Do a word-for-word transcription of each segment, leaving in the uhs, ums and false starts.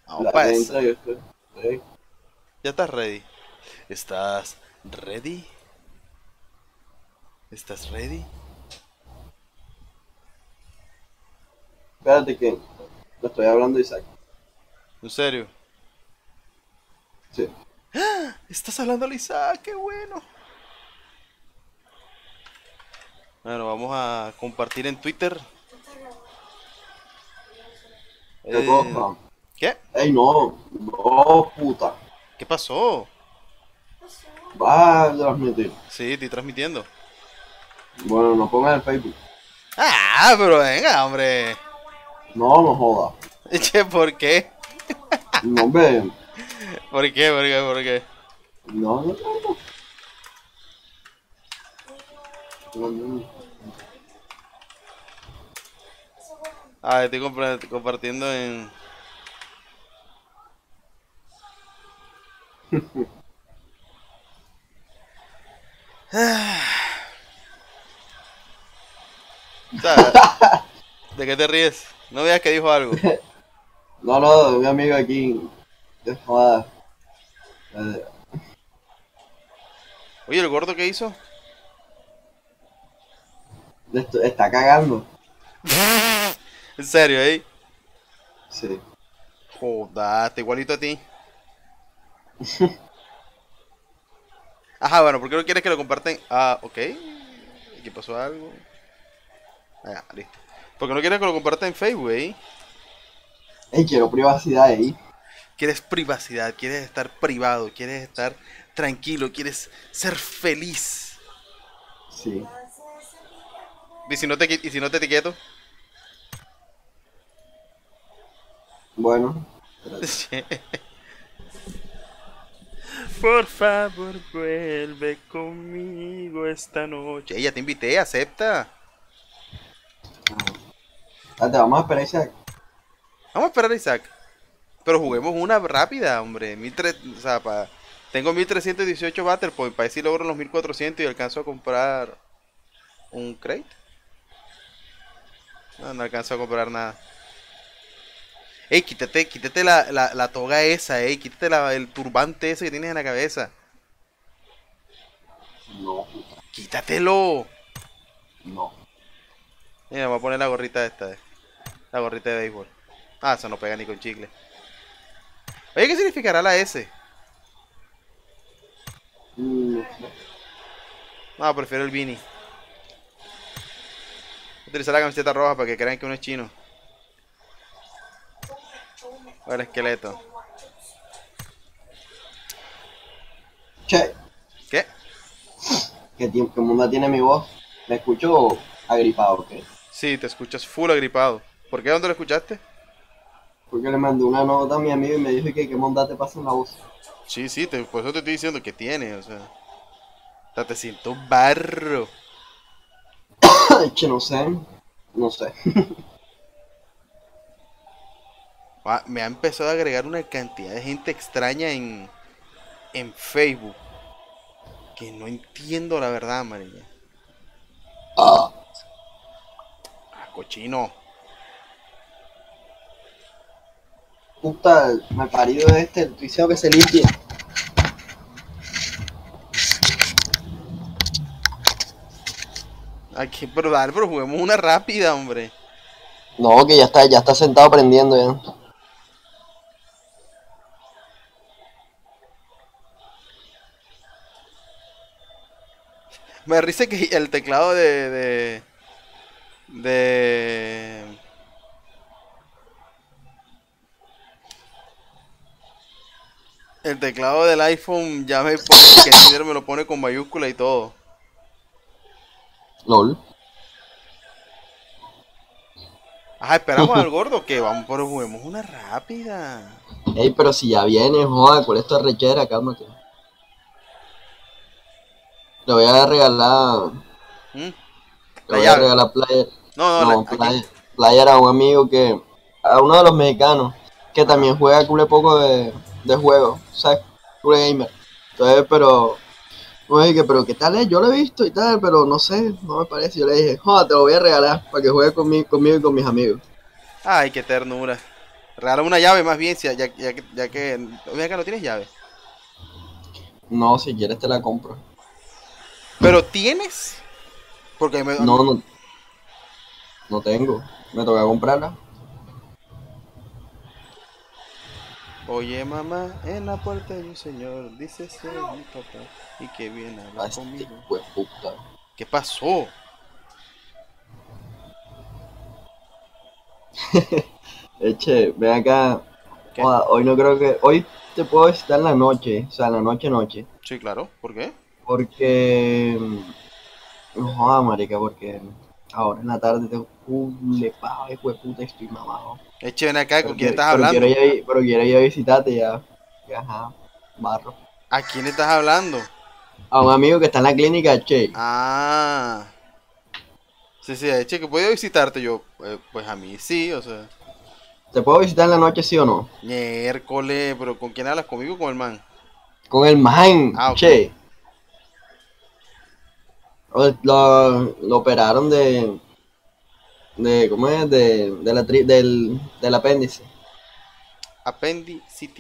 Vamos La para que esa. entra yo estoy. Ey, Ya estás ready. ¿Estás ready? ¿Estás ready? espérate que te estoy hablando, Isaac. ¿En serio? Sí. ¿Estás hablando, Lisa? ¡Qué bueno! Bueno, vamos a compartir en Twitter. ¿Qué Eh, cosa? ¿Qué? Ey, no. No, puta. ¿Qué pasó? Va a transmitir. Sí, estoy transmitiendo. Bueno, no pongas el Facebook. Ah, pero venga, hombre. No, no joda. Che, ¿por qué? No, ve. ¿Por qué? ¿Por qué? ¿Por qué? No, no, no, no. No, no. Ah, estoy compra- compartiendo en... O sea, ¿de qué te ríes? No veas que dijo algo. No, no, de mi amigo aquí. De joda. Eh, Oye, ¿el gordo qué hizo? esto- está cagando. En serio, ¿eh? Sí. Joder, está igualito a ti. Ajá, bueno, ¿por qué no quieres que lo comparten? Ah, ok. ¿Qué pasó algo? Ah, ya, listo. ¿Por qué no quieres que lo compartan en Facebook, eh? Ey, quiero privacidad ahí. Quieres privacidad, quieres estar privado, quieres estar tranquilo, quieres ser feliz. Sí. ¿Y si no te, qui- y si no te etiqueto? Bueno. Espérate. Por favor, vuelve conmigo esta noche. Ey, ya te invité, acepta. Espérate, vamos a esperar, Isaac. Vamos a esperar a Isaac. Pero juguemos una rápida, hombre. mil tres, o sea, pa- tengo mil trescientos dieciocho Battle Point. Para ver si logro los mil cuatrocientos y alcanzo a comprar un crate. No, no alcanzo a comprar nada. Ey, quítate, quítate la, la, la toga esa, ey. Quítate la- el turbante ese que tienes en la cabeza. No, Quítatelo. no. Mira, voy a poner la gorrita esta, eh. La gorrita de béisbol. Ah, eso no pega ni con chicle. Oye, ¿qué significará la S? Mm, No, prefiero el beanie. Utilizar la camiseta roja para que crean que uno es chino. O el esqueleto. Che, ¿Qué? ¿qué, tiempo, qué mundo tiene mi voz? Me escucho agripado, ¿ok? Sí, te escuchas full agripado. ¿Por qué? ¿Dónde lo escuchaste? Porque le mandé una nota a mi amigo y me dijo que qué monda te pasa en la voz. Sí, sí, te- por eso te estoy diciendo que tiene, o sea. O sea, te siento barro. Che, no sé. No sé. Ah, me ha empezado a agregar una cantidad de gente extraña en, en Facebook. Que no entiendo la verdad, marica. Ah, Ah, cochino. puta, me parido este, estoy diciendo que se limpie. Aquí, pero dale, pero juguemos una rápida, hombre. No, que ya está, ya está sentado aprendiendo ya. Me da risa que el teclado de, de, de, el teclado del iPhone ya me pone, que Tinder me lo pone con mayúscula y todo. LOL. Ajá, esperamos al gordo que vamos, pero juguemos una rápida. Ey, pero si ya viene, joder, por esto rechera, cálmate. Le voy a regalar, ¿Mm? le La voy a llave. regalar player. No, no, la- No, ¿a quién? player, player a un amigo que, a uno de los mexicanos, que Ajá. también juega cule poco de, de juego, ¿sabes? Cule gamer. Entonces, pero, no dije, pero ¿qué tal es? Yo lo he visto y tal, pero no sé, no me parece. Yo le dije, joder, te lo voy a regalar para que juegue conmigo, conmigo y con mis amigos. Ay, qué ternura. Regálame una llave más bien, si, ya, ya, que, ya que... Mira que no tienes llave. No, si quieres te la compro. Pero tienes... Porque me, a mí- No, no, no tengo. Me toca comprarla. Oye mamá, en la puerta hay un señor, dice soy mi papá y que viene a A hablar este conmigo. hueputa. ¿Qué pasó? Eche, ven acá. ¿Qué? Joda, hoy no creo que. Hoy te puedo visitar en la noche. O sea, en la noche, noche. Sí, claro, ¿por qué? Porque. No joda, marica, porque ahora en la tarde tengo un lepado de hueputa y estoy mamado. Eche, ven acá, ¿con Pero quién quiero, estás pero quiero hablando? ir, a- pero quiero ir a visitarte ya. Ya, ajá, barro. ¿A quién estás hablando? A un amigo que está en la clínica, che. Ah, sí, sí, Eche, que puedo visitarte yo. Eh, pues a mí sí, o sea, ¿Te puedo visitar en la noche, sí o no? miércoles, pero ¿con quién hablas? ¿Conmigo o con el man? Con el man, Ah, ok. che. Lo, lo- lo operaron de, de, ¿cómo es? De, de la tri- del, del apéndice. Appendicity.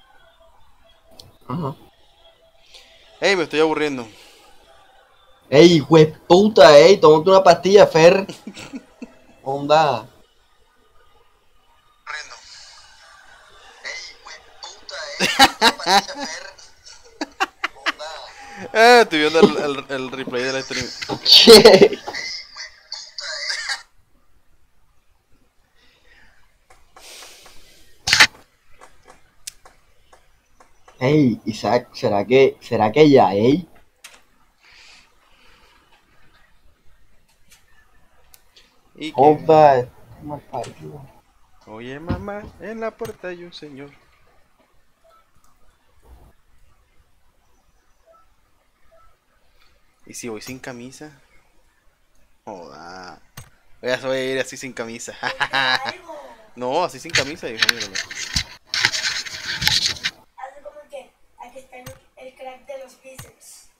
Ajá. Ey, me estoy aburriendo. Ey, puta, ey, tómate una pastilla, Fer. Onda. Eh, estoy viendo el, el, el replay del stream. Che. Ey, Isaac, ¿será que, será que ya, ey? Y que, Onda. Mal parido. oye mamá, en la puerta hay un señor. ¿Y si voy sin camisa? Joda. Voy a voy a ir así sin camisa. No, así sin camisa, hijo, míralo. Hace como que aquí está el, el crack de los bíceps.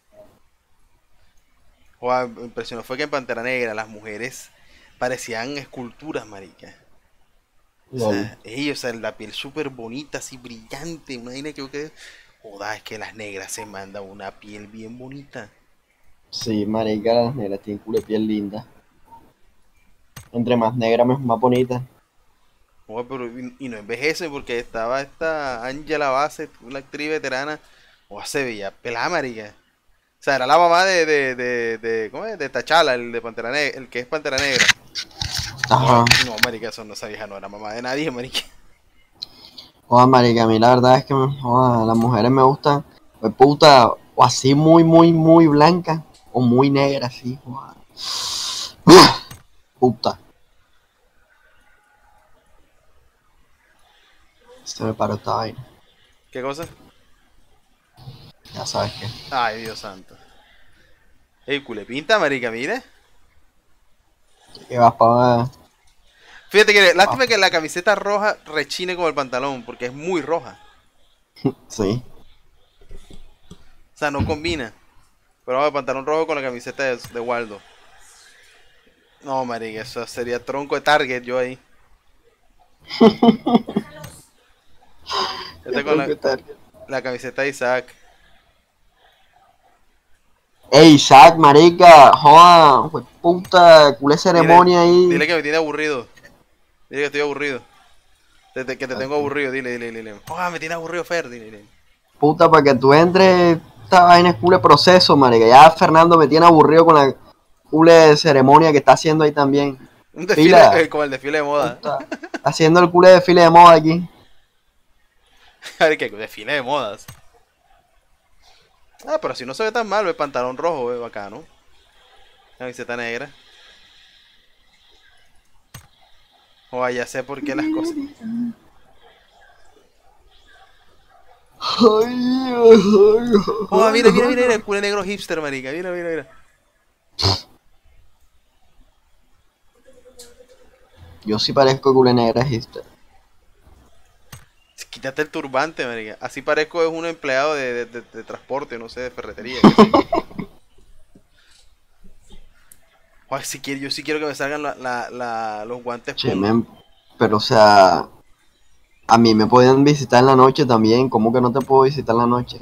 Joda, me impresionó fue que en Pantera Negra las mujeres parecían esculturas, marica. O Lol. sea, ellos, o sea, la piel súper bonita, así brillante. Una vaina que yo quedé. Joda, es que las negras se mandan una piel bien bonita. Sí, marica, las negras tienen culo de piel linda. Entre más negra, más, más bonita. Joda, pero y, y no envejece porque estaba esta Angela Bassett, una actriz veterana. Joda, se veía pelada, marica. O sea, era la mamá de, de, de, de, ¿cómo es? De T'Challa, el de Pantera Negra, el que es Pantera Negra. Joda, Ajá. no, marica, eso no, esa vieja no era mamá de nadie, marica. Joder, marica, a mí la verdad es que joda, las mujeres me gustan, pues puta, o así muy, muy, muy blanca, o muy negra, así, joda. Puta, se me paró esta vaina, ¿Qué cosa? ya sabes qué. Ay, Dios santo. Ey, culepinta, marica, mire. Que vas para Fíjate que lástima que la camiseta roja rechine como el pantalón, porque es muy roja. sí. O sea, no combina. Pero vamos, el pantalón rojo con la camiseta de, de Waldo. No, marica, eso sería tronco de Target yo ahí. Qué Este con la, tronco tal. la camiseta de Isaac. Ey, Isaac, marica, joda, pues puta, culé Dile, ceremonia ahí. dile que me tiene aburrido. Dile que estoy aburrido. Te- te- que te tengo aburrido, dile, dile, dile. Oh, me tiene aburrido Fer, dile, dile. Puta, para que tú entres, esta vaina es culé proceso, marica. Ya Fernando me tiene aburrido con la culé ceremonia que está haciendo ahí también. Un desfile, Pila. eh, como el desfile de moda. Puta, haciendo el culé desfile de moda aquí. Ay, que desfile de modas. Ah, pero si no se ve tan mal, el pantalón rojo, es bacano. Camiseta negra. O ya sé por qué las cosas. Ay, ay, ay, Oh, mira, mira, mira, mira, ay. el culé negro hipster, marica. Mira, mira, mira. Yo sí parezco culé negra hipster. Quítate el turbante, marica. Así parezco es un empleado de, de, de- de transporte, no sé, de ferretería, qué sé yo. Joder, si quiero, yo sí quiero que me salgan la, la- la- los guantes Che, Puma. men, pero o sea, A mí me pueden visitar en la noche también. ¿Cómo que no te puedo visitar en la noche?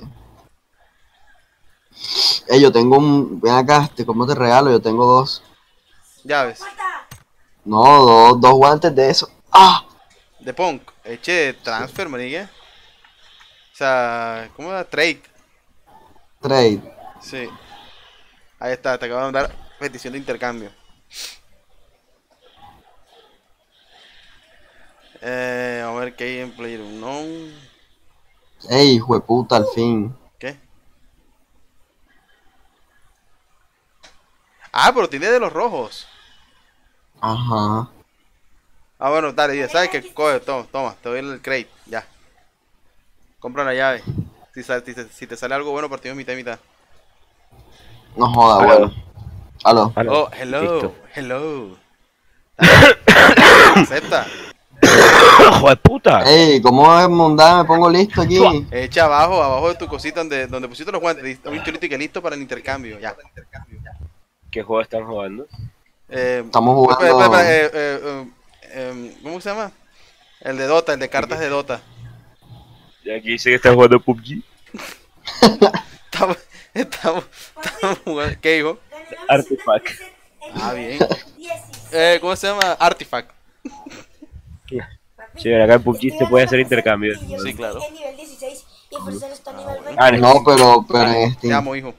Ey, yo tengo un... Ven acá, este, ¿cómo te regalo? Yo tengo dos. Llaves. ¡Puerta! No, dos, dos guantes de eso. ¡Ah! De Punk. Eche transfer, manique. O sea, ¿cómo era? Trade. Trade. Sí. Ahí está, te acabo de mandar petición de intercambio. Eh, vamos a ver qué hay en Player Unknown. Ey, jueputa, al fin. ¿Qué? Ah, pero tiene de los rojos. Ajá. Ah, bueno, dale, ya sabes que coge, toma, toma, te doy el crate, ya. Compra la llave. Si, sal- si, te, si te sale algo bueno, partimos mitad y mitad. No joda, Aló. bueno. Aló. Aló. Oh, hello, Listo. hello. Dale, acepta. ¡Hijo de puta! Ey, ¿cómo es mundana? Me pongo listo aquí. Echa abajo, abajo de tu cosita donde, donde pusiste los guantes. Listo, un chulito y que listo para el intercambio, ya. ¿Qué juego están jugando? Eh, Estamos jugando- espera, espera, espera, eh, eh, eh, em, ¿cómo se llama? El de Dota, el de cartas de Dota. Y aquí dice que están jugando P U B G. Estamos, estamos, estamos jugando. ¿Qué dijo? Artifact. Ah, bien. dieciséis. Eh, ¿cómo se llama? Artifact. Sí, acá en P U B G se puede hacer intercambio. Y yo Sí, estoy claro. en nivel dieciséis y Forza está en nivel veinte. Ah, No, pero, pero en Te Steam. amo, hijo.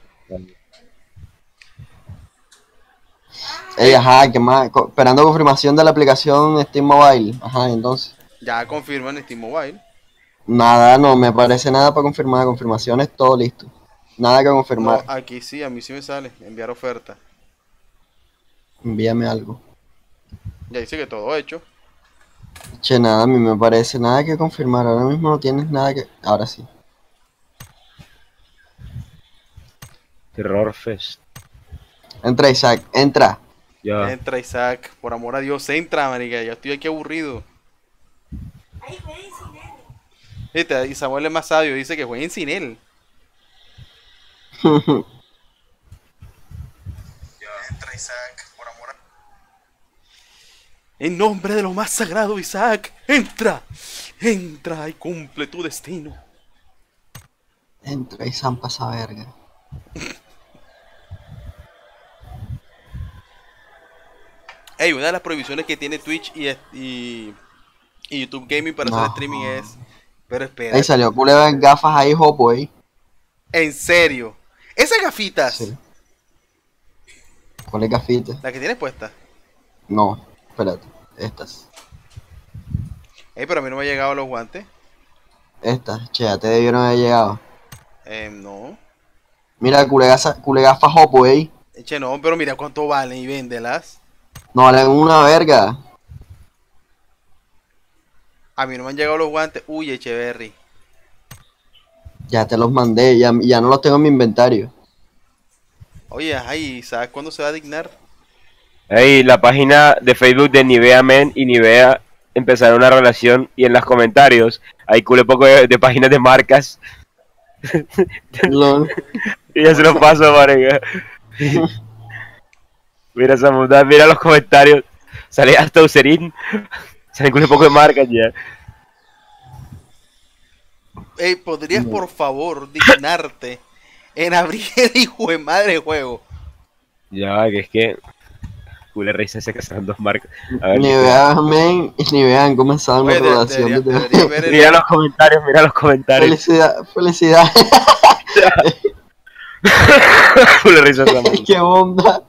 Ey, ajá, ¿qué más? Co- esperando confirmación de la aplicación Steam Mobile. Ajá, entonces. Ya confirman en Steam Mobile. Nada, no me parece nada para confirmar. Confirmaciones, todo listo. Nada que No, confirmar. aquí sí, a mí sí me sale. Enviar oferta. Envíame algo. Ya dice que todo hecho. Che, nada, a mí me parece nada que confirmar. Ahora mismo no tienes nada que. Ahora sí. Terror Fest. Entra, Isaac, entra. Ya. Entra Isaac, por amor a Dios, entra, marica. Ya estoy aquí aburrido. Ahí jueguen sin él. Viste, y Samuel es más sabio, dice que jueguen sin él. Entra Isaac, por amor a... En nombre de lo más sagrado, Isaac, entra. Entra y cumple tu destino. Entra y zampa esa verga. Ey, una de las prohibiciones que tiene Twitch y, y, y YouTube Gaming para hacer No. streaming es... Pero espera, Ahí salió culebra en gafas ahí, jopo, ahí. en serio. Esas gafitas, Sí. ¿Cuál es gafita? la que tienes puesta. No, espérate. Estas. Ey, pero a mí no me han llegado los guantes. Estas, che, ya te debieron haber llegado. Eh, no. Mira, culegafa, culegafa jopo, ahí. Eche, no, pero mira cuánto valen y véndelas. No valen una verga. A mí no me han llegado los guantes. Uy, Echeverry. Ya te los mandé, ya, ya no los tengo en mi inventario. Oye, ay, ¿sabes cuándo se va a dignar? Ey, la página de Facebook de Nivea Men y Nivea empezaron una relación y en los comentarios hay cule poco de, de páginas de marcas. Lol. Y ya se los paso, marica. Mira esa mundad, mira los comentarios. Sale hasta Eucerin. Salen cule poco de marcas ya. Ey, ¿podrías por favor dignarte en abrir el hijo de madre juego? Ya, que es que. Cule risa se casaron dos marcas. A ver, Ni vean, men, ni vean, comenzado una Oye, de- rotación. debería- de- debería ver el- mira los comentarios, mira los comentarios. Felicidad, felicidad. Cule risa esa mundad. Qué onda.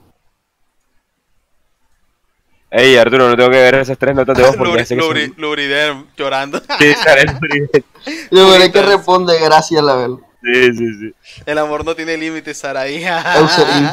Ey, Arturo, no tengo que ver esas tres notas de voz porque ya Lubri- sé que Lubri- son... Lubriderm llorando. Sí, sale el Lubriderm. Yo veré que Bonitas. responde, gracias, la verdad. Sí, sí, sí. El amor no tiene límites, Saraí. Eucerin.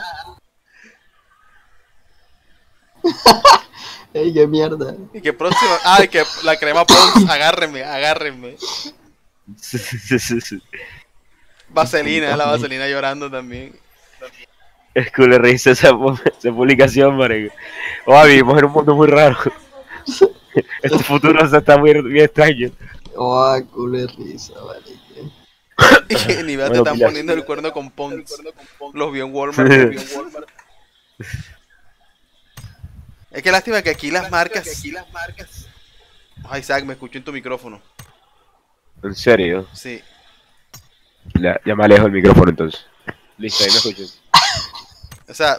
Ey, qué mierda. Y que próxima. Ay, que la crema Pons. Agárrenme, agárrenme. Sí, sí, sí, sí. Vaselina, la vaselina llorando también. Es que le risa esa, pu- esa publicación, marico. Oh, vivimos en un mundo muy raro. Este futuro se está muy, muy extraño. Oh, culo de risa, vale. Y que ni vea te Bueno, están pilla. poniendo el cuerno con Pons. Los vi en Walmart, los vi en Walmart. Es que lástima que aquí las marcas. Ay, Isaac, me escucho en tu micrófono. ¿En serio? Sí. Ya, ya me alejo el micrófono entonces. Listo, ahí me escuchas. O sea,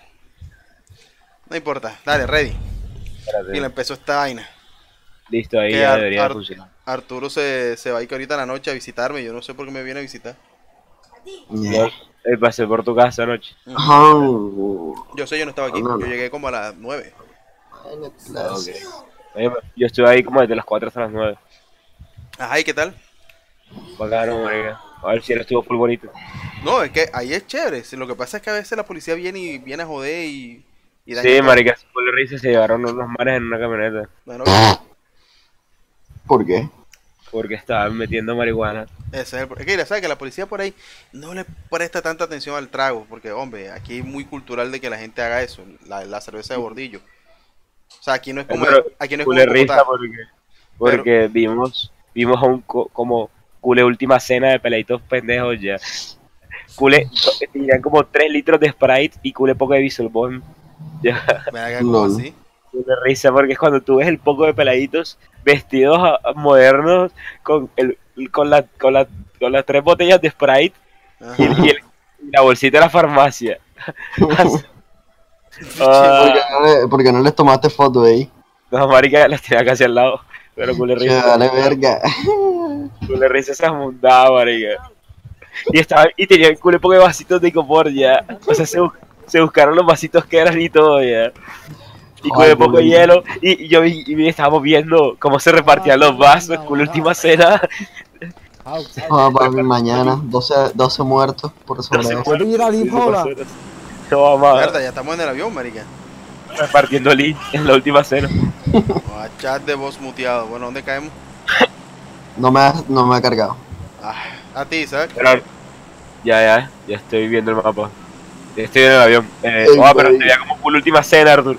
no importa. Dale, ready. Espérate. Y le empezó esta vaina. Listo, ahí Que ya Ar- debería Ar- funcionar. Arturo se, se va a ir ahorita en la noche a visitarme. Yo no sé por qué me viene a visitar. A ti. Yo eh, pasé por tu casa anoche. Ajá. Yo sé, yo no estaba aquí. No, no. Yo llegué como a las nueve. Bueno, claro. Ok. Oye, Yo estuve ahí como desde las cuatro hasta las nueve. Ajá, ¿y qué tal? Bacano, marica. A ver si él estuvo full bonito. No, es que ahí es chévere. Si Lo que pasa es que a veces la policía viene y viene a joder y, y daña Sí, todo. marica, por la risa se llevaron unos manes en una camioneta. Bueno, ¿Por qué? Porque estaban metiendo marihuana. ese es el pro- es que, ¿sabes? Que la policía por ahí no le presta tanta atención al trago. Porque, hombre, aquí es muy cultural de que la gente haga eso. La, la cerveza de bordillo. O sea, aquí no es como, Pero aquí no es culé como risa Bogotá. porque, porque vimos, vimos a un co- como culé última cena de peladitos pendejos ya. Culé, tenían como tres litros de Sprite y culé poco de Dieselbomb. Ya, Me haga como Lol. así. culé risa porque es cuando tú ves el poco de peladitos vestidos a- a modernos con el con la, con la, con las tres botellas de Sprite Ajá. y, y el- y la bolsita de la farmacia. ¿Por Ah, qué no le, por qué no les tomaste foto ahí? no, marica, las tenía casi al lado. Pero culé Che, risa. vale verga. Culé risa esa mundada, marica. Y estaba, y tenían culé poco de vasitos de icopor ya. O sea, se, bu- se buscaron los vasitos que eran y todo ya. Y culé Ay, poco de culé. hielo. Y, y yo vi, y vi- estábamos viendo cómo se repartían los vasos con la última cena. Ah, papi, mañana, doce, doce muertos por sobredosis. ¿Puedo ir a Lipola? No, mamá, Mierda, ya estamos en el avión, marica. repartiendo lead en la última cena. Oh, chat de voz muteado. Bueno, ¿dónde caemos? No me ha, no me ha cargado. Ah, a ti, Isaac. Pero, ya, ya, ya estoy viendo el mapa. Ya estoy en el avión. Eh, Ey, oh, pero güey. te veía como por la última cena, Artur.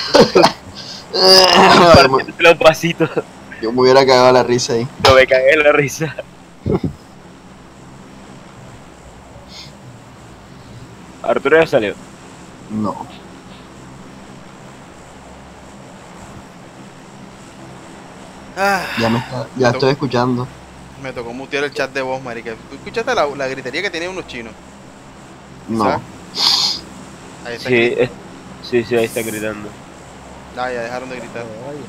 Ay, Partiéndote los vasitos. Yo me hubiera cagado la risa ahí. No me cagué en la risa. Arturo ya salió. No. Ah, Ya me está, ya estoy escuchando. me tocó mutear el chat de voz, marica. ¿Tú escuchaste la, la gritería que tenían unos chinos? No. ¿Sabes? Ahí está. Sí, gri- es- sí, sí, ahí está gritando. Ah, ya dejaron de gritar.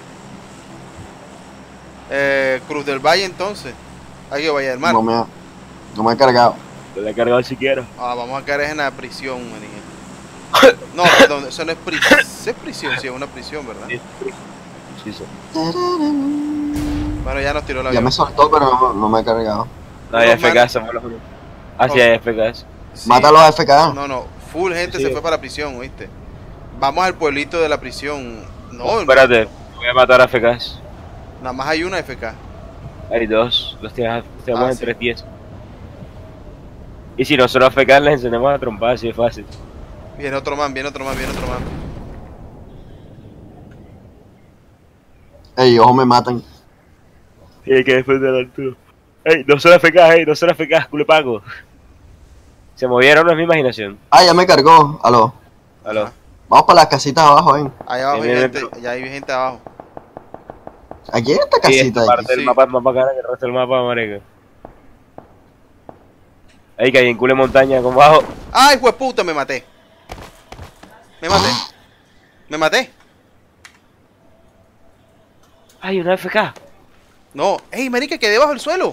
Eh, Cruz del Valle, entonces. Ahí que Valle del Mar. No me ha, no me ha cargado. Te la he cargado si quiero. Ah, vamos a caer en la prisión, marica. No, perdón, eso no es prisión. Es prisión, sí, es una prisión, ¿verdad? Sí, sí, sí. Bueno, ya nos tiró la Ya me soltó, pero no, no me ha cargado. No, hay No, F K, somos los únicos. Ah, sí, hay F K. Mátalo a F K. No, no, full gente Sí. se fue para la prisión, ¿oíste? Vamos al pueblito de la prisión. No, Espérate, voy a matar a F K. nada más hay una F K. Hay dos, los tenemos, los tenemos Ah, en sí. tres diez. Y si nosotros a F K les encendemos a trompar, así es fácil. Viene otro man, viene otro man, viene otro man. Ey, ojo, me matan. Y hay que defender al Arturo. Ey, no son F K, ey, no son F K, culo pago. Se movieron, no es mi imaginación. Ah, ya me cargó. Aló. Aló. Ajá. Vamos para las casitas abajo, ven. Ahí abajo hay Viene gente, dentro. ya hay gente abajo. Aquí hay esta Sí, casita. esta Aquí. parte del sí. mapa es más bacana que el resto del mapa, marica. Ey, que hay en culo de montaña, con bajo. ¡Ay, hueputa! Me maté. Me maté. Me maté. Ay, una F K. No. ¡Ey, marica, quedé bajo el suelo!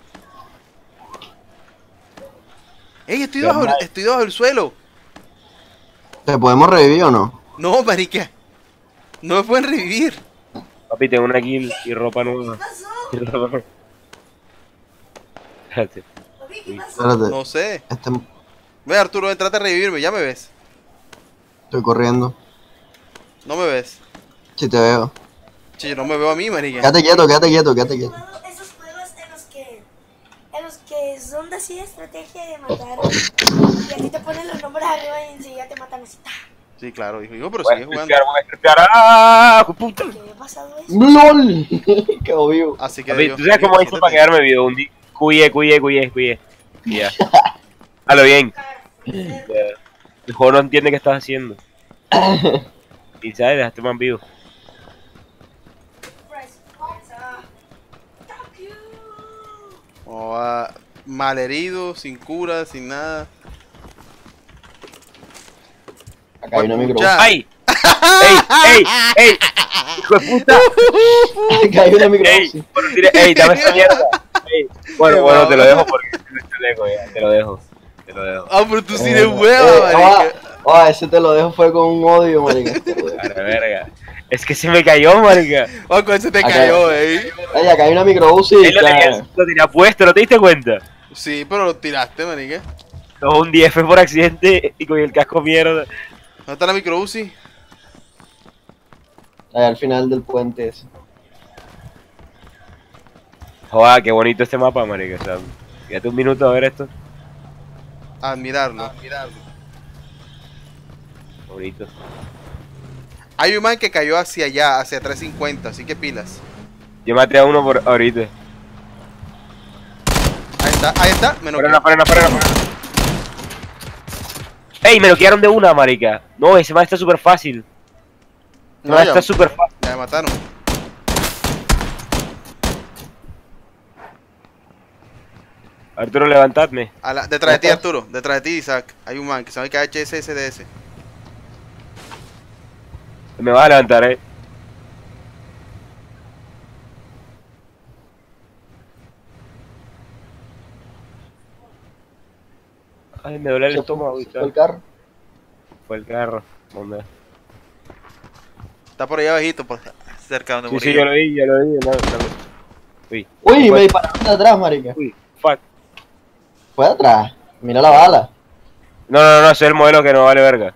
¡Ey, estoy Qué debajo, mal. estoy debajo del suelo! ¿Te podemos revivir o no? No, marica. No me pueden revivir. Papi, tengo una kill y ropa nueva. ¿Qué pasó? Y ropa nueva. Espérate. Papi, ¿qué pasó? Espérate. No sé. Este, Ve, Arturo, ven, trata de revivirme. Ya me ves. estoy corriendo. No me ves. Si te veo. Che, no me veo a mí, marica. Quédate quieto, quédate quieto, quédate quieto. Jugado esos juegos en los que en los que son así de estrategia de matar y así te ponen los nombres arriba y enseguida te matan así. ¡ta! Sí, claro, hijo. Hijo, pero Voy a sigue jugando. estripear, voy a estripear. ¡Ah! ¡Hijo de puta! ¿Qué había pasado eso? ¡LOL! Quedó vivo. Así que Papi, yo- ¿tú sabes cómo yo- hice para quedarme vivo? Un día. Cuye, cuye, cuye, cuye. Y ya. A lo bien. Ya. El juego no entiende qué estás haciendo. Y sabes, dejaste más vivo. O a malherido, sin cura, sin nada. Acá hay una micro. Pucha. ¡Ay! ¡Ey! ¡Ey! ¡Ey! ¡Hijo de puta! Acá hay una micro. ¡Ey! Sí. Bueno, tire- ¡Ey! ¡Dame esa mierda! Ey. Bueno, bueno, te lo dejo porque estoy lejos ya. Te lo dejo. Te lo dejo. Ah, pero tú sí Eh, eres hueva, eh, marica. ah, ah, ese te lo dejo fue con un odio, marica. A la verga. Es que se me cayó, marica. Ah, con ese te Acá. cayó, eh. Ey, acá hay una micro U C I. Él lo tenía, claro. lo tenía puesto, ¿no te diste cuenta? Sí, pero lo tiraste, marica. No, un diez fue por accidente y con el casco mierda. ¿Dónde está la micro U C I? Allá al final del puente ese. Joder, qué bonito este mapa, marica. O sea, quédate un minuto a ver esto. Admirarlo. Admirarlo. Bonito. Hay un man que cayó hacia allá, hacia trescientos cincuenta, así que pilas. Yo maté a uno por ahorita. Ahí está, ahí está, menos Frena, frena, frena, frena. ¡Ey! Me lo quedaron de una, marica. No, ese man está súper fácil. No, No, ya, está súper fácil. ya me mataron. Arturo, levantadme. A la- detrás de ti, Ajá. Arturo. Detrás de ti, Isaac. Hay un man que sabe que H S S D S. Me vas a levantar, eh. Ay, me duele el Se estómago. fue, y se fue tal. el carro. Fue el carro. ¿Dónde? Está por allá abajito, por cerca donde Sí, morí. sí, yo lo vi, yo lo vi. No, no. Uy, Uy, no me fue- dispararon de atrás, marica. Uy, fuck. Fue de atrás. Mira la bala. No, no, no, ese es el modelo que no vale verga.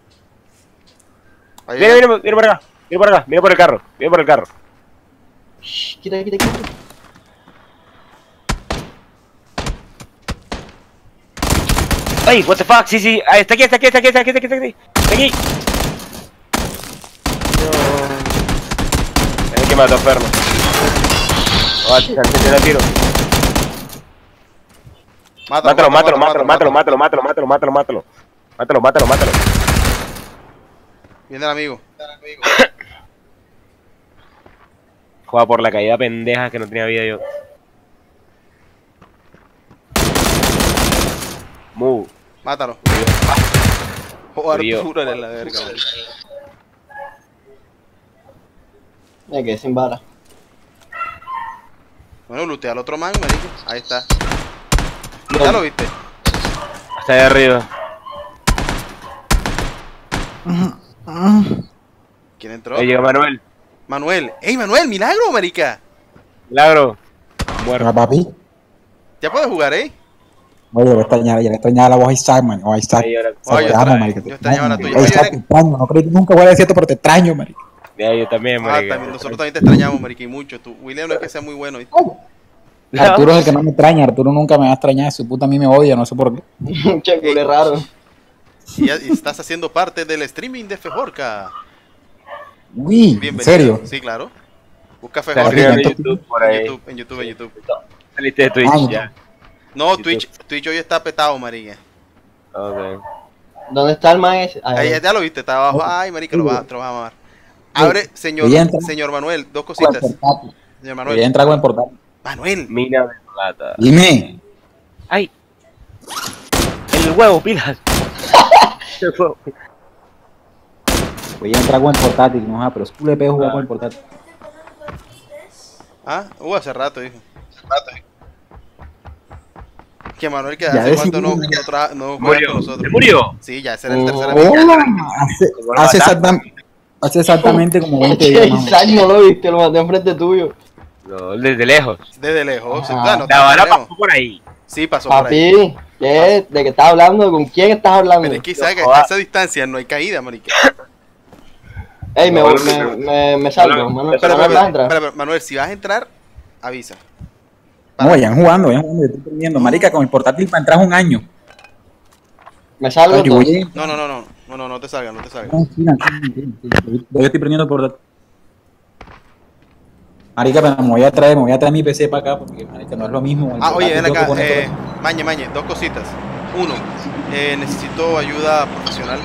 Ahí Viene, viene. viene, viene por acá. Viene por acá. Viene por el carro. Viene por el carro. Shh, quita, quita, quita. ¡Ay, what the fuck! Sí, sí. Ahí, está aquí, está aquí, está aquí, está aquí, está aquí, está aquí. Está aquí. No. Es que mató a Ferno. Oh, se se la tiro. Mátalo, mátalo, mátalo, mátalo, mátalo, mátalo, mátalo, mátalo, mátalo. Mátalo, mátalo, mátalo. Viene el amigo. Juega por la caída pendeja que no tenía vida yo. Move. Mátalo. Oh, Frío. Arturo eres la verga. man. Me quedé sin bala. Bueno, lootea al otro man, marico. Ahí está. ¿Ya lo viste? Hasta allá arriba. ¿Quién entró? Ahí llega Manuel. Manuel. ¡Ey, Manuel! ¡Milagro, marica! Milagro. Muerto. Hola, papi. Ya puedes jugar, ¿eh? Oye, yo le extrañaba, yo le extrañaba la voz a Isaac, man. O a Isaac. Ahí ahora. Oye, Te yo amo, extra- marica, te yo extrañaba la extraño. tuya. Oye, Oye, Isaac, te extraño. No creo que nunca voy a decirte, pero te extraño, marica. Ya, yo también, Ah, marica. también, nosotros también te extrañamos, marica, y mucho. Tú, William no es que sea muy bueno. ¿viste? Arturo es el que no me extraña. Arturo nunca me va a extrañar. Su puta a mí me odia, no sé por qué. Che, culé raro. Y, ya- y estás haciendo parte del streaming de Fejorca. Uy, ¿en Bienvenido. serio? Sí, claro. Busca Está Fejorca arriba en en Entonces- YouTube, por en ahí. YouTube, en YouTube, en YouTube. Saliste de Twitch, Ah, ya. No, YouTube. Twitch, Twitch hoy está petado, marica. Ok. ¿Dónde está el man ese? Ahí. Ahí ya, ya lo viste, está abajo. Ay, marica, lo vas, te lo vas a mamar. Abre, señor, Voy a entrar. señor Manuel, dos Con el cositas. portátil. Señor Voy a Manuel. entrar con el portátil. Manuel. Mina de plata. Dime. ¡Ay! El huevo, pilas. El huevo. Voy a entrar con el portátil, no, pero es cool de jugar con el portátil. Ah, uh, hace rato, hijo. Hace rato, hijo. Que Manuel que Ya hace decidí. cuánto no, no, tra- no juega Murió. con nosotros. ¿Se murió? Sí, ya ese era el tercer Oh. amigo. Hace, ¿Cómo lo hace, mataste? exactam- hace exactamente como veinte Che, días. más o menos. Isaac no lo viste, lo mandé enfrente tuyo. No, desde lejos. Desde lejos. sí, Ah. claro, no La bala tenemos. pasó por ahí. Sí, pasó por ahí. Papi, ¿qué? ¿De qué estás hablando? ¿Con quién estás hablando? Pero es que sabes que joda. a esa distancia no hay caída, marica. Ey, me, No, voy- no, me, no. me, me salgo, No, no, Manuel. Espera, Manuel, espera, ¿vas a entrar? espera, espera, Manuel, si vas a entrar, avisa. No, vayan jugando, vayan jugando. Yo estoy perdiendo. Marica, con el portátil para entrar un año. Me salgo Yo voy entonces. a- No, no, no, no, no, no, no te salgas, no te salgas. Tranquila, tranquila, tranquila. Yo estoy prendiendo el portátil. Marica, pero me voy a traer, me voy a traer mi P C para acá porque marica, no es lo mismo. el Ah, oye, portátil ven tengo que acá, poner eh, todo- mañe, mañe, dos cositas. Uno, eh, necesito ayuda profesional.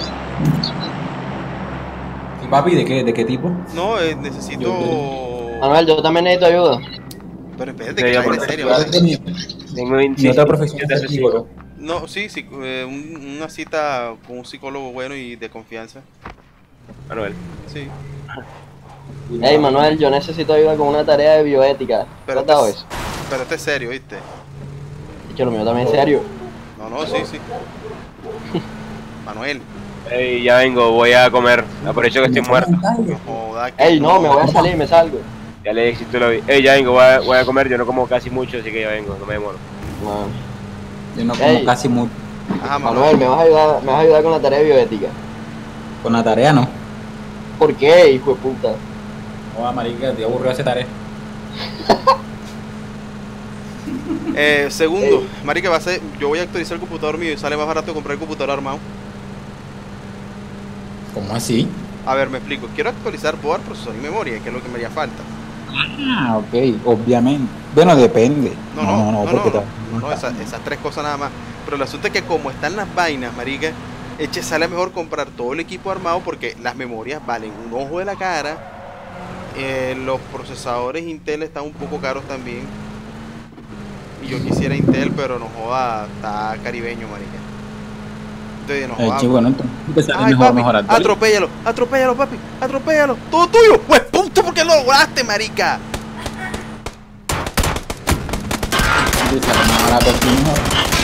¿Y papi, de qué, de qué tipo? No, eh, necesito... Manuel, yo también necesito ayuda. Pero espérate, Sí, que yo cae en por- serio, Yo vale. tengo mi- Tengo Mi otra profesión yo te es ser asesino. psicólogo. No, sí, sí, eh, un- una cita con un psicólogo bueno y de confianza. Manuel. Sí. Ey, Manuel, yo necesito ayuda con una tarea de bioética. ¿Te Pero has dado este, eso? pero este es serio, ¿viste? Es que lo mío también es serio. No, no, sí, sí. Manuel, Ey, ya vengo, voy a comer. Aprovecho que estoy muerto. no joda que Ey, no, me voy a salir, me salgo. Ya le dije si tú lo vi. Ey, ya vengo, voy a, voy a comer. Yo no como casi mucho, así que ya vengo, no me demoro. Man. Yo no como Ey. casi mucho. Ajá, Manuel, Manuel. ¿me vas a ayudar, me vas a ayudar con la tarea de bioética? Con la tarea no. ¿Por qué, hijo de puta? Joder, marica, te aburrió esa tarea. Eh, segundo, marica, va a ser, yo voy a actualizar el computador mío y sale más barato comprar el computador armado. ¿Cómo así? A ver, me explico. Quiero actualizar board, procesador y memoria, que es lo que me haría falta. Ah, ok, obviamente. Bueno, depende. No, no, no, no, porque no, ta- no, no, esa- esas tres cosas nada más. Pero el asunto es que como están las vainas, marica, eche, sale mejor comprar todo el equipo armado porque las memorias valen un ojo de la cara. Eh, los procesadores Intel están un poco caros también. Y yo quisiera Intel, pero no joda, está caribeño, marica. Entonces, no Eh, joda. che, bueno, entonces te sale Ay, mejor, papi, mejor actual. atropéllalo, atropéllalo, papi, atropéllalo. Todo tuyo, pues puto, porque lo lograste, marica. Te sale más barato así, mejor.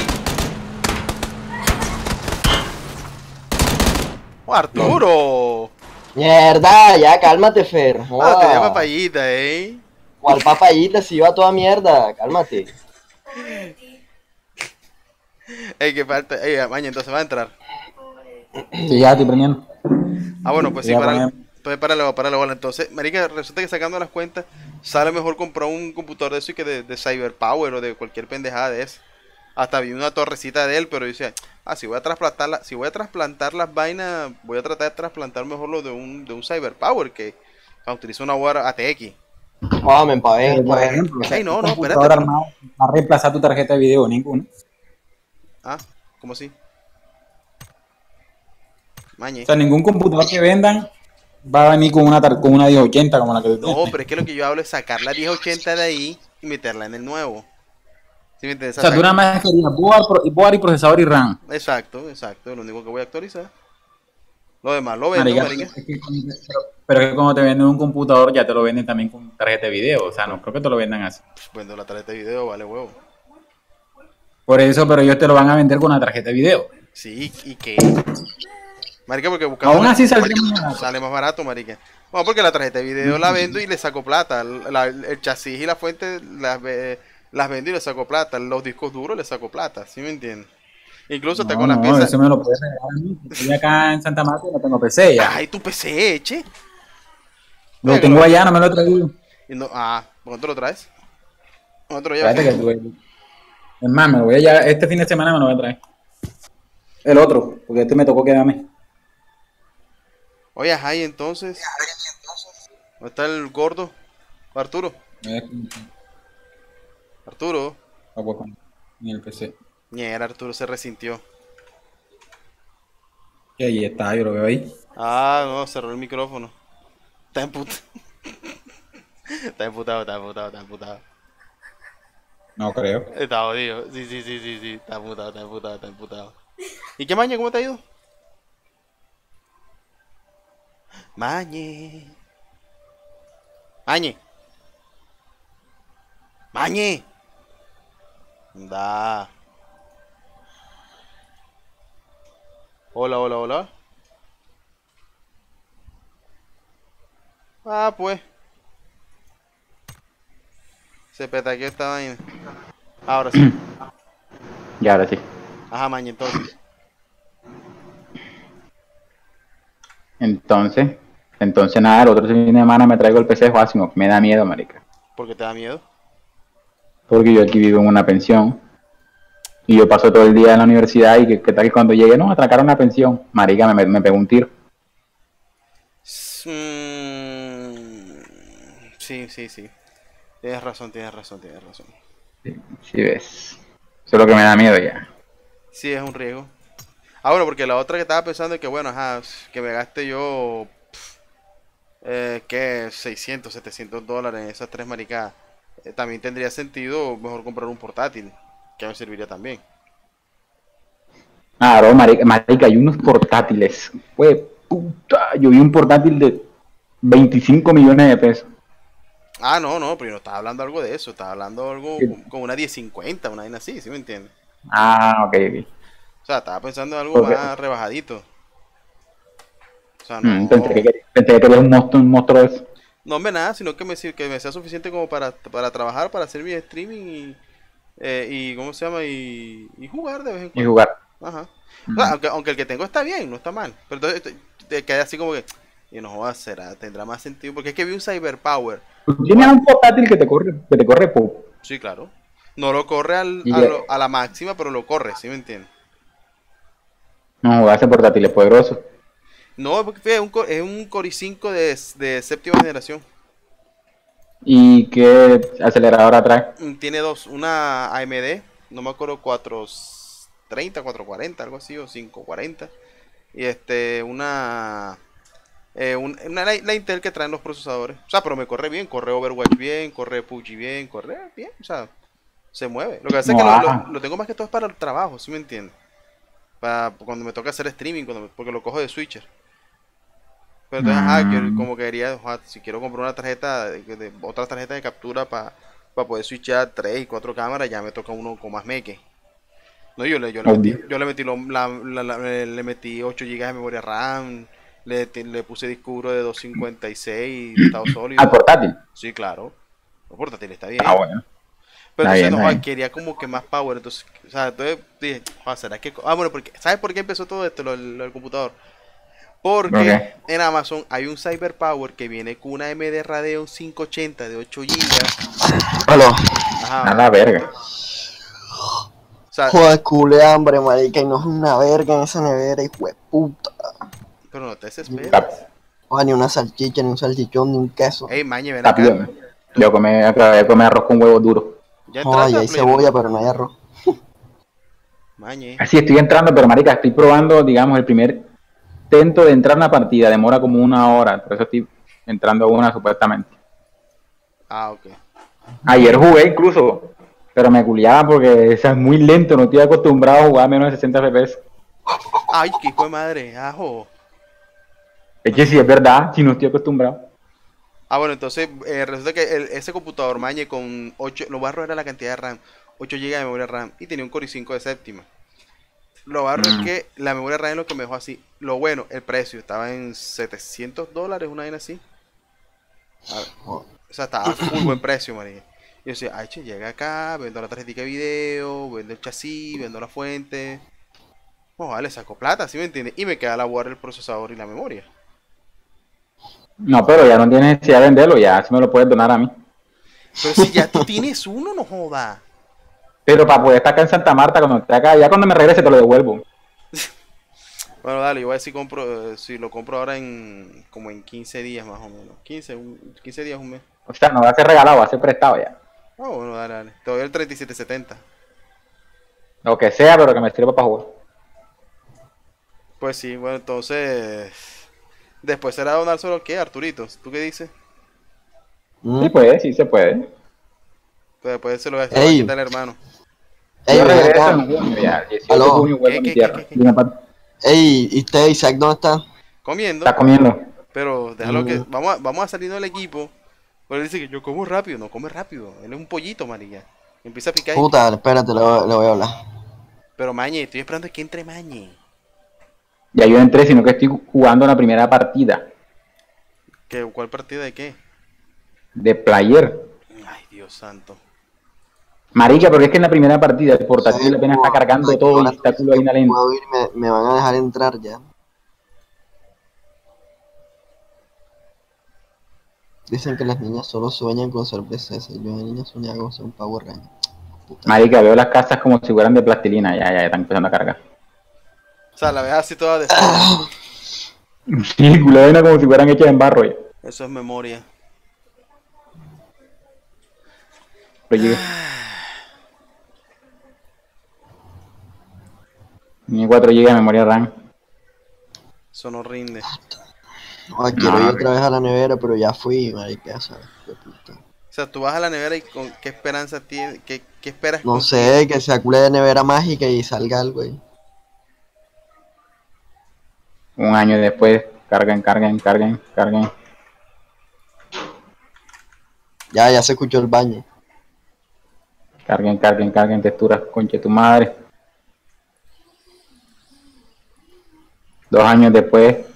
Oh, Arturo. Mierda, ya cálmate, Fer. Ah, Joda. te llama papayita, eh. ¿Cuál papayita si iba toda mierda? Cálmate. Pobre de ti, Ey, que falta. Ey, maña, entonces va a entrar. pobre de ti. Sí, ya estoy prendiendo. Ah, bueno, pues sí, Voy a para. poner- Entonces, para para la bola. Entonces, marica, resulta que sacando las cuentas, sale mejor comprar un computador de eso y que de, de Cyberpower o de cualquier pendejada de eso. Hasta vi una torrecita de él, pero dice, ah, si voy a trasplantarla, si voy a trasplantar las vainas, voy a tratar de trasplantar mejor lo de un, de un Cyberpower que ah, utiliza una board A T X. Joda, me empavé, Pero, por empavé. ejemplo, o sea, Ey, no, un no, computador espérate. armado va a reemplazar tu tarjeta de video, ninguno. Ah, ¿cómo así? Mañe. O sea, ningún computador que vendan va a venir con una, tar- con una diez ochenta como la que tú No, tienes. pero es que lo que yo hablo es sacar la diez ochenta de ahí y meterla en el nuevo. ¿Sí me entiendes? O sea, tú nada más querías board, pro- board y procesador y RAM. Exacto, exacto, es lo único que voy a actualizar. Lo demás lo vendo, Marica, marica. es que cuando- pero, pero es que como te venden un computador, ya te lo venden también con tarjeta de video. O sea, no creo que te lo vendan así. Vendo la tarjeta de video, vale huevo. Por eso, pero ellos te lo van a vender con una tarjeta de video. Sí, ¿y qué? Marica, porque buscamos... Aún así saldría más barato. Sale más barato, marica. Bueno, porque la tarjeta de video la vendo y le saco plata. La- el chasis y la fuente las, ve- las vendo y le saco plata. Los discos duros le saco plata, ¿sí me entiendes? Incluso hasta No, con las no, piezas... eso me lo puedes regalar a mí. Estoy acá en Santa Marta y no tengo P C ya. Ay, tu P C, che. Lo tengo allá, no me lo he traído. Y no, ah, ¿cuánto lo traes? ¿Cuánto lo llevas? Espérate que tuve. Es más, me lo voy a llevar, este fin de semana me lo voy a traer. El otro, porque este me tocó quedarme. Oye, ajá, y entonces... ¿Dónde está el gordo? Arturo. Arturo. En el P C. Ñera, Arturo se resintió. Y ahí está, yo lo veo ahí. Ah, no, cerró el micrófono. Está emputado. Está emputado, está emputado, está emputado. No creo. Está jodido. Sí, sí, sí, sí, sí. Está emputado, está emputado, está emputado. ¿Y qué mañe? ¿Cómo te ha ido? Mañe. Mañe. Mañe. Da. Hola, hola, hola. Ah, pues. Se petaqueó esta vaina. Ahora sí. Y ahora sí. Ajá, mañe, entonces. Entonces, entonces nada, el otro fin de semana me traigo el P C de jugar, sino me da miedo, marica. ¿Por qué te da miedo? Porque yo aquí vivo en una pensión. Y yo paso todo el día en la universidad y que, que tal que cuando llegue, no, atracaron una pensión. Marica, me, me pegó un tiro. Mm, sí, sí, sí. Tienes razón, tienes razón, tienes razón. Si ves. Eso es lo que me da miedo ya. Sí, es un riesgo. Ah, bueno, porque la otra que estaba pensando es que, bueno, ajá, que me gaste yo, pf, eh, ¿qué? seiscientos, setecientos dólares en esas tres maricadas. Eh, también tendría sentido mejor comprar un portátil. que me serviría también. Ah, bro, marica, marica, hay unos portátiles. Pues, puta, yo vi un portátil de veinticinco millones de pesos. Ah, no, no, pero yo no estaba hablando algo de eso, estaba hablando algo ¿Qué? con, con una diez cincuenta, una vaina así, ¿sí me entiendes? Ah, ok, ok. O sea, estaba pensando en algo Ok. más rebajadito. O sea, Mm, no, pensé que quería- pensé que querías un monstruo, un monstruo de eso. no hombre nada, sino que me, sir- que me sea suficiente como para, para trabajar, para hacer mi streaming y, eh, y ¿cómo se llama? Y, y jugar de vez en Y cuando. jugar. Ajá. O Mm. sea, aunque, aunque el que tengo está bien, no está mal. Pero entonces te, te queda así como que, y no jodas, será, tendrá más sentido. Porque es que vi un Cyberpower. Tú tienes un portátil que te corre, que te corre poco. Sí, claro. No lo corre al, Y a, ya- lo- a la máxima, pero lo corre, ¿sí me entiendes? No, ese portátil es poderoso. No, porque es un, co- es un Core i cinco de, de séptima generación. ¿Y qué aceleradora trae? Mm, Tiene dos, una A M D, no me acuerdo, cuatrocientos treinta, cuatrocientos cuarenta, algo así, o quinientos cuarenta. Y este, una, eh, un- una la, la Intel que traen los procesadores. O sea, pero me corre bien, corre Overwatch bien, corre P U B G bien, corre bien, o sea, se mueve. Lo que pasa es No, que lo, lo- ah. lo tengo más que todo es para el trabajo, ¿sí me entiendes? Para cuando me toca hacer streaming, cuando me- porque lo cojo de switcher. Pero entonces, ajá, que Mm. como quería, ojalá, si quiero comprar una tarjeta, de, de- otra tarjeta de captura para poder switchar tres y cuatro cámaras, ya me toca uno con más meque. No, yo le, yo le metí, Obvio. yo le metí, lo- la- la- la- le le metí ocho gigas de memoria RAM, le, te- le puse disco duro de doscientos cincuenta y seis de estado Al sólido. portátil. Sí, claro. El portátil está bien. Ah, bueno. Pero Está entonces bien, no, está joder, bien. quería como que más power. Entonces, o sea, entonces dije, joder, ¿será que? co- Ah, bueno, porque, ¿sabes por qué empezó todo esto, lo, del lo del computador? Porque Ok. en Amazon hay un Cyberpower que viene con una A M D Radeon quinientos ochenta de ocho gigas. Aló. Ajá, A la verga. o sea, Joder, culé hambre, marica, y no es una verga en esa nevera, hijo de puta. pero no te desesperes. Está, Joder, ni una salchicha, ni un salchichón, ni un queso. Ey, Mañe, ven está acá. bien. Yo comí, acabé de comer arroz con huevo duro. Ya Joder, entraste y a hay Play uno? cebolla, pero no hay arroz. Mañe. Así estoy entrando, pero marica, estoy probando, digamos, el primer intento de entrar a una partida. Demora como una hora. Por eso estoy entrando a una supuestamente. Ah, ok. Ayer jugué incluso, pero me culiaba porque eso es muy lento. No estoy acostumbrado a jugar a menos de sesenta F P S. Ay, qué hijo de madre, ajo. Es que sí, es verdad, si no estoy acostumbrado. Ah, bueno, entonces eh, resulta que el- ese computador Mañe con ocho, lo barro era la cantidad de RAM, ocho gigas de memoria RAM y tenía un Core i cinco de séptima. Lo barro es Mm. que la memoria RAM es lo que me dejó así. Lo bueno, el precio estaba en setecientos dólares, una vaina así. A ver, o sea, estaba full buen precio, María. Y yo decía, ay, che, llega acá, vendo la tarjetita de video, vendo el chasis, vendo la fuente. Oh, vale, saco plata, ¿sí me entiendes? Y me queda la board, el procesador y la memoria. No, pero ya no tienes necesidad de venderlo, ya si me lo puedes donar a mí. Pero si ya tú tienes uno, no joda. Pero para poder estar acá en Santa Marta, cuando esté acá, ya cuando me regrese te lo devuelvo. Bueno, dale, yo voy a ver si compro, eh, si lo compro ahora en como en quince días más o menos. quince, un- quince días, un mes. O sea, no va a ser regalado, va a ser prestado ya. Ah, bueno, dale, dale. Te doy el treinta y siete setenta. Lo que sea, pero que me sirva para jugar. Pues sí, bueno, entonces. Después será donar solo qué, Arturito. ¿Tú qué dices? ¿Mm? Sí puede, sí se puede. Pues después se lo voy a se lo voy a Ey. quitar al hermano. Ey, Yo ven regreso acá. en junio ya, el dieciocho Aló. de junio vuelvo ¿Qué, a mi qué, tierra. qué, qué? Dime, papi. Ey, ¿y usted, Isaac, dónde está? Comiendo. Está comiendo. Pero déjalo que. Mm. Vamos a, vamos a salir del equipo. Pero él dice que yo como rápido. No come rápido. Él es un pollito, María. Empieza a picar. y- Puta, espérate, le voy, le voy a hablar. Pero Mañe, estoy esperando que entre Mañe. Ya yo entré, sino que estoy jugando la primera partida ¿Qué, ¿Cuál partida de qué? de player. Ay, Dios santo. Marica, porque es que en la primera partida el portátil apenas está cargando Aquí todo ahora y está culo ahí en la lenta. puedo ir, me, me van a dejar entrar ya. Dicen que las niñas solo sueñan con ser princesas. Yo de niña soñaba con ser un Power Ranger. Puta. Marica, veo las casas como si fueran de plastilina. Ya, ya, ya están empezando a cargar. O sea, la ves así toda de. Sí, culo vaina como si fueran hechas en barro ya. Eso es memoria. Pero llegué. Ni cuatro gigas de memoria RAM. Eso no rinde. Ay, quiero No, ir otra vez a la nevera, pero ya fui, marica, ¿sabes? Qué puta. sea, tú vas a la nevera y con qué esperanza tienes, qué, qué esperas. No conseguir? sé, que sea culé de nevera mágica y salga algo ahí. Un año después, carguen, carguen, carguen, carguen. Ya, ya se escuchó el baño. Carguen, carguen, carguen texturas, conche tu madre. Dos años después.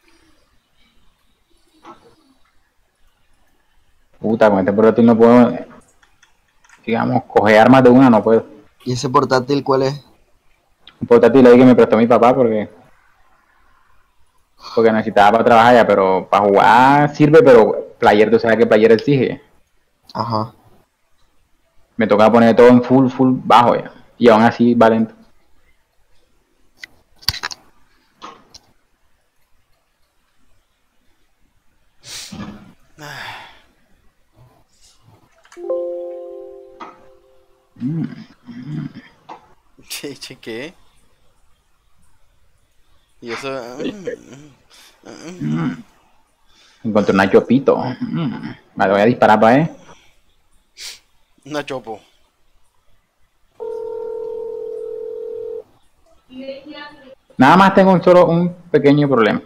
Puta, con este portátil no puedo, digamos, coger armas de una, no puedo. ¿Y ese portátil cuál es? Un portátil ahí que me prestó mi papá porque porque necesitaba para trabajar ya, pero para jugar sirve, pero player, tú sabes que player exige. Ajá. Me toca poner todo en full, full bajo ya. Y aún así va lento. Che, che, ¿qué? Y eso. Encontré una chopito. Mm, Me la voy a disparar para él. Una chopo. Nada más tengo un solo, un pequeño problema.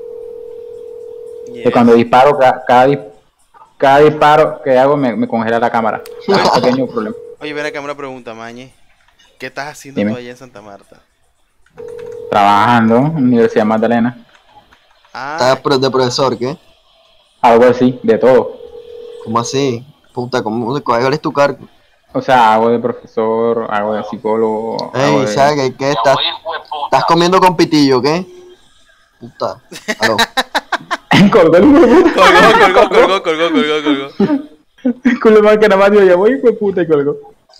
Yes. Que cuando disparo, ca- cada, dis- cada disparo que hago me, me congela la cámara. Un pequeño problema. Oye, ven acá una pregunta, Mañe. ¿Qué estás haciendo Dime. tú allá en Santa Marta? Trabajando en la Universidad Magdalena. Ah, ¿Estás pro- de profesor, qué? Algo así, de todo. ¿Cómo así? Puta, ¿cómo cuál es tu cargo? O sea, hago de profesor, hago de psicólogo, hago Ey, de... ¿sabes qué? ¿Qué estás? ¿Estás comiendo con pitillo, qué? Puta. Aló. Colgó el hijo de puta. colgó, colgó, colgó, colgó, colgó, colgó. Con lo más que nada más digo, ya voy, hijo de puta, y colgó.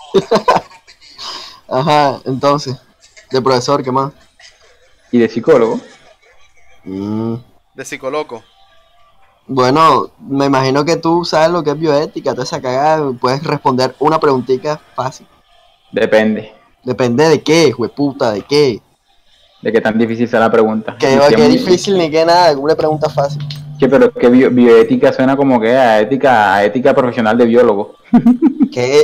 Ajá, entonces. De profesor, ¿qué más? Y de psicólogo. Mm, De psicoloco. Bueno, me imagino que tú sabes lo que es bioética, toda esa cagada. Puedes responder una preguntita fácil. Depende Depende de qué, jueputa, de qué. de qué tan difícil sea la pregunta. Que Y va si que es muy- difícil ni que nada, una pregunta fácil. Que, pero es que bio- bioética suena como que a ética, a ética profesional de biólogo. ¿Qué?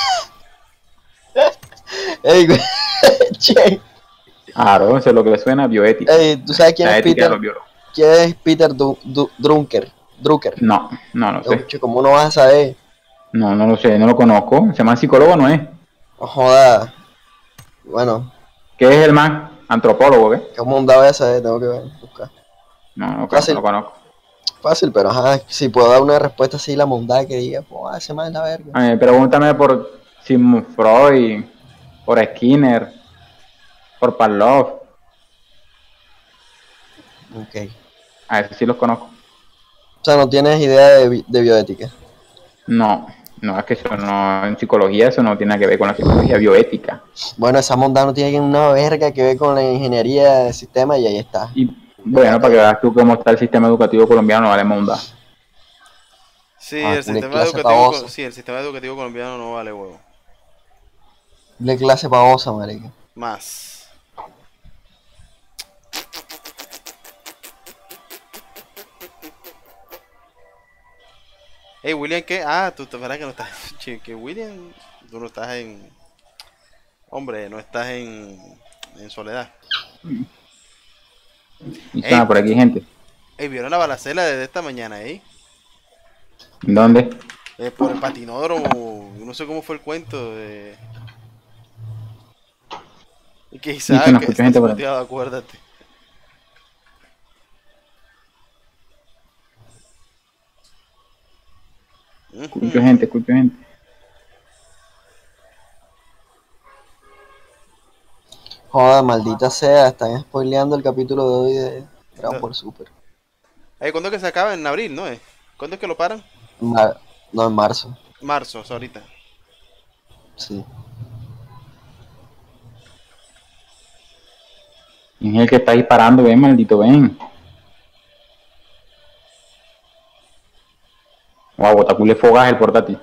Ey, güey. Che. Claro, eso es lo que le suena a bioética. Ey, ¿tú sabes quién La es ética de Peter? los biólogos. ¿Quién es Peter Du- Du- Drucker? Drucker. No, no, no sé. Oye, ¿cómo no vas a saber? No, no lo sé, no lo conozco. Se llama psicólogo, no es. No joda. Bueno, ¿Qué es el más? Antropólogo, ¿qué? ¿cómo andaba a saber? Tengo que ver, buscar. No, no, no, Fácil. lo conozco. Fácil, pero ajá, si puedo dar una respuesta así, la mondada que diga, pues hace más la verga. A mí, pregúntame por Sigmund Freud, por Skinner, por Pavlov. Ok. A eso sí los conozco. O sea, no tienes idea de, bi- de bioética. No, no, es que eso no, en psicología eso no tiene nada que ver con la psicología bioética. Bueno, esa mondada no tiene una verga que ver con la ingeniería de sistema y ahí está. Y bueno, para que veas tú cómo está el sistema educativo colombiano, no vale monda. Sí, Ah, el una sistema clase educativo, babosa. co- sí, el sistema educativo colombiano no vale huevo. De clase pavosa, marica. Más. Hey, William, ¿qué? Ah, tú te verás que no estás. Che, que William, tú no estás en. Hombre, no estás en. En soledad. Y suena Ey. por aquí gente. Hey, ¿vieron la balacera desde esta mañana, eh? ¿Dónde? Eh, por el patinódromo, no sé cómo fue el cuento de... Y que Sí, sí, Isaac no que escucho está gente por ahí. spoteado, acuérdate. Escucho gente, escucho gente. Joda, maldita sea, están spoileando el capítulo de hoy de Dragon No. Ball Super. Hey, ¿cuándo es que se acaba? En abril, ¿no es? ¿Cuándo es que lo paran? Mar- no, en marzo, Marzo, o sea, ahorita. sí. ¿Quién es el que está disparando? Ven, maldito, ven. Wow, botacule fogaje el portátil.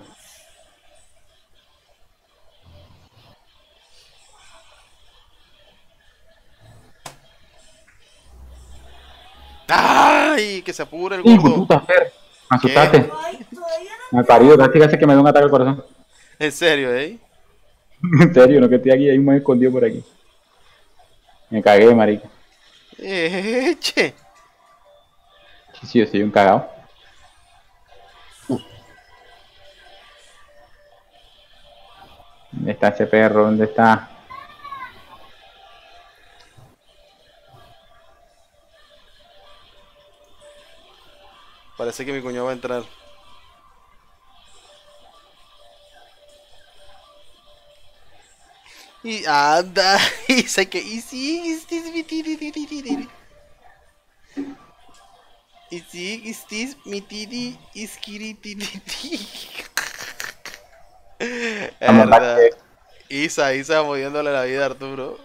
¡Ay! Que se apure el Hijo de gordo. puta, Fer. Me asustaste. Ay, todavía no. Me parido, casi casi que me da un ataque al corazón. En serio, ¿eh? En serio, no que estoy aquí, hay un más escondido por aquí. Me cagué, marica. Eh, che. Sí, sí, yo soy un cagado. ¿Dónde está ese perro? ¿Dónde está? Parece que mi cuñado va a entrar. Y anda, y sé que, y sí, y sí, y sí, y sí, y sí, y sí, y sí, mi titi, y skiritititi. Es Vamos, verdad. bache. Isa, Isa moviéndole la vida a Arturo.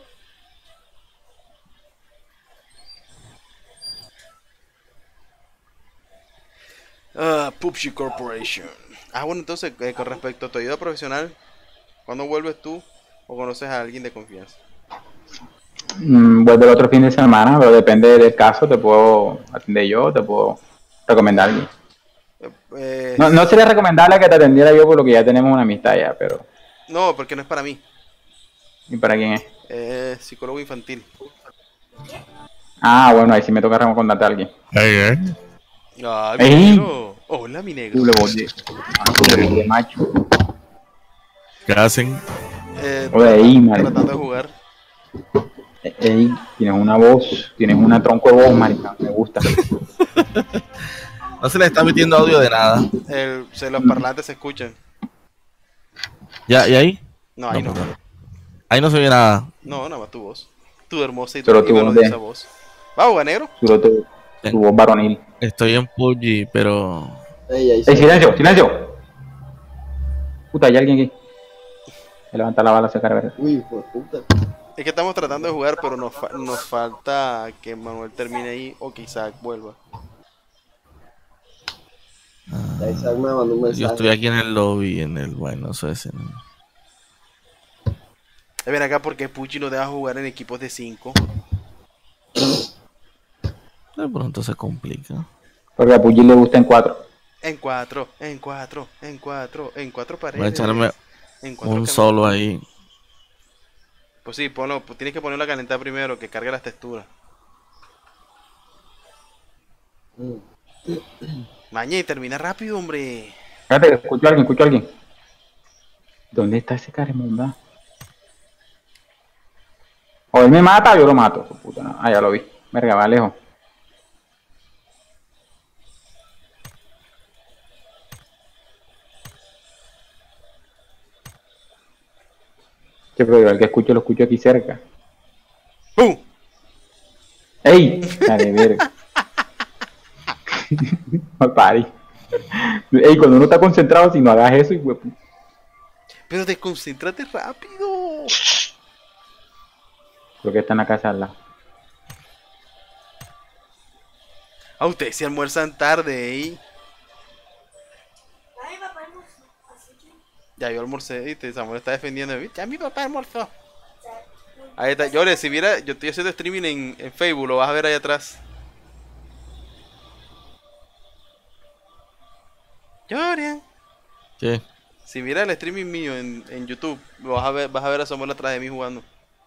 Ah, P U B G Corporation. Ah, bueno, entonces, eh, con respecto a tu ayuda profesional, ¿cuándo vuelves tú o conoces a alguien de confianza? Mm, vuelve el otro fin de semana, pero depende del caso, te puedo atender yo, te puedo recomendar a alguien. Eh, No, no sería recomendable que te atendiera yo por lo que ya tenemos una amistad ya, pero no, porque no es para mí. ¿y para quién es? Es psicólogo infantil. Ah, bueno, ahí sí me toca recomendarte a alguien. Ay, mi Ey. negro. Hola, mi negro. Culo bote. Horrible, macho. ¿Qué hacen? Eh, Oye, trata- ahí, marica. tratando de jugar. Ey, tienes una voz, tienes una tronco de voz, marica, me gusta. No se le está metiendo audio de nada. El, se, los parlantes se escuchan. ¿Ya? ¿Y ahí? No, ahí no. pues, ahí no se oye nada. No, nada más tu voz. Tu hermosa y, Solo y tu voz melodiosa de- voz. Va, jugar negro. Solo tu, tu voz varonil. Estoy en P U B G, pero... Ey, ahí ¡Ey, se- silencio, silencio! Puta, hay alguien aquí. Me levanta la bala, se cara verde. Uy, hijo de puta. Es que estamos tratando de jugar, pero nos, fa- nos falta que Manuel termine ahí o que Isaac vuelva. Ya Isaac me mandó un mensaje. Yo estoy aquí en el lobby, en el... Bueno, eso es... En... Eh, ven acá porque Puchi no deja jugar en equipos de cinco. De pronto se complica. Porque a Puyi le gusta en cuatro. En cuatro, en cuatro, en cuatro, en cuatro paredes. Voy a echarme en cuatro un caminos. solo ahí. Pues sí, ponlo, pues tienes que ponerlo a calentar primero, que cargue las texturas. Mm. Mañe, termina rápido, hombre. Espérate, escucho a alguien, escucho a alguien. ¿Dónde está ese caremunda? O él me mata o yo lo mato. Su puta, no. Ah, ya lo vi. Verga, va lejos. Che, pero yo el que escucho lo escucho aquí cerca. ¡Pum! ¡Ey! Dale, verga. No pari. Ey, cuando uno está concentrado, si no hagas eso, y huepu. Pero desconcéntrate rápido. Creo que está en la casa al lado. A ustedes se almuerzan tarde, ¿eh? Ay, papá, almorzó, así que... Ya yo almorcé y te- Samuel está defendiendo. Ya mi papá almorzó. o sea, Ahí está. Yo si viera, yo estoy haciendo streaming en, en Facebook, lo vas a ver ahí atrás. Llorian. ¿Qué? Si miras el streaming mío en, en YouTube, lo vas a ver, vas a ver a Samuel atrás de mí jugando.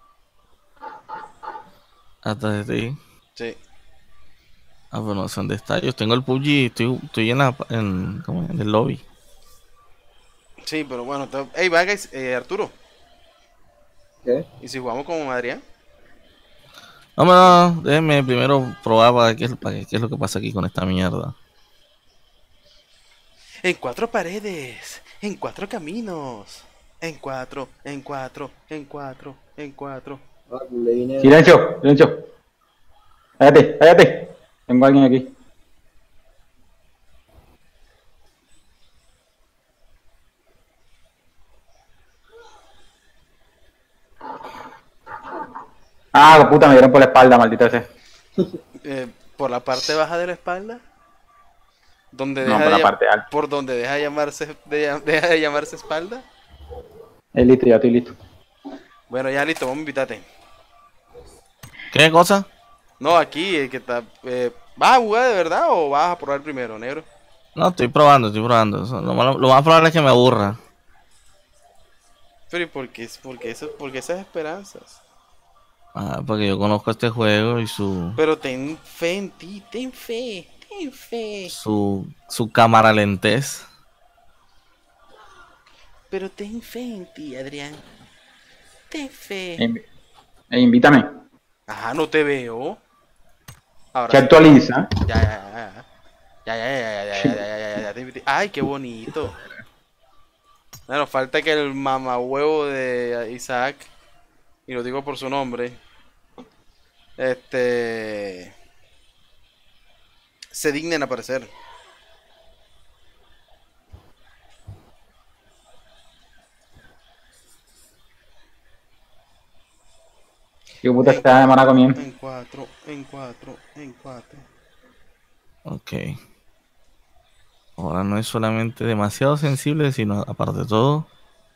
Atrás de ti. Sí. Ah, pero no sé dónde está. Yo tengo el P U B G, estoy, estoy en, la, en, ¿cómo es? En el lobby. Sí, pero bueno, te- hey, va, guys, eh, Arturo. ¿Qué? ¿Y si jugamos con Adrián? No, no, no, déjenme primero probar para qué, es- para qué, qué es lo que pasa aquí con esta mierda. En cuatro paredes, en cuatro caminos, en cuatro, en cuatro, en cuatro, en cuatro. Ah, le vine. Silencio, silencio. Cállate, cállate. Tengo a alguien aquí. Ah, puta, me dieron por la espalda, maldita sea. Eh, por la parte baja de la espalda, donde No, deja por de la llam- parte alta. por donde deja de llamarse, de llam- deja de llamarse espalda. Eh, listo, ya estoy listo. Bueno, ya listo, vamos a invitarte. ¿Qué cosa? No, aquí, el que está. Eh, ¿vas a jugar de verdad o vas a probar primero, negro? No, estoy probando, estoy probando. Eso, Lo, malo- lo más probable es que me aburra. Pero ¿y por qué, por qué eso, por qué esas esperanzas? Ah, porque yo conozco este juego y su Pero ten fe en ti, ten fe, ten fe. su su cámara lentez. Pero ten fe en ti, Adrián. Ten fe. E invi- e invítame. Ajá, no te veo. Ahora Se sí. actualiza. Ya, ya, ya. Ya, ya, ya, ya, ya, ya, ya, ya, ya, ya, te invité. Ay, qué bonito. Bueno, falta que el mamahuevo de Isaac, y lo digo por su nombre, este, se dignen a aparecer. ¿Qué puta se va a demorar comiendo? En cuatro, en cuatro, en cuatro. Ok. Ahora no es solamente demasiado sensible, sino aparte de todo.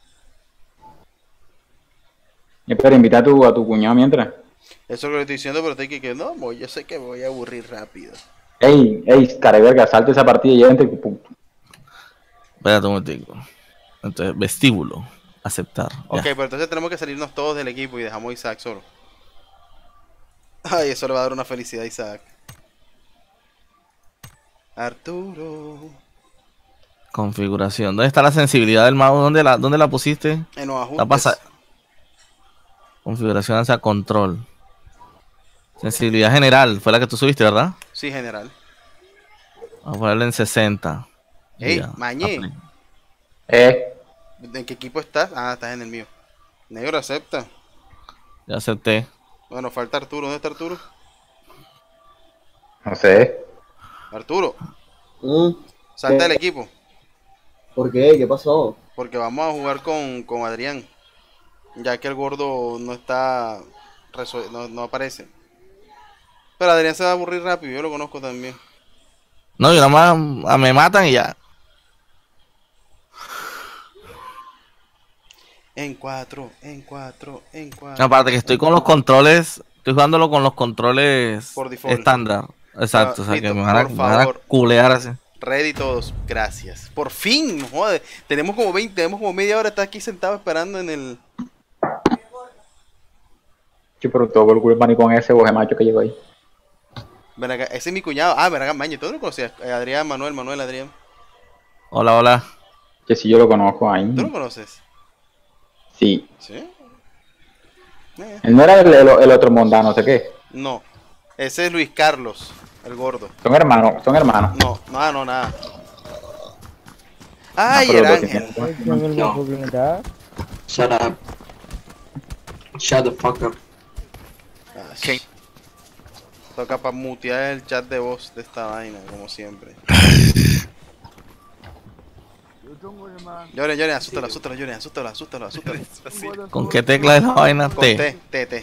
Espera, invita a tu, a tu cuñado mientras. Eso es lo que le estoy diciendo, pero estoy que, que no, mo, yo sé que me voy a aburrir rápido. Ey, ey, careverga, salte esa partida y entre. Pum. Espérate un momentico. Entonces, vestíbulo. Aceptar. Ok, Ya. pero entonces tenemos que salirnos todos del equipo y dejamos a Isaac solo. Ay, eso le va a dar una felicidad a Isaac. Arturo. Configuración. ¿Dónde está la sensibilidad del mouse? ¿Dónde la, dónde la pusiste? En los La ajustes. pasa. Configuración hacia control. Sensibilidad general. Fue la que tú subiste, ¿verdad? Sí, general. Vamos a ponerle en sesenta. Ey, Ya. Mañé. Apli- Eh, ¿En qué equipo estás? Ah, estás en el mío. Negro, acepta. Ya acepté. Bueno, falta Arturo. ¿Dónde está Arturo? no sé. Arturo, Mm, salta ¿Qué? del equipo. ¿Por qué? ¿Qué pasó? Porque vamos a jugar con, con Adrián. Ya que el gordo no está. resol- No, no aparece. Pero Adrián se va a aburrir rápido. Yo lo conozco también. No, yo nada más ah, me matan y ya. En cuatro, en cuatro, en cuatro. Aparte que estoy con los controles, estoy jugándolo con los controles Por default. estándar. Exacto, Ah, o sea que listo, me van a, por me van a favor. culear así. Ready todos. Gracias. Por fin, no joder. Tenemos como veinte, tenemos como media hora. Está aquí sentado esperando en el. Yo, pero todo el culo el manicón ese boje macho que llegó ahí. Ven acá, ese es mi cuñado. Ah, ven acá, Mañe. ¿Tú no lo conocías? Eh, Adrián, Manuel, Manuel, Adrián. Hola, hola. Que si yo lo conozco ahí. ¿Tú lo conoces? Sí. ¿Sí? Eh, Él no era el, el- el otro mondano, no sé qué. No. Ese es Luis Carlos, el gordo. Son hermanos, son hermanos. No, nada, no, nada. Ay, pero el lo que ángel. tiene- No. Shut up. Shut the fuck up. Ah, sí. Toca para mutear el chat de voz de esta vaina, como siempre. Lloren, lloren, asústalo, asústalo, lloren, asústalo, asústalo, asústalo. ¿Con qué tecla es la vaina? Con T. T, T, T.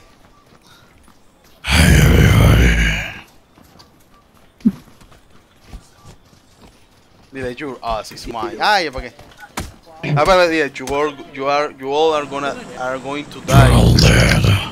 Dile, you are us, is mine. Ay, ¿para qué? Ah, para dile, you all, you are, you all are gonna, are going to die.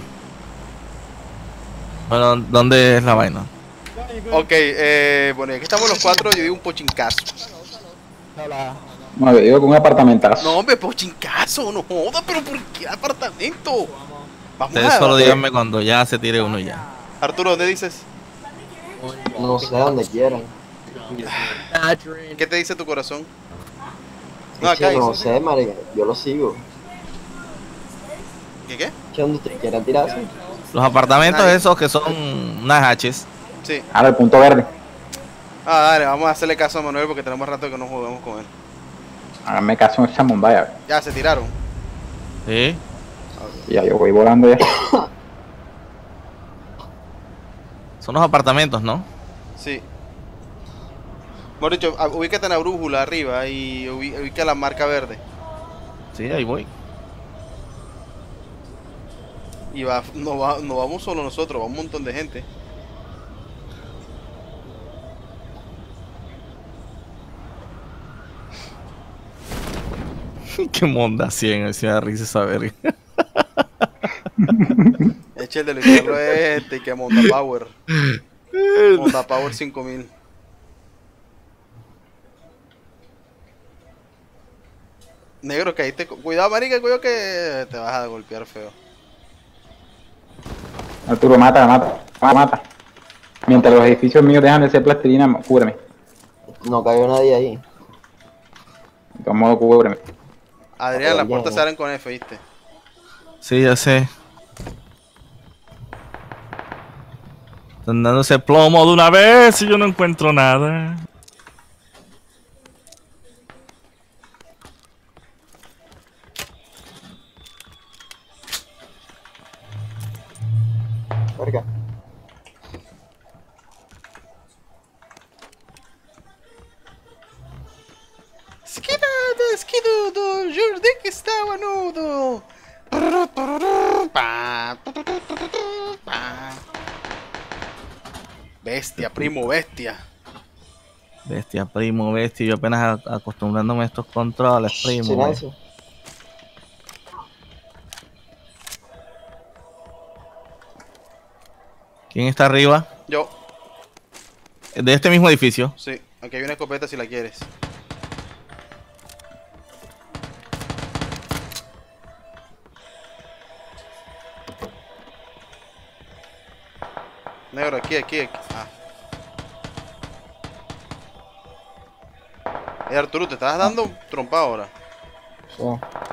Bueno, ¿dónde es la vaina? Ok, eh, bueno, aquí estamos los cuatro, yo digo un pochincazo. No, yo digo con un apartamentazo. No, hombre, pochincazo, no joda, pero ¿por qué apartamento? Vamos Ustedes a solo díganme cuando ya se tire uno y ya. Arturo, ¿dónde dices? No sé, donde quieran. ¿Qué te dice tu corazón? No, Es que acá no dice. sé, marica, yo lo sigo. ¿Qué qué? ¿Qué donde ustedes quieran tirarse? Los apartamentos Nadie. esos que son unas H's. Sí. Ahora el punto verde. Ah, dale, vamos a hacerle caso a Manuel porque tenemos rato que no jugamos con él. Háganme caso en esa bombaya. Ya, se tiraron. Sí. Ya yo voy volando ya. Son los apartamentos, ¿no? Sí. Mejor dicho, a- ubícate en la brújula arriba y ubi- ubica la marca verde. Sí, ahí voy. Y va, no, va, no vamos solo nosotros, va un montón de gente. Qué monda cien, así me da risa esa verga. Eche el de Luis Carlos es este que monta Power. Monta Power cinco mil. Negro, caíste. con- Cuidado, marica, cuidado que te vas a golpear feo. Arturo, mata, mata, mata, mata. Mientras los edificios míos dejan de ser plastilina, cúbreme. No cayó nadie ahí. De todos modos, cúbreme. Adrián, las Bien, puertas eh. se abren con F, ¿viste? Sí, ya sé. Están dándose plomo de una vez y yo no encuentro nada. Verga. Skidado, skidudo, your dick está banudo. Pa, pa. Bestia, primo, bestia. Bestia, primo, bestia. Yo apenas a- acostumbrándome a estos controles, primo. Silencio. ¿Quién está arriba? Yo, De este mismo edificio. sí, aquí hay una escopeta si la quieres. Negro, aquí, aquí, aquí. Ah. Eh, Arturo, te estabas dando trompa ahora. Sí.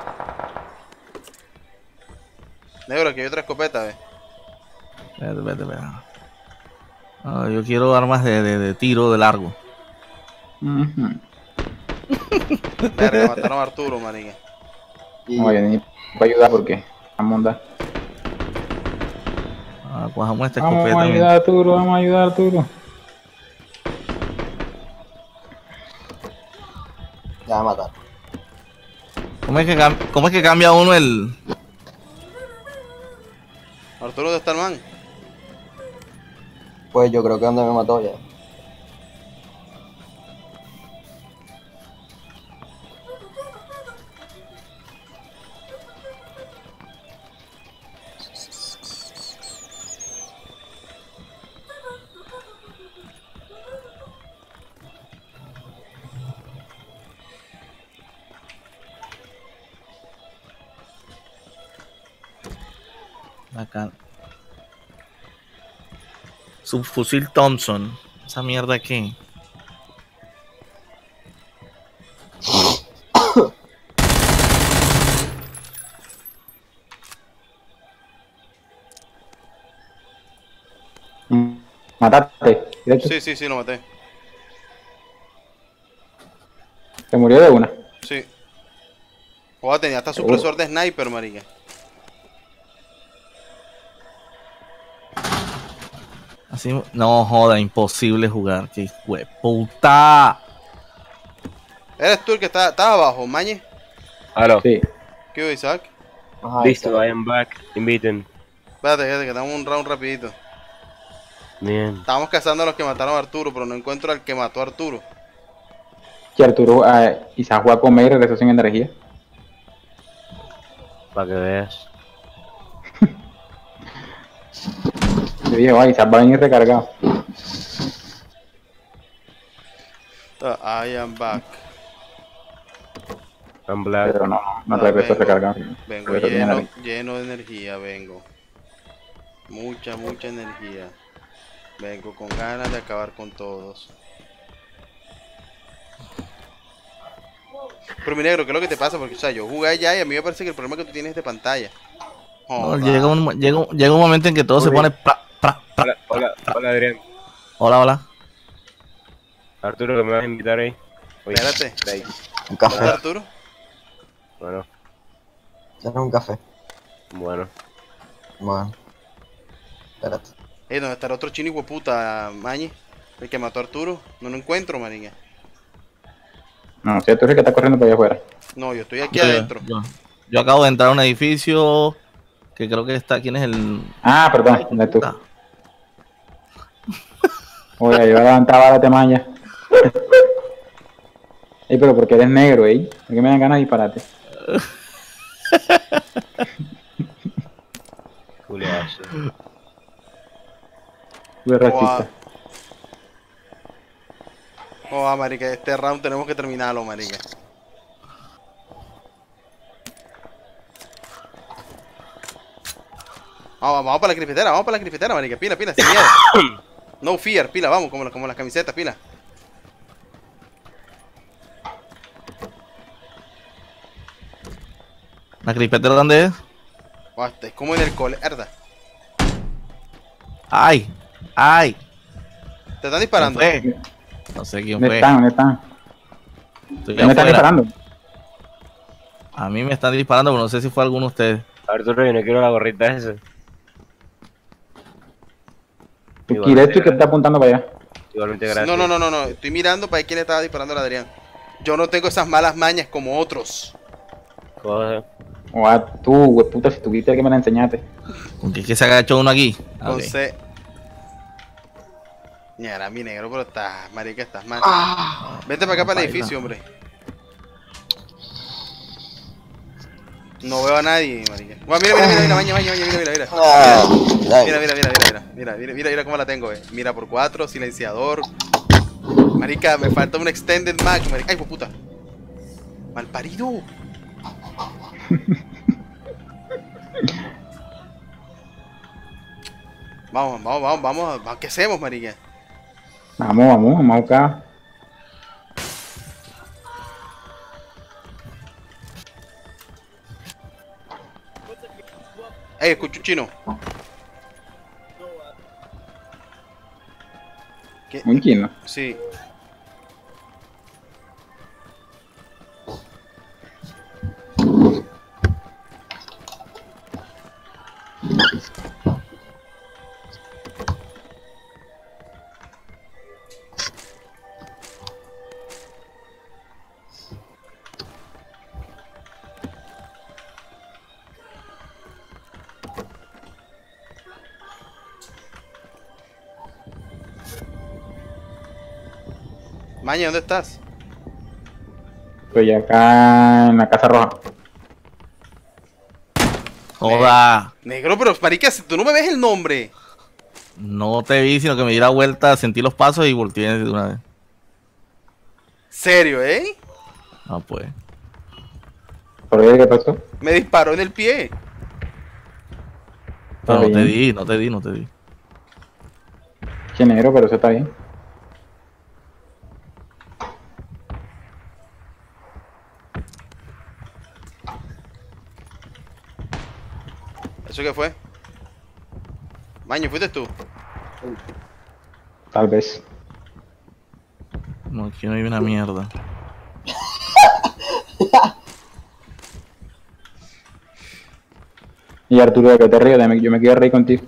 Negro, aquí hay otra escopeta, ve. Espérate, espérate, espérate. Ah, yo quiero armas de, de, de tiro de largo. Ujú. Verga, mataron a Arturo, marica. Y No, yo ni puedo ayudar porque vamos a andar. Ah, cojamos esta Vamos escopeta. a mira. ayudar a Arturo, vamos a ayudar a Arturo. ya va a matar. ¿Cómo es que, cam- cómo es que cambia uno el...? Arturo, ¿dónde está el man? Pues yo creo que donde me mató ya. Acá. Subfusil Thompson. Esa mierda aquí. Mm, Mataste. Directo. Sí, sí, sí, lo maté. Se murió de una. Sí. Joder, tenía hasta Seguro. supresor de sniper, marica. Así, no joda, imposible jugar. Que puta. Eres tú el que está, está abajo, mañe. Aló. Sí. ¿Qué hubo, Isaac? Ajá, Listo, ahí I am back. Inviten. Espérate, espérate, que damos un round rapidito. Bien. Estábamos cazando a los que mataron a Arturo, pero no encuentro al que mató a Arturo. Que Arturo eh, quizás fue a comer y regresó sin energía. Para que veas. Yo dije, "Ay, quizás va a venir recargado". Ah, I am back. I'm black. Pero no, no Ah, regresó vengo. recargado. Vengo Regresó sin lleno, energía. lleno de energía, vengo. Mucha, mucha energía. Vengo con ganas de acabar con todos. Pero mi negro, ¿qué es lo que te pasa? Porque, o sea, yo jugué allá y a mí me parece que el problema que tú tienes es de pantalla. No, Joda. llega, un, llega, un- llega un momento en que todo se Uy. pone... pra, pra, pra. Hola, hola, hola Adrián. Hola, hola. Arturo, ¿me vas a invitar ahí? Oye, Espérate. de ahí. Un ¿Dónde está café. Arturo? Bueno, Ya no un café. bueno. Bueno. Espérate. Eh, ¿dónde está el otro chino hueputa, Mañi? El que mató a Arturo. No lo encuentro, marica. No, si Arturo es el que está corriendo para allá afuera. No, yo estoy aquí Yo, adentro. yo- yo acabo de entrar a un edificio que creo que está... ¿Quién es el...? Ah, perdón, ¿dónde tú? Ah, Oye, yo levantaba la temaña. Ey, pero porque eres negro, ¿eh? ¿Por qué me dan ganas de dispararte? Culeazo. Tú eres racista. Oh, ah, marica, este round tenemos que terminarlo, marica. Vamos, vamos para la cripetera, vamos para la cripetera, marica. Pila, pila, sin miedo. No fear, pila, vamos, como, como las camisetas, pila. ¿La cripetera dónde es? Oh, este es como en el cole, herda. ¡Ay! ¡Ay! Te están disparando. ¿Quién fue? No sé quién ¿Dónde fue. están? ¿Dónde están? Estoy ¿Dónde están afuera. disparando? A mí me están disparando, pero no sé si fue alguno de ustedes. Arturo, yo no quiero la gorrita esa. Tu Igualmente, Kiretu que gracias. está apuntando para allá. Igualmente, gracias. No, no, no, no, no. Estoy mirando para ver quién le estaba disparando a Adrián. Yo no tengo esas malas mañas como otros. Joder. O a tú, güey, puta, si tuviste que me la enseñaste. ¿Con qué es que se agachó uno aquí? Ah, Con ok. C. Ñara, mi negro, pero estás, marica, estás mal. Vete para acá para el Baila. edificio, hombre. No veo a nadie, marica. Guau, mira, mira, mira, mira, maña, maña, maña, mira, mira, mira. Ah, Mira, ay. mira, mira, mira, mira, mira, mira, mira, mira cómo la tengo, eh. Mira por cuatro, silenciador. Marica, me falta un extended mag, marica. Ay, pues puta. Malparido. Vamos, vamos, vamos, vamos, vamos, ¿qué hacemos, marica? Vamos, vamos, vamos a buscar. Ey, escucho un chino. ¿Qué? Un chino. Sí. Maña, ¿dónde estás? Estoy acá en la Casa Roja. Joda. Negro, pero marica, si tú no me ves el nombre. No te vi, sino que me di la vuelta, sentí los pasos y volteé de una vez. Serio, ¿eh? Ah, pues. ¿Por qué? ¿Qué pasó? Me disparó en el pie. Pero no Está te bien. di, no te di, no te di. Che negro, pero eso está bien. ¿Eso qué fue? Maño, ¿fuiste tú? Tal vez. No, aquí no hay una mierda. Y Arturo, ¿de qué te ríes? Dame- Yo me quiero reír contigo.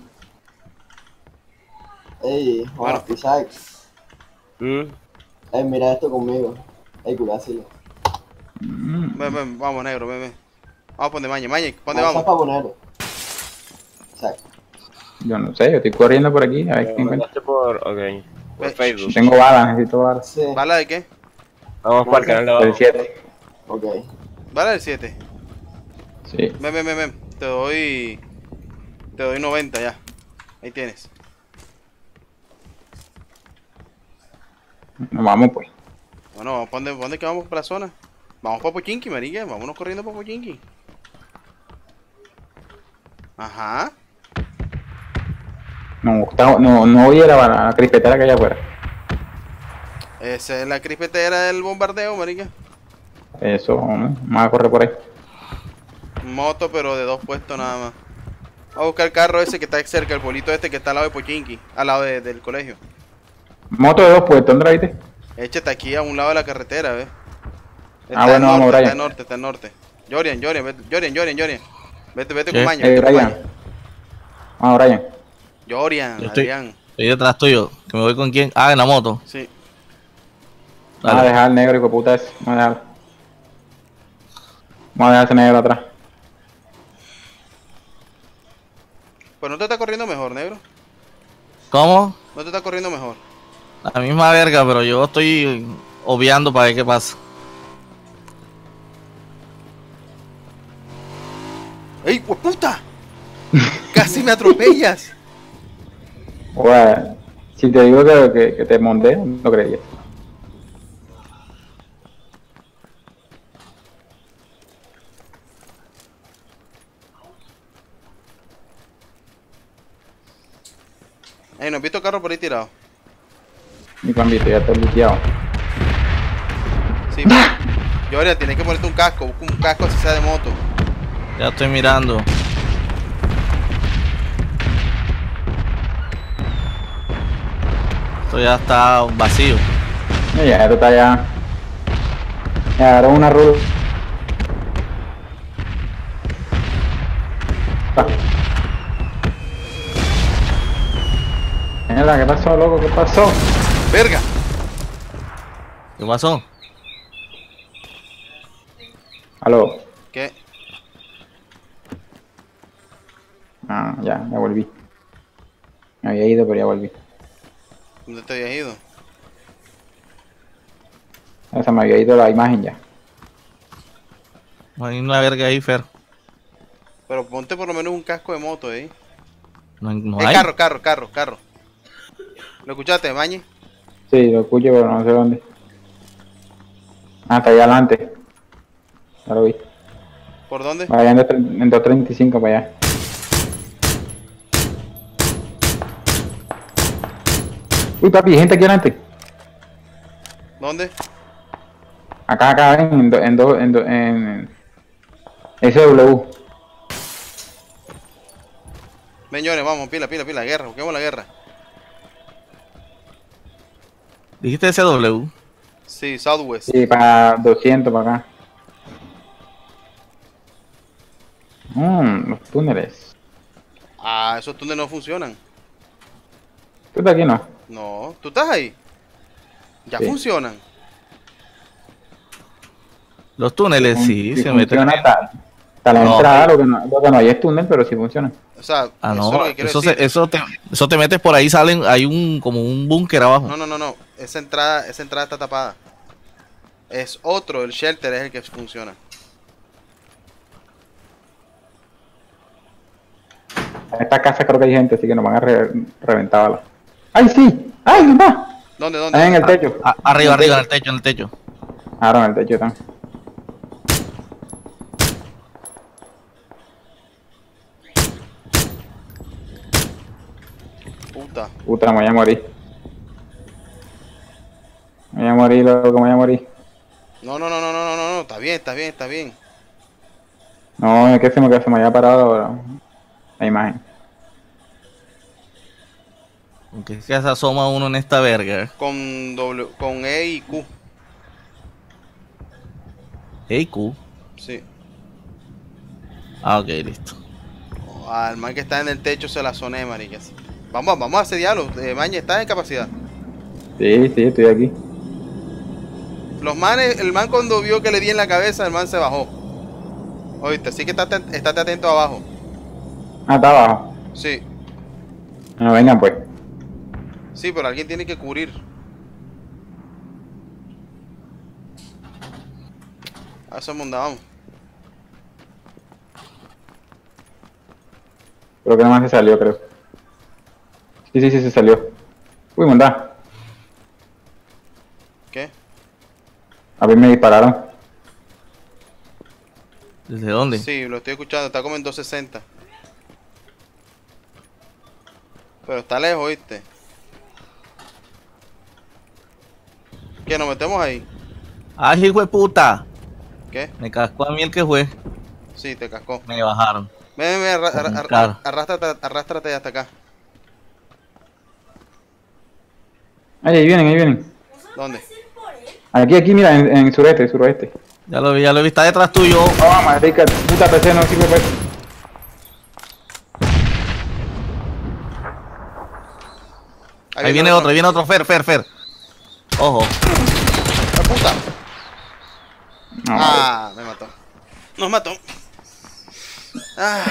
Ey, Bueno. Juan, Isaac. ¿Mm? Ey, mira esto conmigo. Ey, curásilo. Mm, Ven, ven, vamos, negro, ven, ven. Vamos a poner Maña, Maña, ¿dónde Vamos vamos? para ponerlo. Isaac. Yo no sé, yo estoy corriendo por aquí. A ver Me qué encuentro. mandaste por, ok, por Ve. Facebook. Tengo balas, necesito balas. Sí. ¿Bala de qué? Vamos para el canal de abajo. Del siete. Ok. Bala del siete. Sí. Ven, ven, ven, ven. Te doy. Te doy noventa ya. Ahí tienes. Nos vamos pues. Bueno, vamos, ¿para dónde, ¿para dónde que vamos para la zona? Vamos para Pochinki, marica. Vámonos corriendo para Pochinki. Ajá. No, está- no, no voy a ir a la, a la crispetera que hay afuera. Esa es la crispetera del bombardeo, marica. Eso, vamos, vamos a correr por ahí. Moto, pero de dos puestos nada más. Vamos a buscar el carro ese que está cerca, el bolito este que está al lado de Pochinki, al lado de- del colegio. Moto de dos puestos, ¿dónde la viste? Échate aquí a un lado de la carretera, ¿ves? Ah, bueno, al vamos, norte, Brian. está al norte, está al norte. Jorian, Jorian, vete, Jorian, Jorian, Jorian. Vete, vete ¿Qué? con Maña, Eh, vete con Brian. Maña. Vamos, Brian. Jorian, Yo estoy- Adrián. Estoy detrás tuyo. ¿Que me voy con quién? Ah, en la moto. Sí. Vamos a Dale. dejar al negro, hijo de puta ese. Vamos a dejarlo. Vamos a dejar ese negro atrás. Pues no te está corriendo mejor, negro. ¿Cómo? No te está corriendo mejor. La misma verga, pero yo estoy obviando para ver qué pasa. ¡Ey, puta! ¡Casi me atropellas! Oye, si te digo que, que, que te monté, no creerías. Ey, ¿no has visto carro por ahí tirado? Mi pambito, ya está looteado. Sí, Joria, tienes que ponerte un casco. Busca un casco así sea de moto. Ya estoy mirando. Esto ya está vacío. Y ya, esto está ya. Me agarró una ruda. Mierda, ¿qué pasó, loco? ¿Qué pasó? ¡Verga! ¿Qué pasó? Aló. ¿Qué? Ah, ya, ya volví. Me había ido, pero ya volví. ¿Dónde te habías ido? O sea, me había ido la imagen ya. Hay una verga ahí, Fer. Pero ponte por lo menos un casco de moto ahí. No, hay- no Eh, hay. carro, carro, carro, carro. ¿Lo escuchaste, Mañi? Sí, lo escucho, pero no sé dónde. Ah, está allá adelante. Ya lo vi. ¿Por dónde? Vaya en doscientos treinta y cinco para allá. Uy, papi, hay gente aquí adelante. ¿Dónde? Acá, acá, ven, en, do- en, do- en, do- en S W. Señores, vamos, pila, pila, pila, guerra, busquemos la guerra. ¿Dijiste S W? Sí, Southwest. Sí, para doscientos para acá. Mmm, los túneles. Ah, esos túneles no funcionan. ¿Tú estás aquí no? No, ¿tú estás ahí? Ya Sí. funcionan. Sí Los túneles fun- sí, sí se meten. funciona hasta, hasta la No, entrada, lo que, no, lo que no hay es túnel, pero sí funciona. O sea, Ah, eso es no, lo que quiero eso, decir. se- eso, te, eso te metes por ahí, salen, hay un como un búnker abajo. No, no, no, no. Esa entrada, esa entrada está tapada. Es otro, el shelter es el que funciona. En esta casa creo que hay gente, así que nos van a re reventar balas. ¡Ay, sí! ¡Ay, mamá! ¿Dónde, dónde? Ahí en el dónde? techo. A- arriba, arriba, en el techo, en el techo. Ahora en el techo están. Puta. Puta, me voy a morir. Me voy a morir, loco, me voy a morir. No, no, no, no, no, no, no, no. Está bien, está bien, está bien. No, es que se me, que se me había parado ahora la imagen. Aunque es que se asoma uno en esta verga. Con W, con E y Q. Hey, Q. Sí. Ah, ok, listo. Al man que está en el techo se la soné, maricas. Vamos, vamos a hacer diálogo. Eh, Maña, ¿estás en capacidad? Sí, sí, estoy aquí. Los manes, el man cuando vio que le di en la cabeza, el man se bajó. Oíste, así que estate, estate atento abajo. Ah, está abajo. Sí, No, vengan pues. sí, pero alguien tiene que cubrir. A eso munda, vamos. Creo que nomás se salió, creo. Sí, sí, sí, se salió. Uy, mandá. ¿Qué? A mí me dispararon. ¿Desde dónde? Sí, lo estoy escuchando, está como en doscientos sesenta. Pero está lejos, ¿oíste? ¿Qué? ¿Nos metemos ahí? ¡Ay, hijo de puta! ¿Qué? Me cascó a mí el que fue. Sí, te cascó. Me bajaron. Ven, ven, ven, arra- arra- arra- Claro. arrástrate, arrástrate hasta acá. Ay, ahí vienen, ahí vienen. ¿Dónde? Aquí, aquí, mira, en, en sureste, suroeste. Ya lo vi, ya lo vi. Está detrás tuyo. Oh, marica, puta P C no sirve pues. Ahí viene otro, ahí viene otro. Fer, Fer, Fer. Ojo. ¡Ah, puta! No, Ah, me mató. Nos mató. Ah.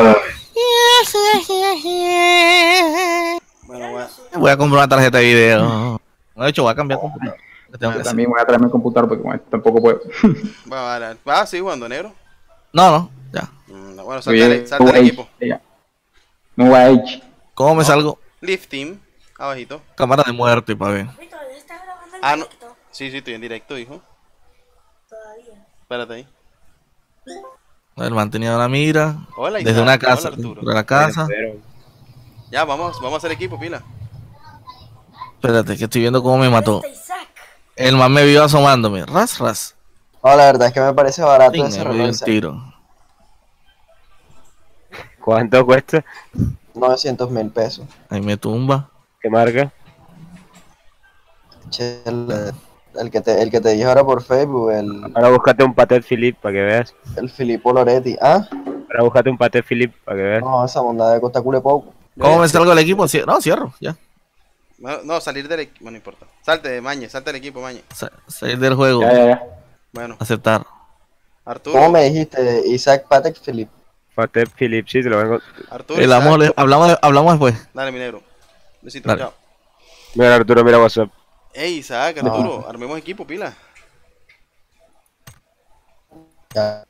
Bueno, bueno. Voy a comprar una tarjeta de video. De hecho, voy a cambiar computador. Que tengo que hacer. también voy a traerme el computador porque bueno, tampoco puedo. Bueno, vale. ¿Vas a seguir jugando, negro? No, no, ya. Mm, Bueno, salte, del- salte del Oye, equipo. ya. No voy a H. ¿Cómo me salgo? Lift team, abajito. Cámara de muerte, pa' ver. Uy, ¿todavía estás grabando el Ah, no. directo? Sí, sí, estoy en directo, hijo. Todavía. Espérate ahí. El man tenía una mira. Hola, Desde Isaac. una Hola, casa. Arturo. De la casa. Pero- Ya, vamos, vamos a hacer equipo, pila. Espérate, que estoy viendo cómo me mató. Está Isaac. El man me vio asomándome. Ras, ras. No, la verdad es que me parece barato Ting, ese me dio reloj. un Isaac. tiro. ¿Cuánto cuesta? novecientos mil pesos. Ahí me tumba. ¿Qué marca? Che, el, el que te, el que te dije ahora por Facebook, el, Ahora búscate un Patek Philippe para que veas. el Filippo Loretti. ¿Ah? Ahora búscate un Patek Philippe para que veas. No, esa bondad de costa cule poco. ¿Cómo me salgo del equipo? Cier- No, cierro, ya. No, no, salir del equipo, no importa. Salte, Mañe, salte del equipo, Mañe. Sa- Salir del juego. Ya, ya, ya. Bueno, Aceptar. Arturo. ¿Cómo me dijiste? Isaac Patek Philippe. Patek Philippe, sí, te lo vengo. Arturo. Eh, hablamos, Isaac. hablamos, hablamos después. Dale, mi negro. Besito, Dale. chao. Mira, Arturo, mira WhatsApp. Ey, Isaac, Arturo, armemos equipo, pila. Ya.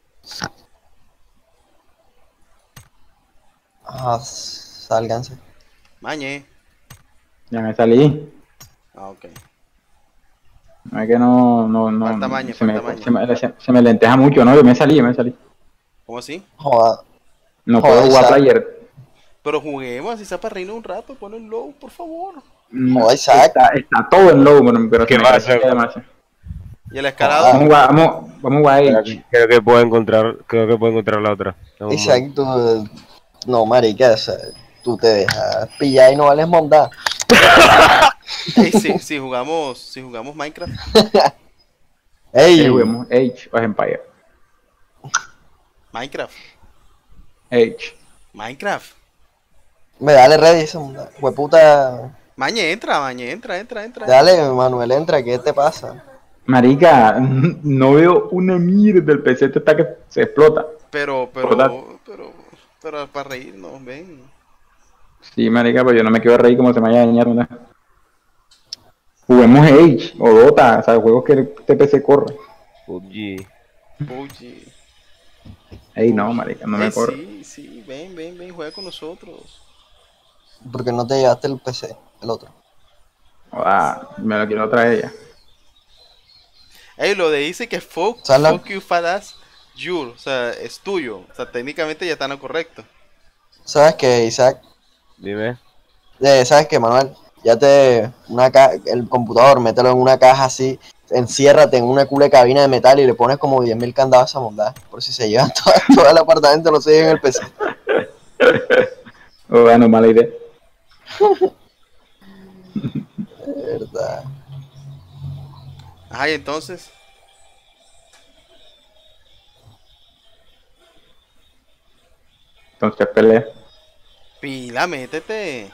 Ah, sálganse. Mañe. Ya me salí. Ah, ok. No es que no, no, no. Falta maña, se, me, falta maña. se, me, se- se me lenteja mucho, ¿no? Yo me salí, yo me salí. ¿Cómo así? Joda. No Joder, puedo jugar Isaac. player. Pero juguemos, así sea para reírnos un rato, pon el low, por favor. No, Joder, Isaac. está, está todo en low, pero, pero ¿Qué se me pasa? cae demasiado. Y el Ah. escalado. Vamos a jugar, vamos, vamos a jugar Creo Age. que- Creo que puedo encontrar, creo que puedo encontrar la otra. Dame un Isaac, tú. No, marica, o sea, tú te dejas pillar y no vales mondar. Ey, si, si jugamos, si jugamos Minecraft. Ey, Eh, juguemos Age o Empire. Minecraft. Age. Minecraft. me dale ready esa mondad. Hueputa. Mañe, entra, Mañe, entra, entra, entra. Dale, Manuel, entra, ¿qué te pasa? Marica, no veo una mierda. El P C te está que se explota. Pero, pero, ¿Verdad? pero, pero para reírnos, ven. Sí, marica, pues yo no me quiero reír como se me vaya a dañar una. Juguemos Age o Dota, o sea, juegos que este P C corre. P U B G. Oye. Ey, no, marica, no me Ey, corre. sí, sí, ven, ven, ven, juega con nosotros. Porque no te llevaste el P C, el otro. Ah, me lo quiero traer ya. Ey, lo de dice que fuck, Sala. fuck you fat ass, your, o sea, es tuyo. O sea, técnicamente ya está en lo correcto. ¿Sabes qué, Isaac? Dime. Eh, ¿Sabes qué, Manuel? Ya te... Una ca- el computador, mételo en una caja así, enciérrate en una cule cabina de metal y le pones como diez mil candados a esa bondad. Por si se llevan todo, todo el apartamento, no se lleven el P C. Oh, bueno, mala idea. De verdad. Ajá, y entonces. Entonces pelea. Pila, métete.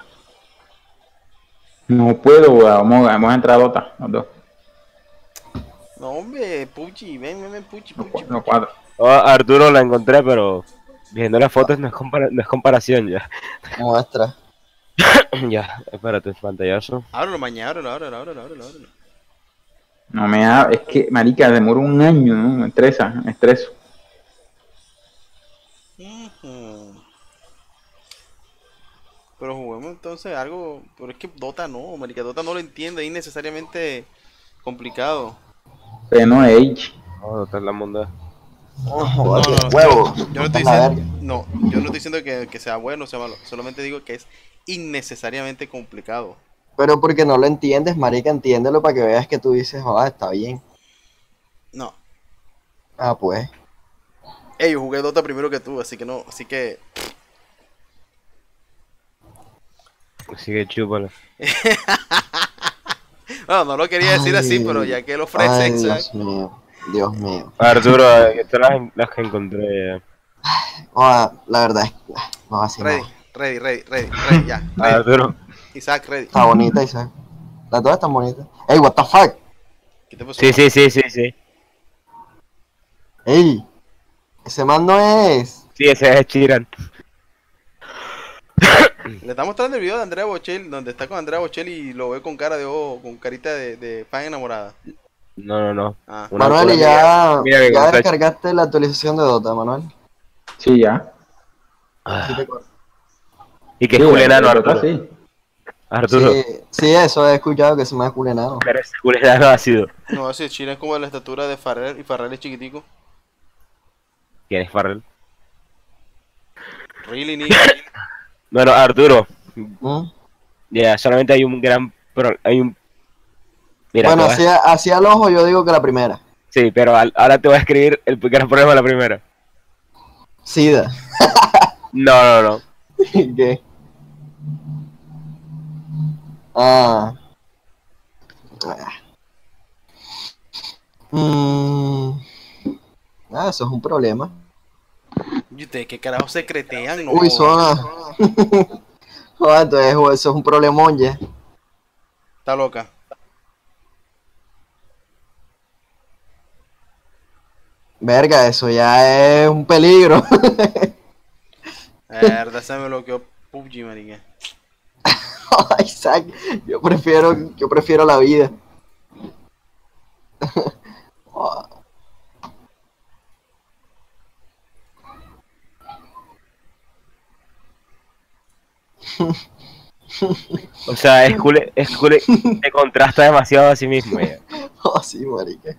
No puedo, weón. Vamos, vamos a entrar a Dota, los dos. No, hombre, Puchi, ven, ven, ven, Puchi, Los, Puchi. cua- los cuatro. Oh, Arturo la encontré, pero viendo las fotos no es, compara- no es comparación ya. Muestra. Ya, espérate, pantallazo. Ábrelo mañana, ábrelo, ábrelo, ábrelo, ábrelo, ábrelo. No me ha... Es que, marica, demora un año, ¿no? Me estresa, me estreso. Ujú. Pero juguemos entonces algo. Pero es que Dota no, marica, Dota no lo entiende, es innecesariamente complicado. Pero no Age. Oh, está en la monda. Oh, No, joder, no, no, huevo. yo, yo no estoy A ver. diciendo, no, yo no estoy diciendo que, que sea bueno o sea malo, solamente digo que es innecesariamente complicado. Pero porque no lo entiendes, marica, entiéndelo para que veas que tú dices, ah, está bien. No. Ah, pues. Ey, yo jugué Dota primero que tú, así que no, así que Así que chúpalo. no, no lo quería decir así, Ay. pero ya que lo ofrece, Ay, Isaac. Dios mío. Dios mío. Arturo, eh, estas las, las que encontré. eh. Ah, la verdad es que... No, así Ready, no. ready, ready, ready, ready, ya. Ah, Ready. Arturo, Isaac, ready. Está bonita, Isaac. Las dos están bonitas. Ey, what the fuck. ¿Qué te pasó? sí, sí, sí, sí, sí. Ey. Ese man no es. Sí, ese es Chiran. Le estamos mostrando el video de Andrea Bocelli, donde está con Andrea Bocelli y lo ve con cara de ojo, con carita de, de fan enamorada. No, no, no. Ah. Una- Manuel, una ¿y ya, mira que ya está- descargaste la actualización de Dota, Manuel? Sí, ya. Sí, te corto. Y que Sí, es culenano, el Dota, Arturo. sí. Arturo, Sí, sí, eso he escuchado que se me ha culenado. pero ese culenano ha sido. No, así Chile es como de la estatura de Farrell y Farrell es chiquitico. ¿Quién es Farrell? Really, nigga. Bueno, Arturo, ¿Mm? ya, solamente hay un gran Pero hay un... Mira, Bueno, te voy a- así, así al ojo yo digo que la primera. sí, pero al- ahora te voy a escribir el gran problema de la primera. SIDA. No, no, no. ¿Qué? Ah. Ah. Mm. Ah, eso es un problema. ¿Y ustedes qué carajo secretean? No, Uy, zona. Joder, entonces eso es un problemón ya. está loca. Verga, eso ya es un peligro. Verdad, se me bloqueó P U B G, marica. Ay, Isaac, yo prefiero, yo prefiero la vida. O sea, es cool, es cool, te contrasta demasiado a sí mismo. Ya. Oh, sí, marica.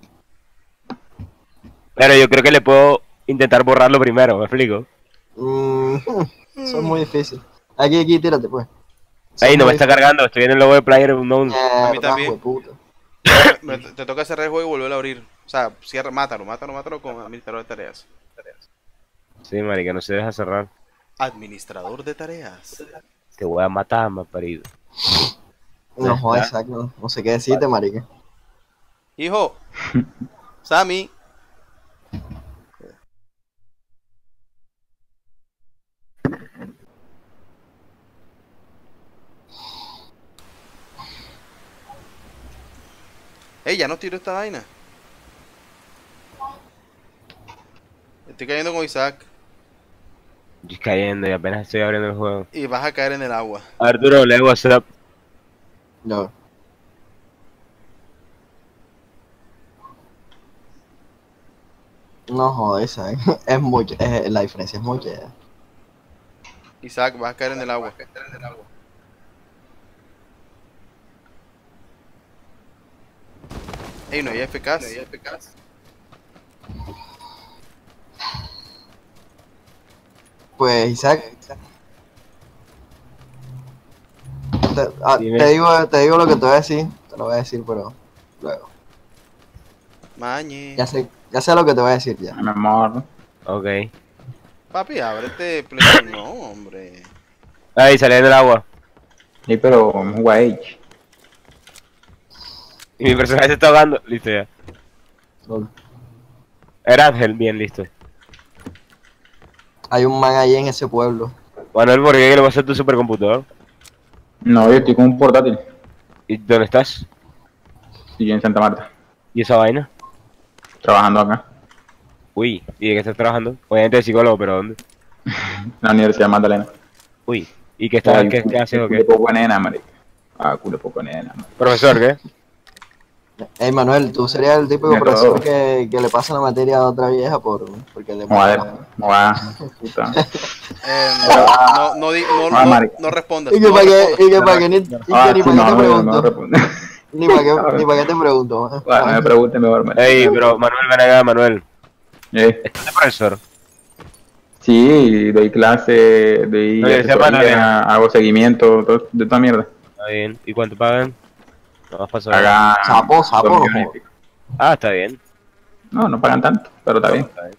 Pero yo creo que le puedo intentar borrarlo primero, ¿me explico? Mm, eso es muy difícil. Aquí, aquí, tírate pues. Eso Ahí es no me muy está difícil. cargando, estoy en el logo de Player Unknown. Mierda, también. jueputa. Me- te toca cerrar el juego y volver a abrir. O sea, cierra, mátalo, mátalo, mátalo con administrador de tareas. Sí, marica, no se deja cerrar. Administrador de tareas. Te voy a matar, me parido. No jodas, Isaac, no, no sé qué decirte, marica. Hijo, Sammy. Ey, ya no tiro esta vaina. Estoy cayendo con Isaac Estoy cayendo y apenas estoy abriendo el juego. y vas a caer en el agua. Arturo, le WhatsApp. No. No jodas, Isaac. Es mucho, es, la diferencia es mucha. ya. Isaac, vas a caer en el agua. Ey, no hay F Ks. Pues, Isaac. Te, ah, Dime. te digo, te digo lo que te voy a decir. Te lo voy a decir, pero luego. Mañe. Ya sé, ya sé lo que te voy a decir ya. Mi amor. Ok. Papi, ábrete Play. No, hombre. Ahí, salí del agua. Sí, pero un Wage. Y mi personaje se está ahogando. Listo ya. Era Ángel, bien, listo. Hay un man ahí en ese pueblo. Manuel, ¿por qué le vas a hacer tu supercomputador? No, yo estoy con un portátil. ¿Y dónde estás? Estoy en Santa Marta. ¿Y esa vaina? Trabajando acá. Uy, ¿y de qué estás trabajando? Obviamente de psicólogo, pero ¿dónde? En la Universidad de Magdalena. Uy, ¿y qué estás, Ay, qué, qué haces o culo qué? poco nena, marica. Ah, culo poco nena, marica. Profesor, ¿qué? Ey, Manuel, tú serías el típico De profesor todo. que, que le pasa la materia a otra vieja por, porque le Joder, joder, puta. Eh, no, no, no, di- no, Ah, no, marica. no respondas. Y que no para que, respondas. y que para que ni, y que Ah, ni sí, para qué no, te no, pregunto. no responde. Ni para qué, ni para qué te pregunto. man. Bueno, no me pregunte mejor, marica. Ey, pero Manuel, ven acá, Manuel. Eh, ¿Estás de profesor? sí, doy clase, doy No, yo decía asesoría, Magdalena. hago seguimiento, todo, de toda mierda. Está bien. ¿Y cuánto pagan? No vas a pasar. Pagan Sapo, sapo, dos no millones y jodas. pico. Ah, está bien. No, no pagan tanto, pero está bien. Está bien.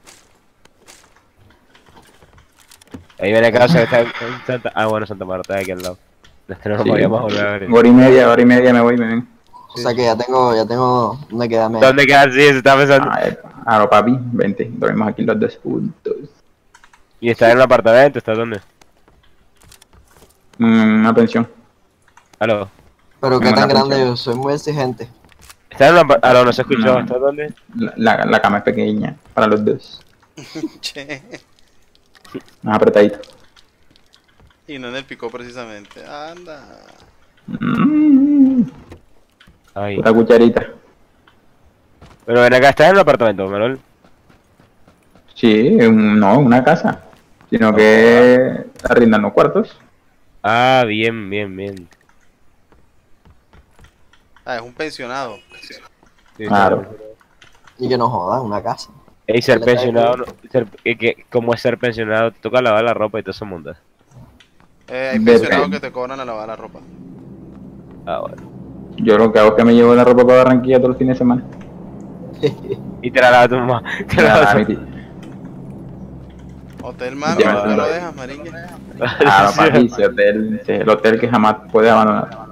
Ahí viene acá, o sea, está en en Santa... Ah, bueno, Santa Marta, aquí al lado. Es que no nos Sí. podíamos volver a ver. Hora y media, hora y media me voy, me ven. O sea que ya tengo, ya tengo donde quedarme. ¿Dónde quedas? Sí, se está pensando. Ah, Aro papi, vente, dormimos aquí los dos juntos. ¿Y estás en un apartamento? ¿Estás dónde? Mm, una pensión. Aló. Pero qué Tengo tan una grande pensión. yo, soy muy exigente. ¿Estás en un apartamento? Aló, no se escuchó. No. ¿Estás dónde? La, la, la cama es pequeña para los dos. Che. Más apretadito. Y no en el picó precisamente. Anda. Mm, Ay. pura cucharita. Pero ven acá, ¿estás en un apartamento, Manuel? Sí, un- no, una casa. Sino que arrendan los cuartos. Ah, bien, bien, bien. Ah, es un pensionado. Sí, Claro. Y que no jodan, una casa. Ey, ser Le cae pensionado, no- ser, que, que, ¿cómo es ser pensionado? Te toca lavar la ropa y todo eso monta. Eh, hay Depende. pensionados que te cobran a lavar la ropa. Ah, bueno. Yo lo que hago es que me llevo la ropa para Barranquilla todos los fines de semana. Y te la lava tu mamá. Te la Nada, lava mi tu tío. Hotel mami, Ya, ¿por qué ya. lo dejas, marique? Ah, papi, ese hotel, ese es el hotel que jamás puedes abandonar.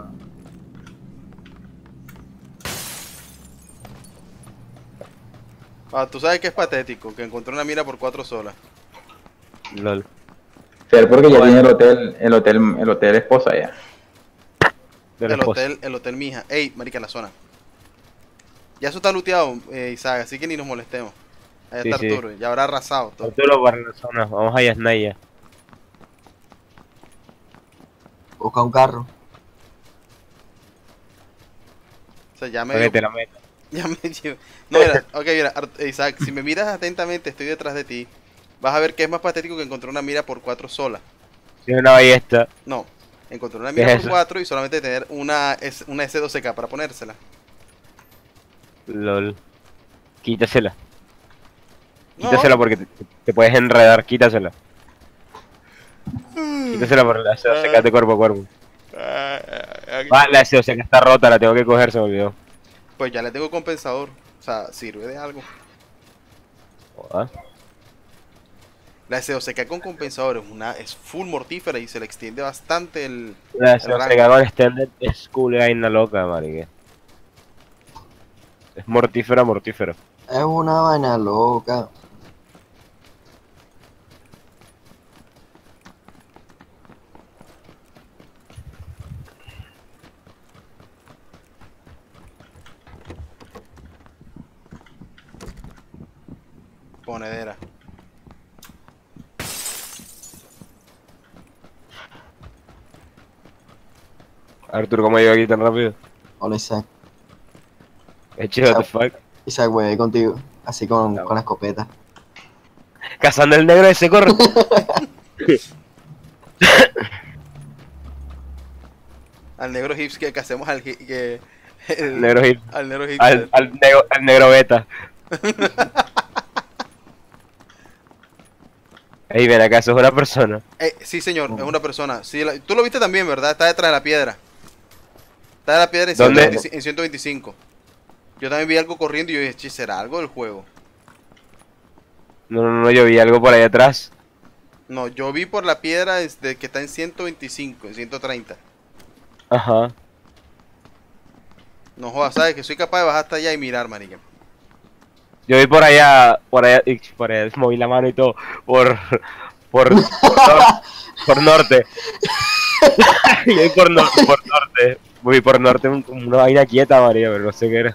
Ah, tú sabes que es patético, que encontró una mira por cuatro solas. LOL. Ser porque ya Bueno. tiene el hotel, el hotel, el hotel esposa ya. De la El esposa. hotel, el hotel mija. Ey, marica, en la zona. Ya eso está looteado, eh, Isaac, así que ni nos molestemos. Allá Sí, está sí. Arturo, ya habrá arrasado todo. Arturo para la zona. Vamos a Yasnaya. Busca un carro. O sea, ya me Para que dio- te la meta. ya me dio- No, mira, ok, mira, Art- Isaac, si me miras atentamente, estoy detrás de ti. Vas a ver que es más patético que encontrar una mira por cuatro sola. Tiene una ballesta. No, encontrar una ¿Qué mira es por eso? cuatro y solamente tener una, S- una S doce K para ponérsela. LOL. Quítasela. No, Quítasela porque te, te puedes enredar. Quítasela. Quítasela por la S O C K de cuerpo a cuerpo. ah, ah, Ah, la S O C K está rota, la tengo que coger, se me olvidó. pues ya le tengo compensador. O sea, sirve de algo. Joder. La S doce K con compensador es, una, es full mortífera y se le extiende bastante el... La S O C rango. K con extended es cool, vaina loca, marique. Es mortífera, mortífera. Es una vaina loca. Ponedera. Arturo, ¿cómo llegó aquí tan rápido? Hola Isaac. Eche, what the fuck. Isaac, voy contigo. Así con, Ya, con la escopeta. Cazando el negro ese, corre. Al negro hipster que hacemos al... hi- Que, el- El negro hip. Al negro hipster. Al, al, negro, al negro beta. Ey, ven acá, eso es una persona. Eh, sí, señor, es una persona. Sí, la- tú lo viste también, ¿verdad? Está detrás de la piedra. Está de la piedra en, ¿Dónde? ciento veinticinco, en ciento veinticinco. Yo también vi algo corriendo y yo dije, "Che, ¿será algo del juego?" No, no, no, yo vi algo por ahí atrás. No, yo vi por la piedra desde que está en ciento veinticinco, en ciento treinta. Ajá. No jodas, sabes que soy capaz de bajar hasta allá y mirar, marica. Yo vi por allá, por allá, y por allá moví la mano y todo, por, por, por, nor- por norte. Yo vi por, nor- por norte, voy por norte, un- como una vaina quieta, María, pero no sé qué era.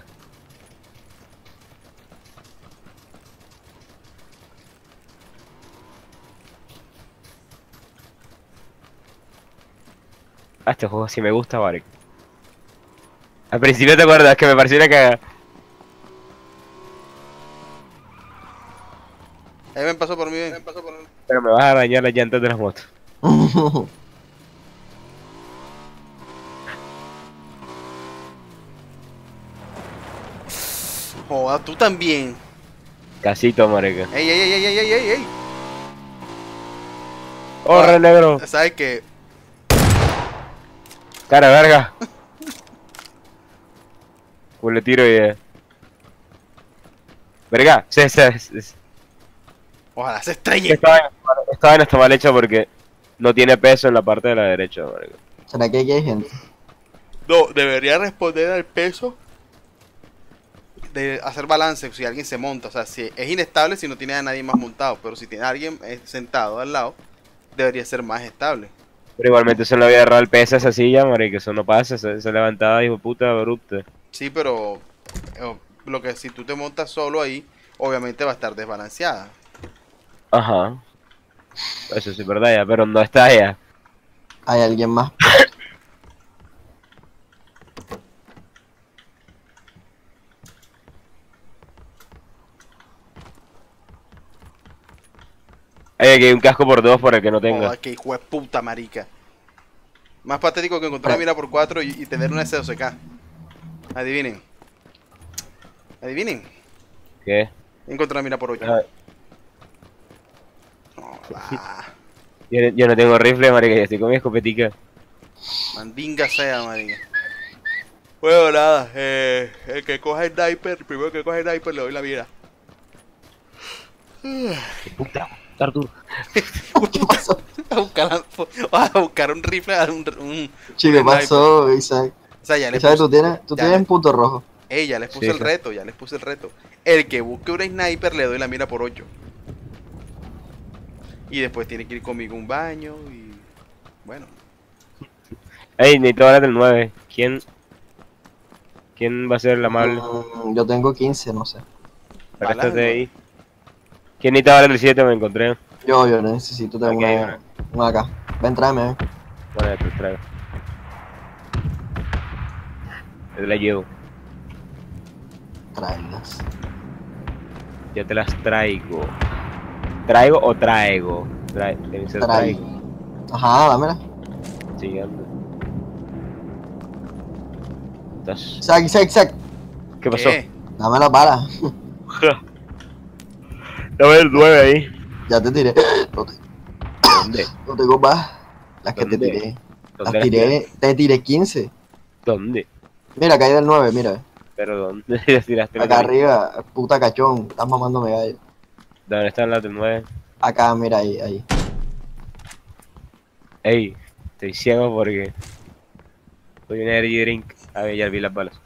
Ah, este juego sí me gusta, Marek. Al principio te acuerdas que me pareció una cagada. Ahí me pasó por mí, ven. pasó por mí. Pero me vas a dañar las llantas de las motos. Joda, tú también. Casito, marica. Ey, ey, ey, ey, ey, ey, ey, ey. ¡Corre, negro! ¿Sabes qué? ¡Cara, verga! Pues le tiro y... eh. Verga, sí, sí, sí, sí. Ojalá se estrelle. Esta vaina, esta vaina está mal hecha porque no tiene peso en la parte de la derecha, marica. ¿Será que aquí hay gente? No, debería responder al peso de hacer balance si alguien se monta. O sea, si es inestable si no tiene a nadie más montado. Pero si tiene a alguien eh, sentado al lado, debería ser más estable. Pero igualmente eso no había agarrado el peso a esa silla, marica. Eso no pasa, se, se levantaba, hijo de puta, abrupta. Sí, pero eh, lo que si tú te montas solo ahí, obviamente va a estar desbalanceada. Ajá. Eso sí es verdad ya, pero no está ya. ¿Hay alguien más? Hay aquí un casco por dos por el que no tenga. Joder, que hijo de puta, marica. Más patético que encontrar una mira por cuatro y, y tener una S doce K. Adivinen. Adivinen. ¿Qué? Encontré una mira por ocho. Ah, Joda, yo, yo no tengo rifle, marica, yo estoy con mi escopetica. mandinga sea, marica. Bueno, nada, eh, el que coja el sniper, el primero que coja el sniper le doy la vida. Puta, Arturo. ¿Qué pasó? A buscar, a buscar un rifle, un, un, Chico, un pasó, Isaac. O sea, ya les Isaac, puse, tú tienes, tú ya tienes le- un punto rojo. ey, ya les puse Sí, el sí. reto, ya les puse el reto. El que busque un sniper le doy la mira por ocho. Y después tiene que ir conmigo a un baño y... Bueno, Ey, necesito ahora del nueve. ¿Quién? ¿Quién va a ser el amable? Mm, yo tengo quince, no sé. balas Préstate del ahí. ¿Quién necesita ahora el siete? Me encontré. Yo, yo necesito tener Ok, una, bueno. una acá. Ven, tráeme. eh. Bueno, ya te traigo. Ya te la llevo. Tráelas. Ya te las traigo. ¿Traigo o traigo? Trae, tiene que ser traigo. Traigo. Ajá, dámela. Sí, anda. Estás- Isaac, Isaac, Isaac. ¿Qué pasó? ¿Qué? Dame las balas. Dame el nueve ahí. Ya te tiré. No, te, ¿Dónde? no tengo más. Las que te ¿Dónde? tiré. Las ¿Dónde las tiré. Te tiré quince. ¿Dónde? Mira, caí del nueve, mira. ¿Pero dónde las tiraste? Acá arriba, puta cachón. Estás mamándome gallo. ¿Dónde están las del nueve? Acá, mira, ahí, ahí. Ey, estoy ciego porque... Voy a un energy drink. A ver, ya vi las balas.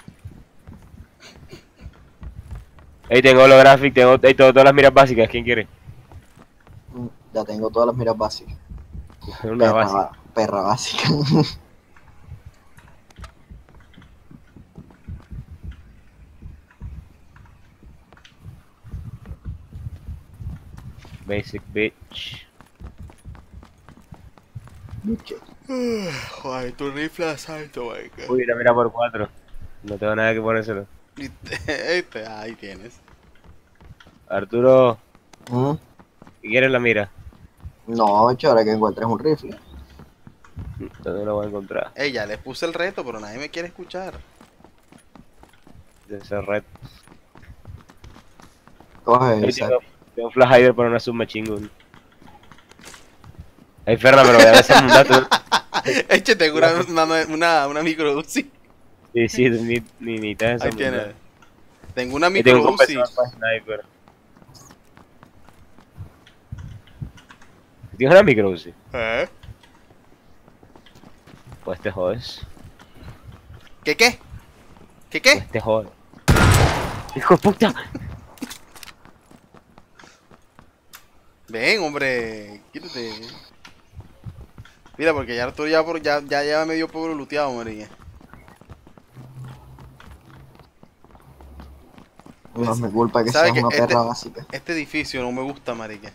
Ey, tengo holographic, tengo ey, todo- todas las miras básicas. ¿Quién quiere? Mm, Ya tengo todas las miras básicas. Una Perra, básica. ba- perra básica. Basic bitch. Joder, tu rifle de asalto, marica. Uy, una mira por cuatro. No tengo nada que ponérselo. Y te- este, ahí tienes. Arturo, Mm, ¿qué quieres la mira? No, ahora que encuentres un rifle. ¿Dónde lo voy a encontrar? Ey, ya les puse el reto, pero nadie me quiere escuchar. De ese red. Coge, Ey, Isaac. tengo, tengo flash hider para una submachine gun. Ey, Ferna, pero voy a hacer un dato. Eche, tengo una, una, una, una micro Uzi. Sí, sí, ni, ni, ni te Ahí tienes. Tengo una Y tengo micro un Uzi. compresor para sniper. ¿Tienes una micro Uzi? ¿Eh? Pues te jodes. ¿Qué qué? ¿Qué qué? Pues te jodes. ¡Hijo de puta! Ven, hombre, quítate. Mira, porque ya Arturo ya, por, ya, ya lleva medio pueblo luteado, marica. No me culpa que ¿Sabe seas que una este- perra básica. Este edificio no me gusta, marica.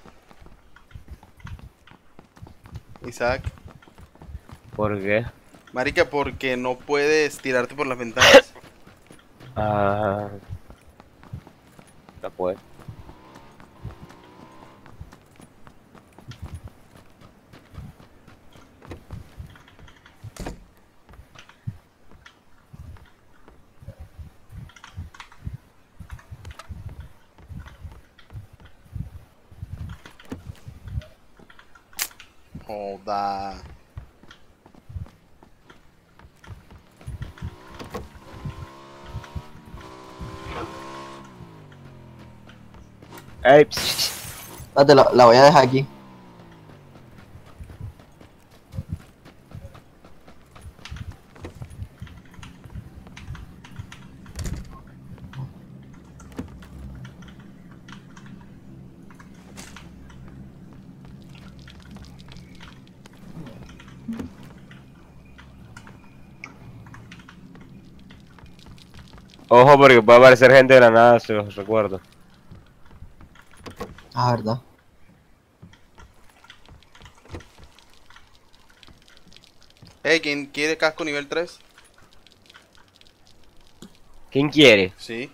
Isaac. ¿Por qué? Marica, porque no puedes tirarte por las ventanas. Ah. No puede. Joda. Ey, pss, Espérate, la, la voy a dejar aquí. ojo porque puede aparecer gente de la nada, se los recuerdo. Ah, verdad. Hey, ¿quién quiere casco nivel tres? ¿Quién quiere? Sí.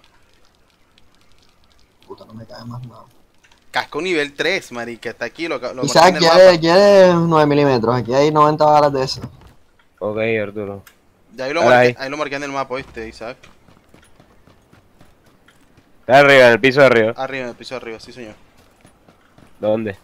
Puta, no me cae más nada. Casco nivel tres, marica. Está aquí, lo, lo marqué Isaac, en el quiere, mapa. quiere nueve milímetros. Aquí hay noventa balas de eso. Ok, Arturo. Ya ahí lo, Ahora marqué, ahí. ahí lo marqué en el mapa, ¿viste, Isaac? Está arriba, en el piso de arriba. Arriba, en el piso de arriba, sí, señor. ¿Dónde?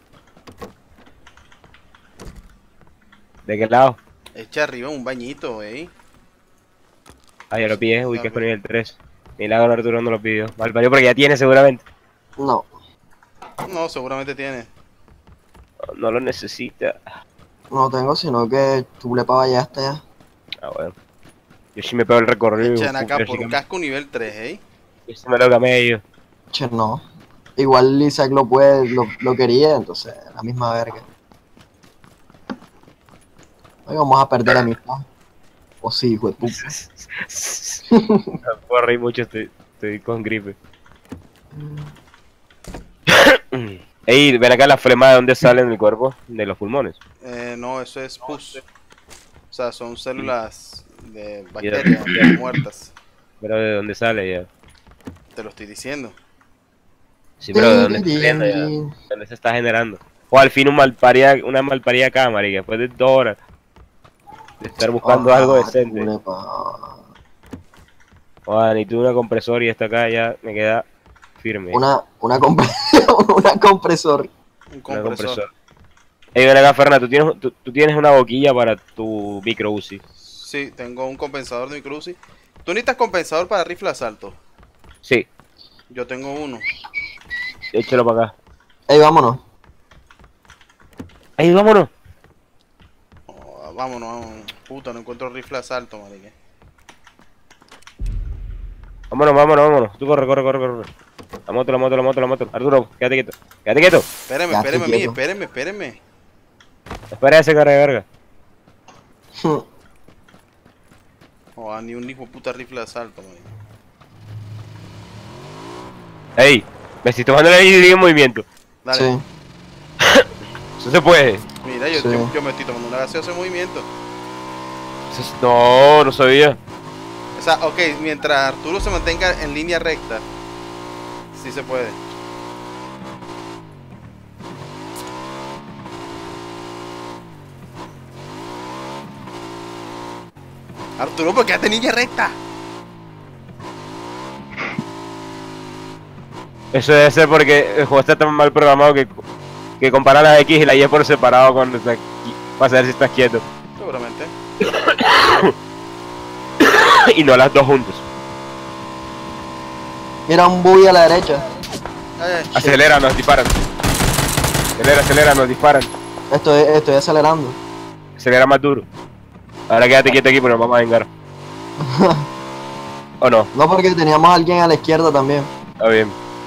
¿De qué lado? Echa arriba un bañito, eh. Ah, ya lo pillé, uy, que es con nivel tres. Milagro Arturo no lo pidió. Malparido porque ya tiene seguramente. No, No, seguramente tiene. No, no lo necesita. no tengo, sino que tú le pagas ya hasta ya. Ah, bueno. Yo sí me pego el recorrido. Echan acá yo por sí un que- casco nivel tres, ¿eh? yo sí me lo camello. Che, no. Igual Isaac lo puede, lo, lo quería, entonces, la misma verga. Hoy vamos a perder la mitad. O sí, hijo de puta. No puedo reír mucho, estoy, estoy con gripe. Ey, ven acá la flema de dónde sale en el cuerpo, de los pulmones. Eh, no, eso es pus. O sea, son células de bacterias muertas. Pero de dónde sale ya. Te lo estoy diciendo. Sí, pero de dónde está saliendo ya. ¿De dónde se está generando? O al fin un malparida, una malparida cámara y después de dos horas de estar buscando Ah, algo decente. cule, pa. Joder, ni tú una compresor y esta acá ya me queda firme. Una, una, compre- una compresor. Un Una compresor. Ey, ven acá, Fernanda, ¿tú tienes, tú, tú tienes una boquilla para tu micro U C I. Sí, tengo un compensador de micro U C I. ¿Tú necesitas compensador para rifle de asalto? Sí, Yo tengo uno. échalo para acá. Ey, vámonos. ¡Ey, vámonos! Oh, vámonos, vámonos. Puta, no encuentro rifle de asalto, marica. Vámonos, vámonos, vámonos. Tú corre, corre, corre, corre. La moto, la moto, la moto, la moto. Arturo, quédate quieto. Quédate quieto. Espérenme, Ya espérenme a estoy mí, quieto. espérenme, espérenme. Espera ese cara de verga. Oh, ni un hijo de puta rifle de asalto, marica. Ey, me estoy tomando la línea en movimiento. Dale. Sí, Eso se puede. Mira, yo, Sí. yo, yo me estoy tomando una gaseosa en movimiento. Eso es- No, no sabía. O sea, ok, mientras Arturo se mantenga en línea recta, sí se puede. Arturo, ¿por qué hace línea recta? Eso debe ser porque el juego está tan mal programado que, que compara la X y la Y por separado cuando está qui- para saber si estás quieto. Seguramente. Y no las dos juntas. mira un buggy a la derecha. Ay, ay, Acelera, nos disparan. Acelera, acelera, nos disparan. Estoy, estoy acelerando. Acelera más duro. Ahora quédate quieto aquí porque nos vamos a vengar. ¿O no? No, porque teníamos a alguien a la izquierda también. Está bien.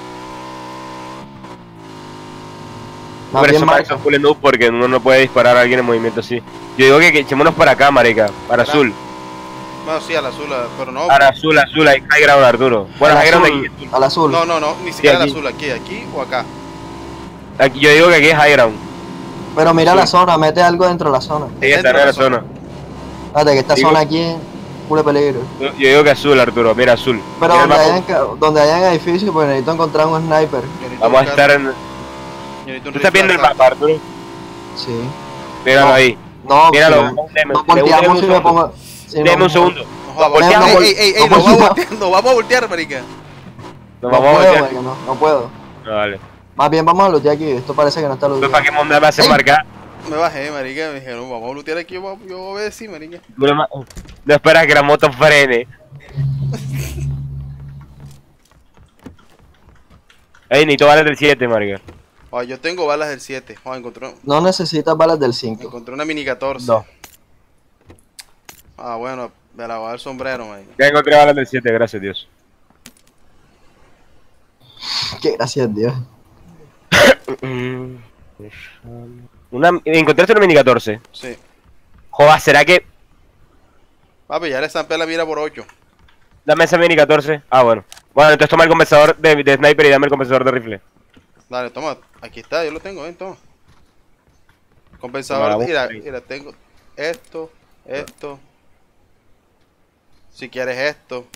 Más Por bien eso marca. son full noob porque uno no puede disparar a alguien en movimiento así. Yo digo que, que echémonos para acá, marica. Para Para- azul. bueno, sí, al azul, a- pero no. Para azul, azul, hay high ground, Arturo. Bueno, al, high ground azul, aquí. al azul. No, no, no, ni siquiera al aquí. azul, aquí, aquí o acá. Aquí. Yo digo que aquí es high ground. Pero mira Sí. la zona, mete algo dentro de la zona. Sí, está Dentro en de la la zona. Fíjate que esta Digo- zona aquí es puro peligro. Yo, yo digo que azul, Arturo. Mira, azul. Pero Mira el donde mapa. hayan, ca- donde hayan edificios, pues necesito encontrar un sniper. Yo necesito Vamos a buscar- estar en. yo necesito un ¿Tú estás rifle viendo de el asalto. mapa, Arturo? Sí. Míralo No. ahí. No, Míralo. si no, Deme, no deme volteamos un y me segundo. pongo. si Deme no- un segundo. No jodas, Volteamos. volteamos. vol- Ey, ey, ey, no nos vamos a volteamos. voltear, nos vamos a voltear, marica. Nos No vamos a puedo, voltear. marica, no, no puedo. No, vale. Más bien vamos a lootear aquí. Esto parece que no está Pues looteado. para qué monda me hace Ey. marcar. Me bajé, marica, me dijeron, vamos a lootear aquí, yo, voy a- yo voy a decir, marica. Tú no ma- no esperas que la moto frene. Ey, ni tú vales del siete, marica. Oh, yo tengo balas del siete. Oh, encontré, No necesitas balas del cinco. encontré una mini catorce. No. Ah, bueno, me la voy a dar el sombrero, marica. Ya encontré balas del siete, gracias a Dios. Que gracias a Dios. Una, encontraste una mini catorce. Sí. Joder, ¿será que...? Papi, ya le estampé la mira por ocho. Dame esa mini catorce. Ah, bueno. Bueno, entonces toma el compensador de, de sniper y dame el compensador de rifle. Dale, toma, aquí está, yo lo tengo, ven, toma. Toma Compensador, la mira, boca. mira, tengo esto, esto. Si quieres esto.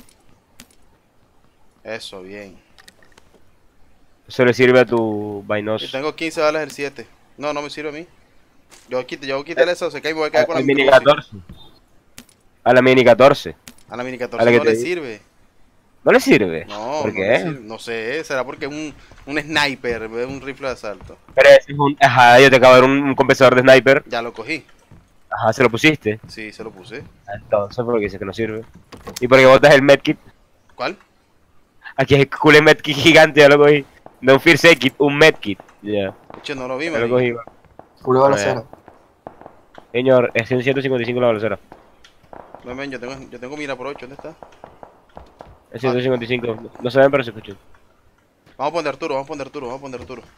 Eso, bien. Eso le sirve a tu Y vainos. tengo quince balas del siete. No, no me sirve a mí. Yo quité, yo quité eso, se cae y me voy a quedar con la A la mini micro U C I. catorce. A la mini catorce. A la mini A catorce la que no te le di. sirve. ¿No le sirve? No, ¿Por no qué? le sirve. No sé, será porque es un, un sniper, es un rifle de asalto. Pero ese es un... Ajá, yo te acabo de dar un, un compensador de sniper. Ya lo cogí. Ajá, se lo pusiste. Sí, se lo puse. Entonces, ¿por qué dices que no sirve? ¿Y por qué botas el medkit? ¿Cuál? Aquí hay cule medkit gigante, ya lo cogí. No un First Aid Kit, un medkit. Ya, Pucha, no lo vi, ya lo marica. cogí. Culo Bueno, balacero. Señor, es un ciento cincuenta y cinco la balacera. Ven, ven, yo tengo, yo tengo mira por ocho, ¿dónde está? Es ciento cincuenta y cinco. No se ven, pero se escuchan. Vamos a poner Arturo, vamos a poner Arturo, vamos a poner Arturo.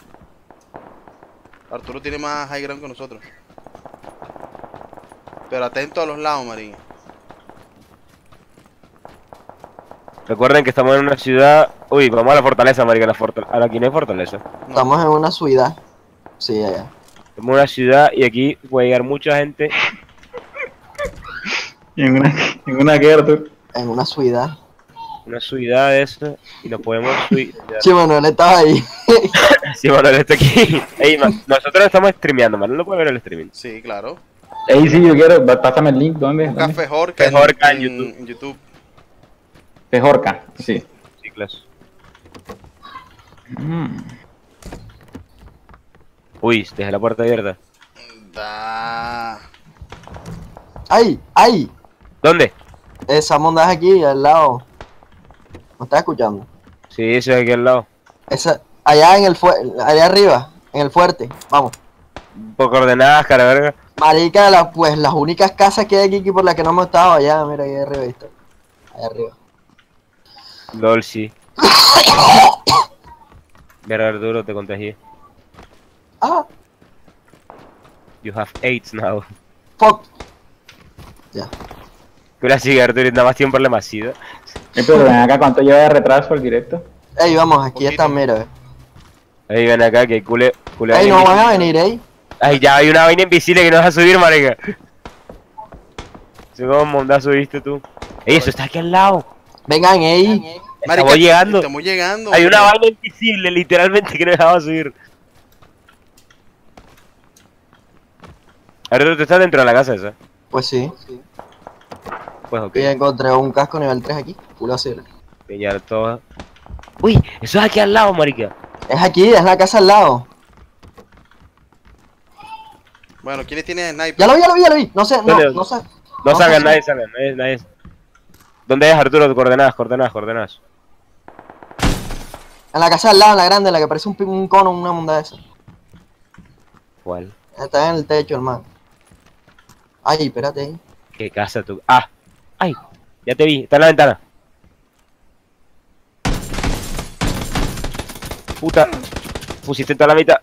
Arturo tiene más high ground que nosotros. Pero atento a los lados, marica. Recuerden que estamos en una ciudad. Uy, vamos a la fortaleza, marica. La forta... A la aquí no hay fortaleza. Estamos en una ciudad. Sí, allá. Estamos en una ciudad y aquí puede llegar mucha gente. Y en una, en una guerra, tú. En una ciudad. Una ciudad de esa y nos podemos subir. Sí, Manuel estaba ahí. Sí, Manuel está aquí. Ey, ma- nosotros estamos streameando, Manuel no puede ver el streaming. Sí, claro. Ey, sí, yo quiero. va- Pásame el link. ¿Dónde? Busca ¿Dónde? Fejorca en, Fejorca en en- YouTube. en YouTube. Fejorca, sí. Sí, claro. Mm. Uy, dejé la puerta abierta. Da. ¡Ay! ¡Ay! ¿Dónde? Esa monda es aquí, al lado. ¿Me estás escuchando? Sí, eso es aquí al lado. Esa, allá en el fuerte, allá arriba, en el fuerte. Vamos. Por coordenadas, cara verga. Marica, la, pues las únicas casas que hay aquí por las que no hemos estado allá, mira ahí arriba, ¿viste? Allá arriba. LOL, sí. Verga, Arturo, te contagié. Ah, You have AIDS now. fuck. Ya. Que la sigue, Arturo, y nada más tiempo por la masida. Eh, pero ven acá, ¿cuánto lleva de retraso el directo? Ey, vamos, aquí Poquito. están, mira. Ahí ven acá, que hay cule. cule Ey, vaina no van a invisible. venir, ey. Ay, ya hay una vaina invisible que nos va a subir, marica. ¿Sí cómo monda subiste tú? Ey, eso está aquí al lado. Vengan, ey. Estamos llegando. Estamos llegando. Hay una hombre. vaina invisible, literalmente, que nos dejaba subir. Arturo, ¿tú estás dentro de la casa esa? Pues sí. Pues ok. Y encontré un casco nivel tres aquí. Culo así. Pillar todo. Uy, eso es aquí al lado, marica. Es aquí, es la casa al lado. Bueno, ¿quiénes tienen sniper? Ya lo vi, ya lo vi, ya lo vi. No sé, no, ¿Dónde? no sé. No No salgan, sé. nadie salgan, nadie, nadie. ¿Dónde es Arturo? Coordenadas, coordenadas, coordenadas. En la casa al lado, en la grande, en la que parece un, pi- un cono, una monda de esa. ¿Cuál? Está en el techo, hermano. Ay, espérate ahí. ¿Qué casa tú? Ah, ay, ya te vi, está en la ventana. Puta, pusiste toda la mitad.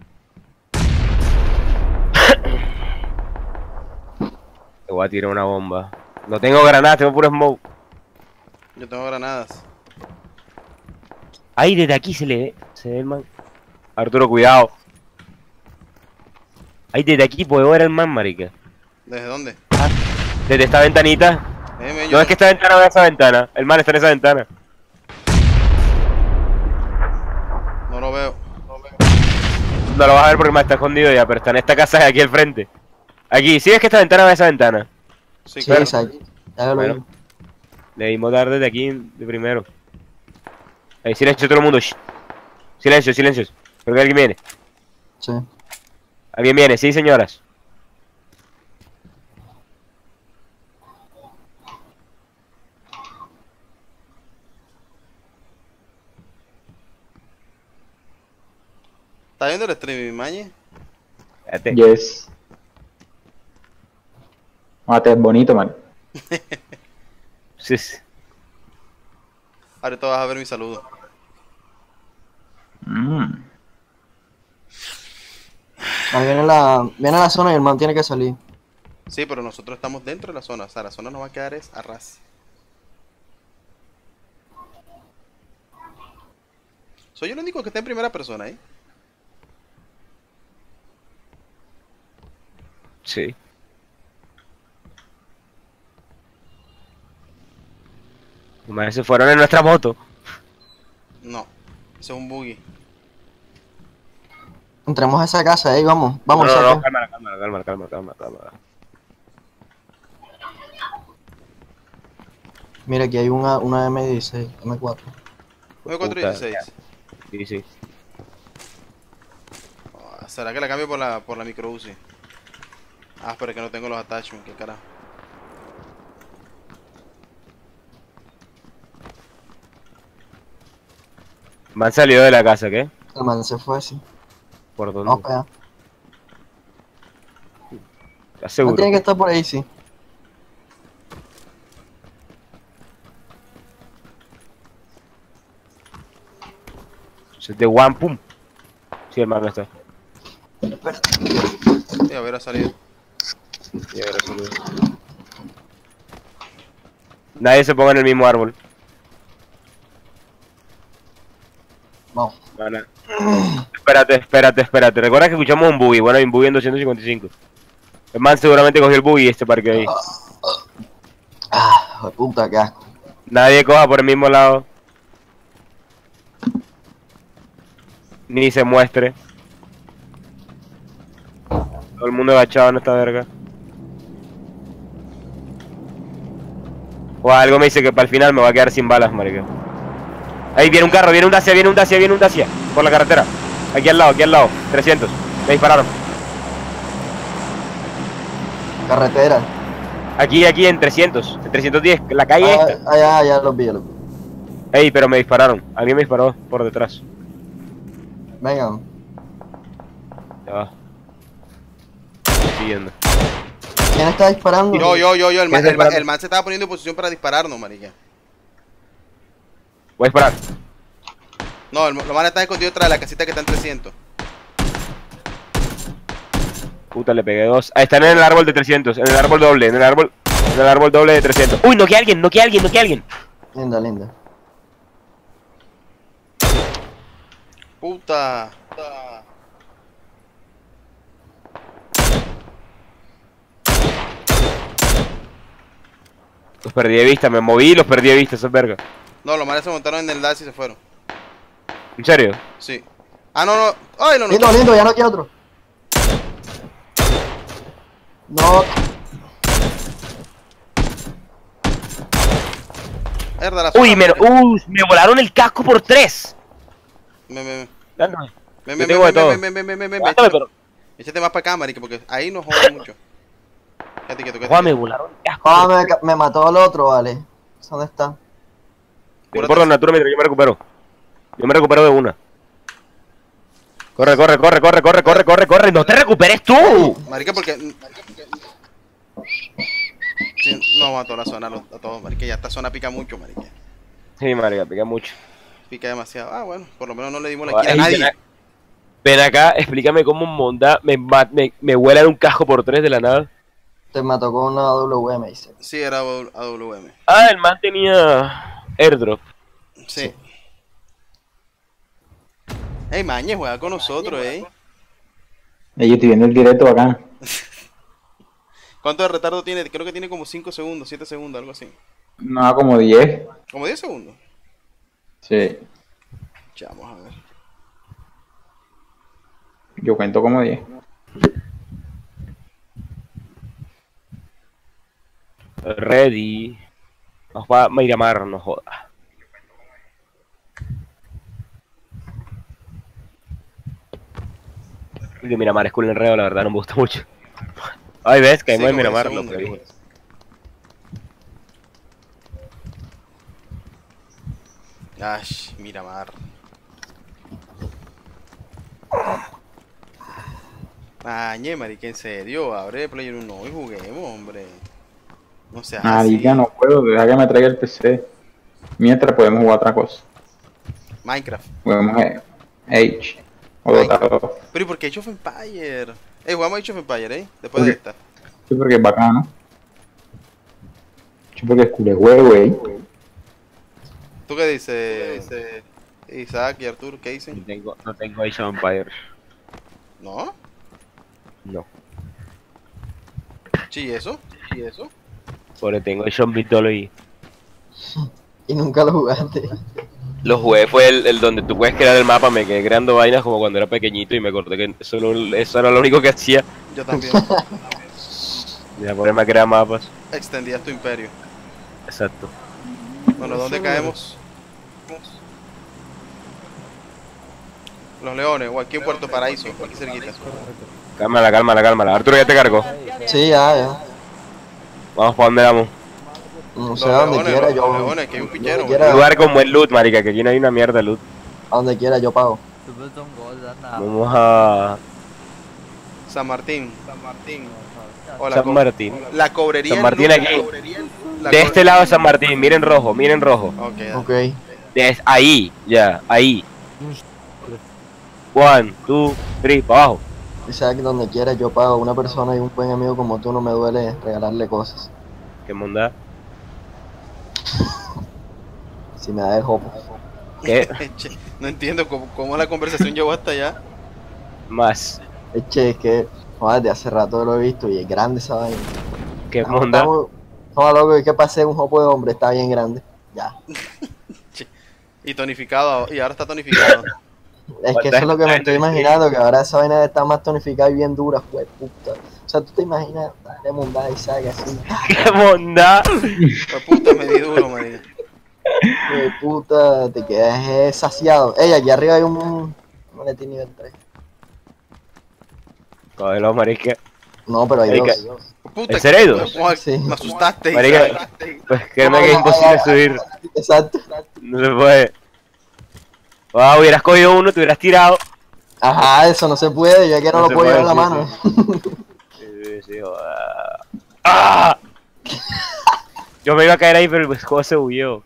Te voy a tirar una bomba. No tengo granadas, tengo puro smoke. Yo tengo granadas. Ay, desde aquí se le ve, se ve el man. Arturo, cuidado. Ay, desde aquí puedo ver el man, marica. ¿Desde dónde? Desde esta ventanita. Déjeme, yo No es que esta ventana vea esa ventana. El man está en esa ventana. no lo veo. No lo vas a ver porque el man está escondido ya, pero está en esta casa de aquí al frente. Aquí, ¿sí ves que esta ventana ve esa ventana? Sí, Sí, claro. exacto. Ya lo Bueno. vi. Debimos dar desde aquí de primero. Ahí, silencio todo el mundo. Shh. Silencio, silencio. Creo que alguien viene. Sí. Alguien viene, sí, señoras. ¿Está viendo el streaming, Mañe? Espérate. Yes. Mate, es bonito, man. Sí, sí. Ahorita vas a ver mi saludo. Mm. Ahí viene la, viene la zona y el man tiene que salir. Sí, pero nosotros estamos dentro de la zona. O sea, la zona nos va a quedar es a ras. Soy el único que está en primera persona, ¿eh? Sí. Los manes se fueron en nuestra moto. No. Ese es un buggy. Entremos a esa casa, ahí vamos. Vamos, no, no, saque. no, cálmala, cálmala, cálmala, cálmala, cálmala, cálmala. Mira, aquí hay una, una M dieciséis, M cuatro. nueve cuatro Puta, dieciséis. Sí, sí. Ah, ¿será que la cambio por la, por la micro U C I? Ah, pero es que no tengo los attachments, qué carajo. Me han salido de la casa, ¿qué? El man se fue así. ¿Por dónde? Vamos para allá. ¿Estás No seguro? tiene que estar por ahí, sí. Es de One Pum. Sí, hermano, está. Sí, a ver, ha salido. Ya verás, boludo. Nadie se ponga en el mismo árbol. Vamos. Vale. Espérate, espérate, espérate. Recuerda que escuchamos un buggy. Bueno, hay un buggy en doscientos cincuenta y cinco. El man seguramente cogió el buggy y este parque ahí. Ah, hijo de puta, qué asco. Nadie coja por el mismo lado. Ni se muestre. Todo el mundo agachado en esta verga. O algo me dice que para el final me va a quedar sin balas, marica. Ahí viene un carro, viene un Dacia, viene un Dacia, viene un Dacia. Por la carretera. Aquí al lado, aquí al lado. trescientos. Me dispararon. Carretera. Aquí, aquí en trescientos. En trescientos diez. La calle Ah, esta. ah, ya, ya los vi, ya los vi. Ey, pero me dispararon. Alguien me disparó por detrás. Vengan. Ya va. Estoy siguiendo. ¿Quién está disparando? Yo, yo, yo, yo. El man, ¿Quién el, man, está el man se estaba poniendo en posición para dispararnos, marica. Voy a disparar. No, el, los manes están escondidos detrás de la casita que está en trescientos. Puta, le pegué dos. Ahí están en el árbol de trescientos. En el árbol doble. En el árbol. En el árbol doble de trescientos. Uy, no que alguien, no que alguien, no que alguien. Linda, linda. Puta. Puta. Los perdí de vista, me moví y los perdí de vista, esos verga. No, los manes se montaron en el Dacia y se fueron. ¿En serio? Sí. Ah, no, no. Ay, no, no. Lindo, lindo, ya no quiero otro. No, Mierda, la Uy, zona, me, marica. uy, me volaron el casco por tres. Me, me, me. Dándome. Me, Yo me, tengo me, de todo. me, me, me, me, me, me, me. Dándome, pero. Échate más para acá, marica, porque ahí nos jode mucho. Quédate quieto, quédate Juan, me quieto. volaron el casco. ah, me, ca- me mató el otro, vale. ¿Dónde está? Yo por la natura mientras yo me recupero. Yo me recupero de una. Corre, corre, corre, corre, corre, corre, corre, corre. ¡No te recuperes tú! Marica, porque... Sí, no mató la zona a, los- a todos, marica. Ya esta zona pica mucho, marica. Sí, marica, pica mucho. Pica demasiado. Ah, bueno, por lo menos no le dimos la esquina a Ey, nadie. ven, acá, ven acá, explícame cómo un Monda me, ma- me, me vuela en un casco por tres de la nada. Te mató con una W, me dice. Sí, era A W M. Ah, el man tenía airdrop. Sí. Ey, Mañe, juega con nosotros, eh. Eh, Yo estoy viendo el directo acá. ¿Cuánto de retardo tiene? Creo que tiene como cinco segundos, siete segundos, algo así. No, como diez. Como diez segundos. Sí, Ya, vamos a ver. yo cuento como diez. Ready. Nos va a Miramar, no joda. El de Miramar es cool en enredo, la verdad no me gusta mucho. Ay, ves, caímos Sí, en como Miramar, diez lo segundos, que dije. Ash, Miramar. Mañe, marica, en serio, abre Player uno y juguemos, hombre. No seas así. Marica, no puedo, deja que me traiga el P C. Mientras podemos jugar otra cosa. Minecraft. Juguemos eh, Age. O Minecraft. Dota dos. Pero ¿y por qué Age of Empire? Eh, jugamos Age of Empire, eh. Después de Ok. esta. Sí, porque es bacano. Sí, porque es culé huevo, eh. ¿Tú qué dices? Isaac y Arturo, ¿qué No dicen? tengo, no tengo Age of Empires. ¿No? No. Sí, ¿y eso? ¿Y eso? Porque tengo Age of Mythology. Y nunca lo jugaste. Lo jugué fue el, el donde tú puedes crear el mapa, me quedé creando vainas como cuando era pequeñito y me acordé que eso, lo- eso era lo único que hacía. Yo también. Ya ponerme a crear mapas. Extendías tu imperio. Exacto. Bueno, ¿dónde caemos? Los Leones, o aquí en Puerto Paraíso, aquí cerquita. Cálmala, cálmala, cálmala. Arturo ya te cargó. Sí, ya, ya. Vamos para donde vamos. No Los sé a dónde Leones, quiera, los, yo. los Leones, que hay un pichero. quiera. Un lugar con buen loot, marica, que aquí no hay una mierda de loot. A donde quiera yo pago. Vamos a San Martín. San Martín. O la San co- Martín. La cobrería. San en Martín Lu- aquí. la cobrería en- la De co- este lado de San Martín, miren rojo, miren rojo. Ok, dale. Ok. De ahí, ya, ahí. One, two, three, para abajo. Isaac, donde quiera yo pago. Una persona y un buen amigo como tú no me duele regalarle cosas. ¿Qué monda? Si me da el hopo. ¿Qué Che, no entiendo cómo, cómo la conversación llegó hasta allá. más? Eche, es que joder, de hace rato lo he visto y es grande esa vaina. ¿Qué Estamos- monda? estamos- No, loco, es que pasé un hopo de hombre, está bien grande. Ya. Y tonificado. Y ahora está tonificado. Es que eso es lo que me estoy imaginando, que ahora esa vaina está más tonificada y bien dura, jue puta. O sea, tú te imaginas darle mondada y Isaac así, ¿Qué monda? Pues puta, me di duro, marica. jue puta, te quedas eh, saciado. Ey, aquí arriba hay un un maletín nivel tres. Cógelo, marica. No, pero hay Marica. dos. Pues puta, ¿En serio hay dos? ¿cómo- Sí. Me asustaste. Marica, Isaac. pues créeme que es imposible subir. Exacto. No se puede. Ah, hubieras cogido uno, te hubieras tirado. Ajá, eso no se puede, yo que no, No lo se puedo llevar en la puede, mano. Sí, sí, sí, joda. ¡Ah! Yo me iba a caer ahí, pero el juego se huyó.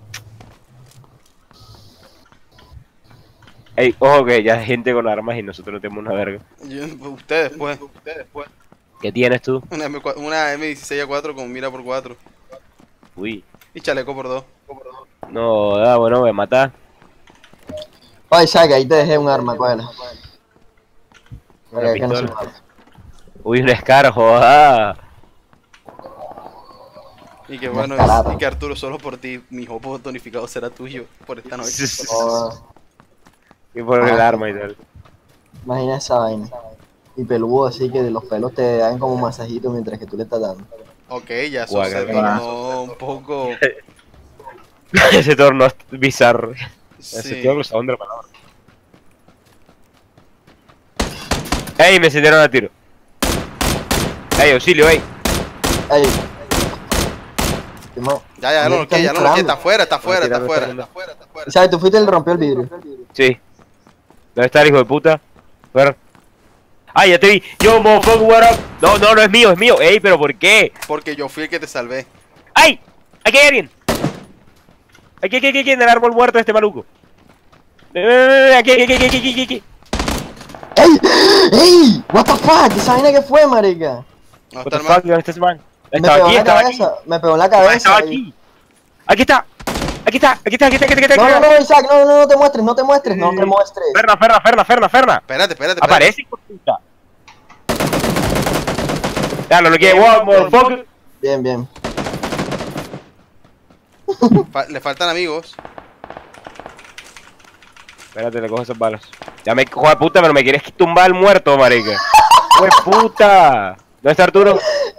Ey, ojo que ya hay gente con armas y nosotros no tenemos una verga. Yo- Ustedes, pues. Ustedes, pues. ¿Qué tienes tú? Una, M cuatro una M dieciséis A cuatro con mira por cuatro. Uy. Y chaleco por dos. No, ah, bueno, me mata. Ay, Isaac, ahí te dejé un arma, cógela. Una Oiga, que no se pistola. Uy, un Scar, joda. Y que Una bueno, escalada. y que Arturo, solo por ti, mi hopo tonificado será tuyo por esta noche. joda. Y por el arma y tal. Imagina esa vaina. Y peludo, así que los pelos te dan como masajito mientras que tú le estás dando. Ok, ya eso Guaca, se guaca. tornó un poco. Ese torno es bizarro. Ese Sí. tío lo sabón de la palabra. ¡Ey! Me encendieron a tiro. ¡Ey, auxilio, ey! Ey. Timón. Ya, ya, ¿Dónde no lo estás que, ya no lo que, disparando? está afuera, está afuera, está tirando, afuera, está está afuera, está afuera. Isaac, tú fuiste el que rompió el vidrio. Sí. ¿Dónde está el hijo de puta? Fuera. ¡Ay, ya te vi! ¡Yo, motherfucker, what up! No, no, no es mío, es mío. ¡Ey, pero por qué! Porque yo fui el que te salvé. ¡Ay! ¡Aquí hay alguien! Aquí, aquí, aquí, aquí, en el árbol muerto de este maluco. Eh, Aquí, aquí, aquí, aquí, aquí, aquí, aquí. ¡Ey! ¡Ey! ¿What the fuck? ¿Esa vaina qué fue, marica? No What está the el fuck, man. ¿dónde está ese man? Me Estaba pegó aquí, en la estaba aquí. cabeza. Me pegó en la cabeza. Estaba ahí. aquí. Aquí está. Aquí está, aquí está, aquí está, aquí está, aquí No, está. no, no, Isaac, no, no, no te muestres, no te muestres, no te muestres. Ferna, Ferna, Ferna, Ferna, Ferna. Espérate, espérate, espérate. Aparece, hijo de puta. Ya, lo que wow, motherfucker. Bien, bien. Fa- le faltan amigos. Espérate, le cojo esas balas. Ya me cojo de puta, pero me quieres tumbar el muerto, marica. ¡Hijo de puta! ¿Dónde está Arturo?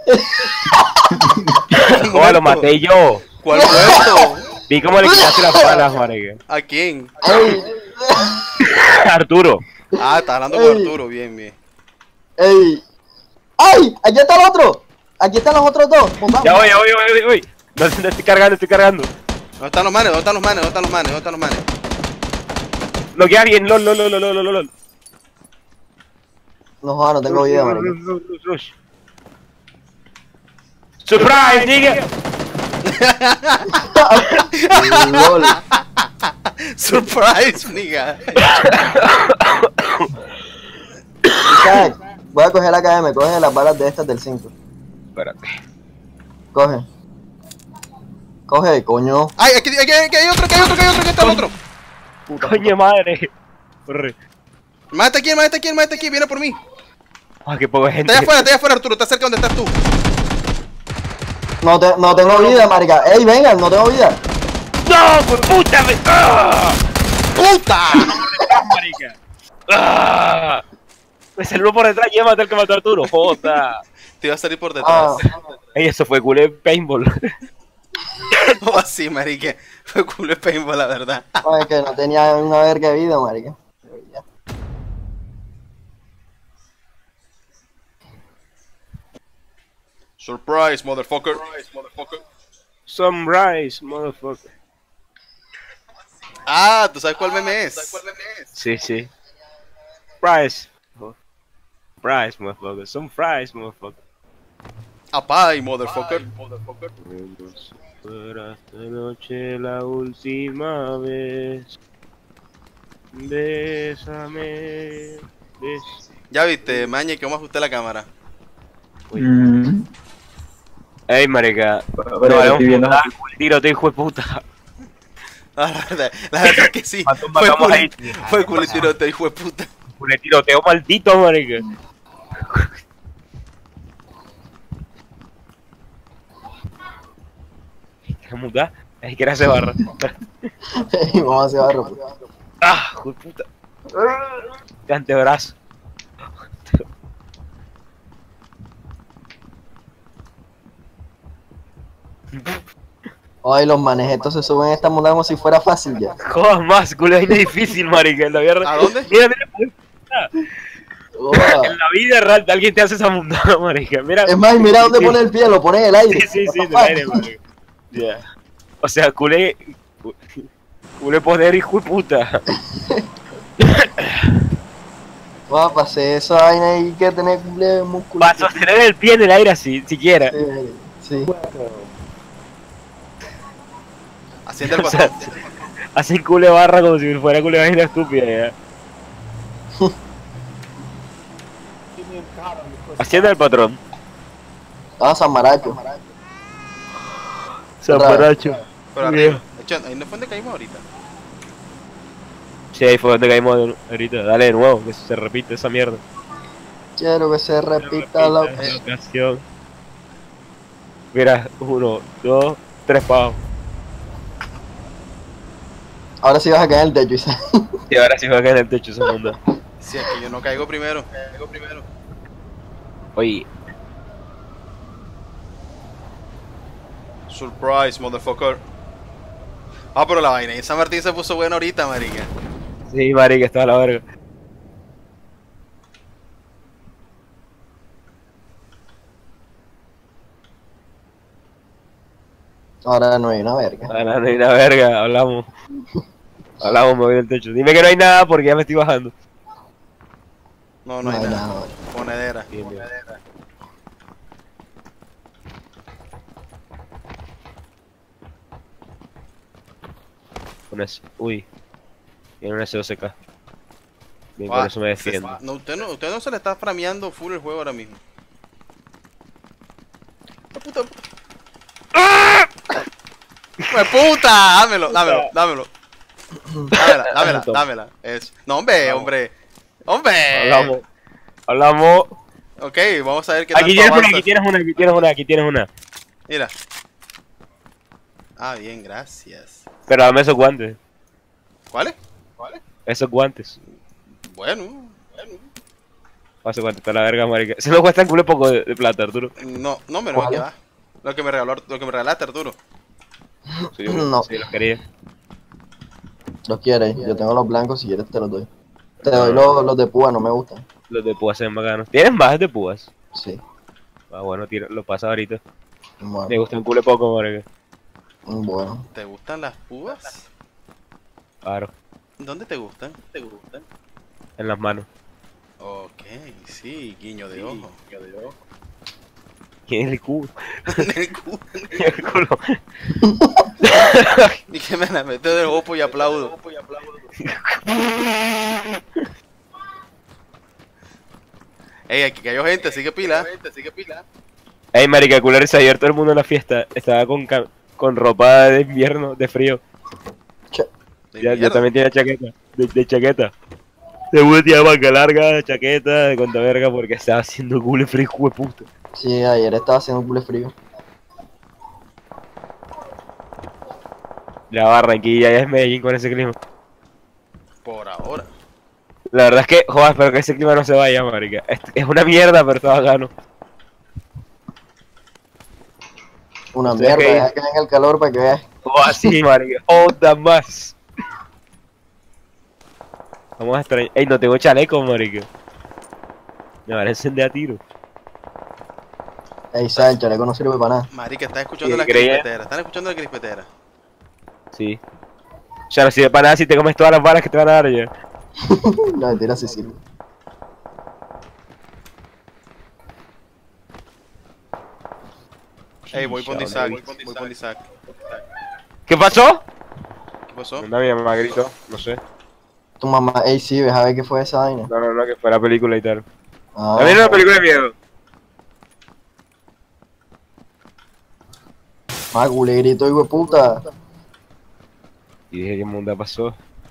Joder, lo maté yo. ¿Cuál muerto? Vi cómo le quitaste las balas, marica. ¿A quién? Ey, Arturo. Ah, está hablando con Ey. Arturo, bien, bien. ey. ¡Ay! ¡Aquí está el otro! Aquí están los otros dos. Pues vamos. Ya voy, ya voy, ya voy, ya voy. No, no estoy cargando, estoy cargando. ¿Dónde están los manes? ¿Dónde están los manes? ¿Dónde están los manes? ¿Dónde están los manes? Lo que alguien, lol, lol, lol, lol, lol, lol. No jodas, no tengo vida, marica. Rush, rush, rush, rush. Surprise, nigga. LOL. Surprise, nigga. Isaac, voy a coger la K M, coge las balas de estas del cinco. Espérate. Coge. Coge, coño. Ay, aquí, aquí, aquí hay otro, aquí hay otro, aquí hay otro, aquí está el otro. Coño madre. Corre. Mate aquí, mate aquí, mate aquí, viene por mí. Ah, qué poca gente. Está allá afuera, está allá afuera, Arturo, está cerca donde estás tú. No, te, no tengo vida, marica. Ey, vengan, no tengo vida. ¡No, por puta! Me... ¡Ah! ¡Puta! marica! ¡Ah! Me salió por detrás y maté al que mató a Arturo. ¡Jota! Te iba a salir por Ah, detrás. Ey, eso fue culé paintball. O así, marica. Fue culo de paintball, la verdad. no, es que no tenía una verga de vida, marica. Pero ya. Surprise, motherfucker. Sunrise, motherfucker. Ah, ¿tú sabes cuál meme es? Sí, sí. Fries. Fries, motherfucker. Son fries, motherfucker. Apay, motherfucker. Vamos a ver esta noche la última vez. Bésame. Bes... Ya viste, Mañe, que vamos a ajustar la cámara. Mm. Ey, marica. Pero No, yo vamos estoy viendo a tiroteo, hijo de puta. Ah, la verdad, la verdad que sí. ¿Cuántos Fue matamos ahí? cool, fue cool el tiroteo, hijo de puta. Un tiroteo maldito, marica. ¿Qué muda? Es que era ese barra. Y vamos a hacer barro. pues. Ah, hijo de puta. De antebrazo. Ay, los manejetos se suben a esta montaña como si fuera fácil ya. Jodas más, culo, es difícil, marica. En la vida real. ¿A dónde? Mira, mira, mira. Joda. En la vida real alguien te hace esa mundada, marica. Mira. Es más, mira dónde pone el pie, lo pone en el aire. Sí, sí, sí, What en the el aire, fuck? marica. Ya. O sea, culé. Culé poder, hijo de puta. Joda, para hacer esa vaina hay que tener cumple músculo. Para sostener el pie en el aire así, siquiera. Sí, sí. Haciendo el O sea, botón. hacen culé barra como si fuera culé vaina estúpida, ya. Haciendo el patrón. Ah, San Maracho. Zaparacho. Pero arriba. De hecho, ahí no fue donde caímos ahorita. Sí, ahí fue donde caímos ahorita. Dale de nuevo, que se repite esa mierda. Quiero que se repita la... La ocasión. Mira, uno, dos, tres pavos. Ahora sí vas a caer en el techo, Isaac. Y ahora sí va a caer en el techo esa onda. Si es que yo no caigo primero. Caigo primero. Oye, Surprise, motherfucker. Ah, pero la vaina. Y San Martín se puso buena ahorita, marica. sí, marica, estaba la verga. Ahora no hay una verga. Ah, no, no hay una verga, hablamos. Hablamos, me voy del techo. Dime que no hay nada porque ya me estoy bajando. No, no hay nada. nada. Monedera. Bien, bien. Con eso. Uy. Tiene un S doce K. Bien, con Ah, eso me defiendo. No, usted no, usted no se le está frameando full el juego ahora mismo. ¡La puta! ¡Ah! ¡Hue puta! Dámelo, dámelo, dámelo. Dámela, dámela, dámela. Eso. No, hombre, hombre. ¡Hombre! Hablamos. Hablamos. Ok, vamos a ver qué tal. Aquí tienes una, aquí tienes una, aquí tienes una, aquí tienes una. Mira. Ah, bien, gracias. Pero dame esos guantes. ¿Cuáles? ¿Cuáles? Esos guantes. Bueno, bueno. Paso guantes, está la verga, marica. Se me cuesta un culo poco de, de plata, Arturo. No, no me lo voy a ¿Cuál? quedar. Lo que me regaló, lo que me regalaste, Arturo. Sí, No. sí, los quería. Los quieres, yo tengo los blancos, si quieres te los doy. Te doy los, los de púa, no me gustan. Los de púas se ven bacanos. ¿Tienes más de púas? Sí. Ah, bueno, tira, lo pasa ahorita. Me Bueno, gusta un culo poco, marica. bueno. ¿Te gustan las púas? Claro, ¿Dónde te gustan? ¿Te gustan? en las manos. Ok, sí, guiño de ojo. Guiño de ojo. ¿Quién es el culo? En el culo. El culo. Y que me la meto del ojo y aplaudo. Ey, aquí cayó gente, así que pila. Ey, marica, culo se ayer todo el mundo en la fiesta. Estaba con, ca- con ropa de invierno, de frío. Che, De Ya, yo mierda. también tenía chaqueta. De, de chaqueta. De última manga larga, chaqueta, de conta verga, porque estaba haciendo culo frío, hijo de puta. sí, ayer estaba haciendo un culo frío. La Barranquilla ya es Medellín con ese clima. Por ahora. La verdad es que, joder, espero que ese clima no se vaya, marica. Es, es una mierda, pero está bacano. Una Ustedes mierda, que- deja que venga el calor para que veas. Joder, así, marica. Joda más. Vamos a extrañar. Ey, no tengo chaleco, marica. Me van a encender a tiro. Ey, Sánchez, el chaleco no sirve para nada. Marica, están escuchando Sí, la creía. crispetera. Están escuchando la crispetera. Sí. O sea, no sirve para nada si te comes todas las balas que te van a dar ya. No, mentira, sí sirve. Ey, voy por Isaac, voy por Isaac. ¿Qué pasó? ¿Qué pasó? Una mi mamá gritó, no sé. Tu mamá, ey, sí, ves a ver qué fue esa vaina. No, no, no, que fue la película y tal. Ah, A mí era una película de miedo. ah, culé, grito, hijo de puta. Y dije, ¿qué mundo pasó?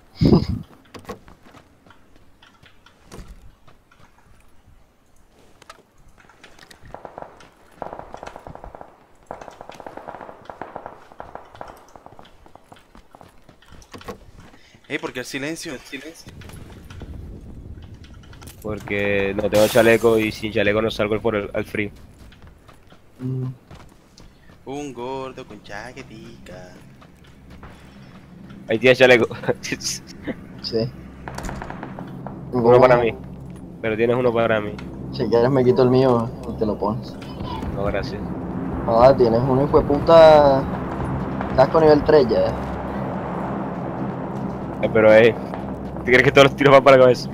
Ey, ¿por qué el silencio? El silencio. Porque no tengo chaleco y sin chaleco no salgo por el, al frío. Mm, Un gordo con chaquetica. Ahí tienes chaleco. sí. Uno para mí. Pero tienes uno para mí. Si quieres me quito el mío y te lo pones. No, gracias. Ah, tienes un hijo de puta casco nivel tres ya. Eh, pero eh, ¿tú crees que todos los tiros van para la cabeza?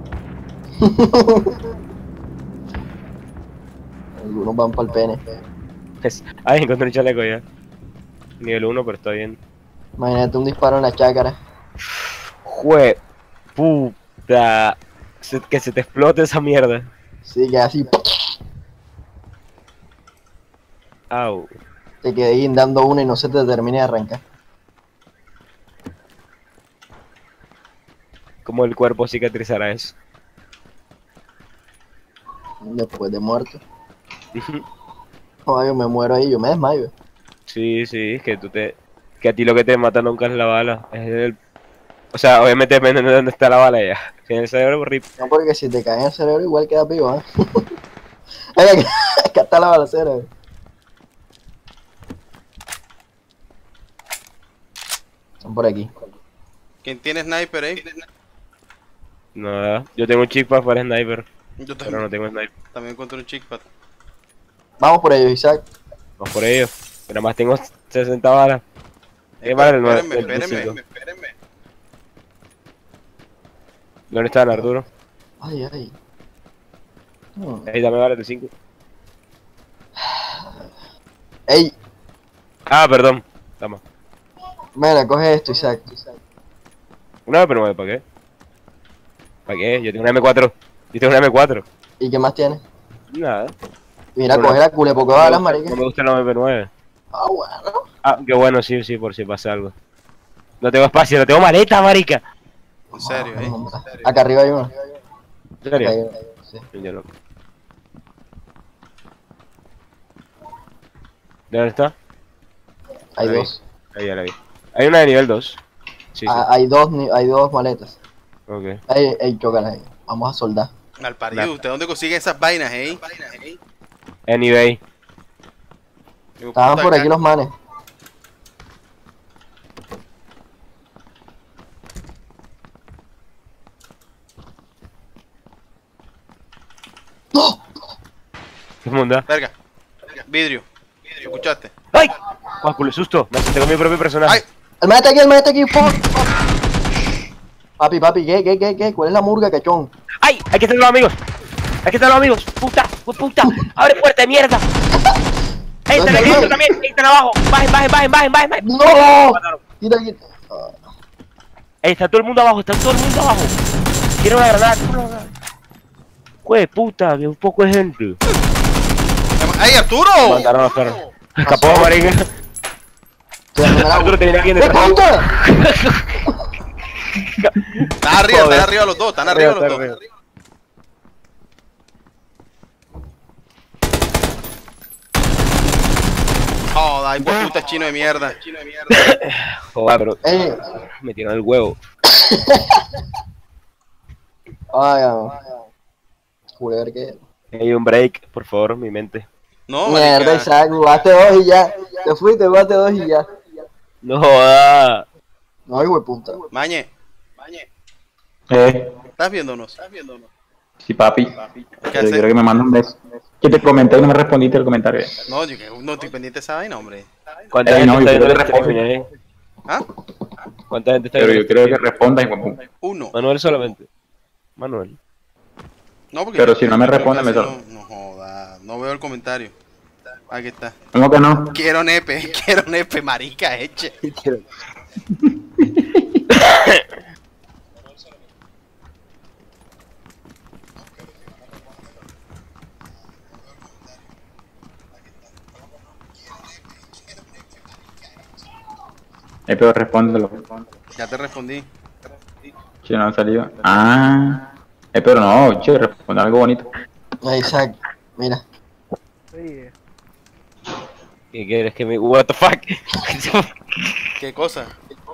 Algunos van para el pene. Es- Ay, encontré un chaleco ya. Nivel uno, pero está bien. Imagínate un disparo en la chácara. Jue... Puta... Se- que se te explote esa mierda. Sí, que así Au. te quedé guindando una y no se te termine de arrancar. ¿Cómo el cuerpo cicatrizará eso? Después de muerto. No, yo me muero ahí, yo me desmayo. Sí, sí, es que tú te... Que a ti lo que te mata nunca es la bala. Es el... O sea, obviamente depende de dónde está la bala ya. Si en el cerebro, rip. No, porque si te cae en el cerebro igual quedas vivo, ¿eh? Oye, acá está la balacera. eh. Son por aquí. ¿Quién tiene sniper, eh? Nada. Yo tengo un chispa para sniper, Yo pero también, no tengo sniper. también encontré un chickpad. Vamos por ellos, Isaac. Vamos por ello. Pero nada más tengo sesenta balas. ¿Qué vale el nueve? Espérenme, el espérenme, cinco? espérenme. ¿Dónde están, Arturo? Ay, ay. Hmm. Ahí dame balas de cinco. Ey, Ah, perdón. Toma. mira, coge esto, Isaac. Una M nueve, ¿para qué? ¿Para qué? Yo tengo una M cuatro. Yo tengo una M cuatro. ¿Y qué más tienes? Nada. Mira, Bueno, coge la cule, porque No balas, me gusta- marica. no me gusta la M nueve. Ah, bueno. Ah, qué bueno, sí, sí, por si pasa algo. No tengo espacio, no tengo maleta, marica. En serio, eh. Acá arriba hay uno. ¿En serio? Acá hay uno, sí. Yo loco. ¿De dónde está? Hay Ahí. dos. Ahí ya la vi. Hay una de nivel dos. Sí, sí. Ah, hay dos, ni- hay dos maletas. Ok. Ey, ey, chócala ahí. Vamos a soldar. Al parido, ¿usted dónde consigue esas vainas, eh? En eBay. Digo, Estaban puta, por acá- aquí los manes. ¡No! ¿Qué mundo? Verga. Vidrio. ¿Escuchaste? ¡Ay! ¡Guau, culo susto! Me asusté con mi propio personaje. ¡Ay! El mate aquí, el mate aquí, fuck. Papi, papi, ¿qué, qué, qué, qué? ¿Cuál es la murga, cachón? ¡Ay! ¡Aquí están los amigos! ¡Aquí están los amigos! ¡Puta! ¡Fue puta! ¡Abre puerta de mierda! ¡Ahí están aquí! ¡Ahí también! ¡Ahí están abajo! ¡Bajen, bajen, bajen, bajen, bajen! bajen! ¡No! Mataron. Quita, quita. Ah, Ahí está todo el mundo abajo, está todo el mundo abajo. Quiero una granada, quiero una granada. Jue puta, que un poco de gente. ¡Ay, Arturo! Mandaron a los perros. Escapó, marica. estoy haciendo el Arturo agua. tenía alguien ¡Eh, detrás. puta! Están arriba, Joder. están arriba los dos, están arriba los Arriba, dos. arriba. Joder, ay, pues puta chino de mierda. Joder, pero Ey, me tiró el huevo. ay, ay. Joder, ¿qué? Hay un break, por favor, mi mente. No, Mierda, marica. Isaac, jugaste dos y ya. Te fuiste, jugaste dos y ya. No joda. No, hijo de puta. Mañe. Mañe. Eh, ¿Estás viéndonos? ¿Estás viéndonos? sí, papi. ¿Qué Yo haces? quiero que me manden un beso. Que te comenté y no me respondiste el comentario. No, yo que no estoy pendiente de esa vaina, hombre. ¿Cuánta Eh, gente no, está yo viendo el creo que streaming, eh? ¿Ah? ¿Cuánta gente está Pero viendo yo creo que esto? responda, hijo de puta. Uno. Manuel solamente. Manuel. No, porque Pero si no me creo que responde, me así sor- no, no joda, no veo el comentario. Aquí está. ¿Cómo que no? Quiero nepe, quiero nepe, marica, eche. Eh, pero respóndelo. Ya te respondí. Si no han salido. Ah. Eh, pero no, che, responde algo bonito. Ahí, Isaac, mira. ¿Qué quieres que me... What the fuck? ¿Qué cosa?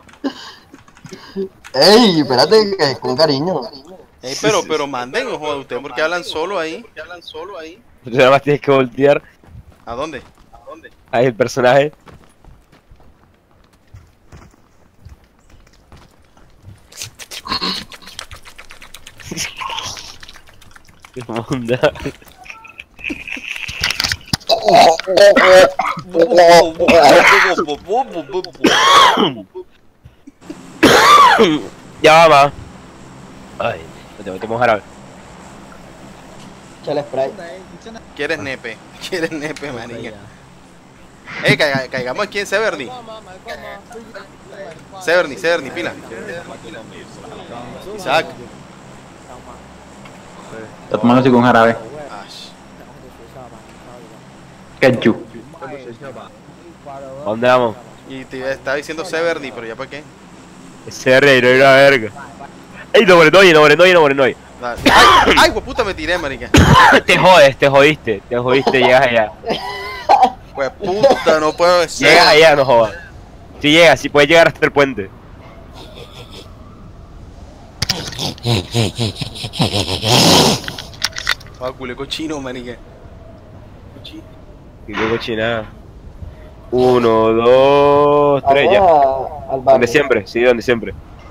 Ey, espérate, que con cariño. Ey, pero, pero manden, ojo, a usted porque hablan solo ahí. Tú nada más tienes que voltear. ¿A dónde? Ahí el personaje. Qué onda. Ya va, ma. Ay, me tengo que tomar jarabe. Échale spray. ¿Quieres nepe? ¿Quieres nepe, marica? Ey, caiga- caigamos aquí en Severny. Severny, Severny, pila. Isaac. Está tomando así con jarabe. Ash. Ketchup. ¿A dónde vamos? Y te estaba diciendo Severny, pero ya para qué. Ese rey, no hay una verga. ¡Ey, no morenoy, no morenoy, no morenoy! Dale. ¡Ay, ay, hueputa, me tiré, marica! Te jodes, te jodiste, te jodiste, llegas allá. Hueputa, no puedo decir. Llegas allá, no jodas. Si llegas, si puedes llegar hasta el puente. Ah, culé cochino, marica. Y luego cochinada. Uno, dos, tres, ya. Al barrio. Donde siempre, sí, donde siempre.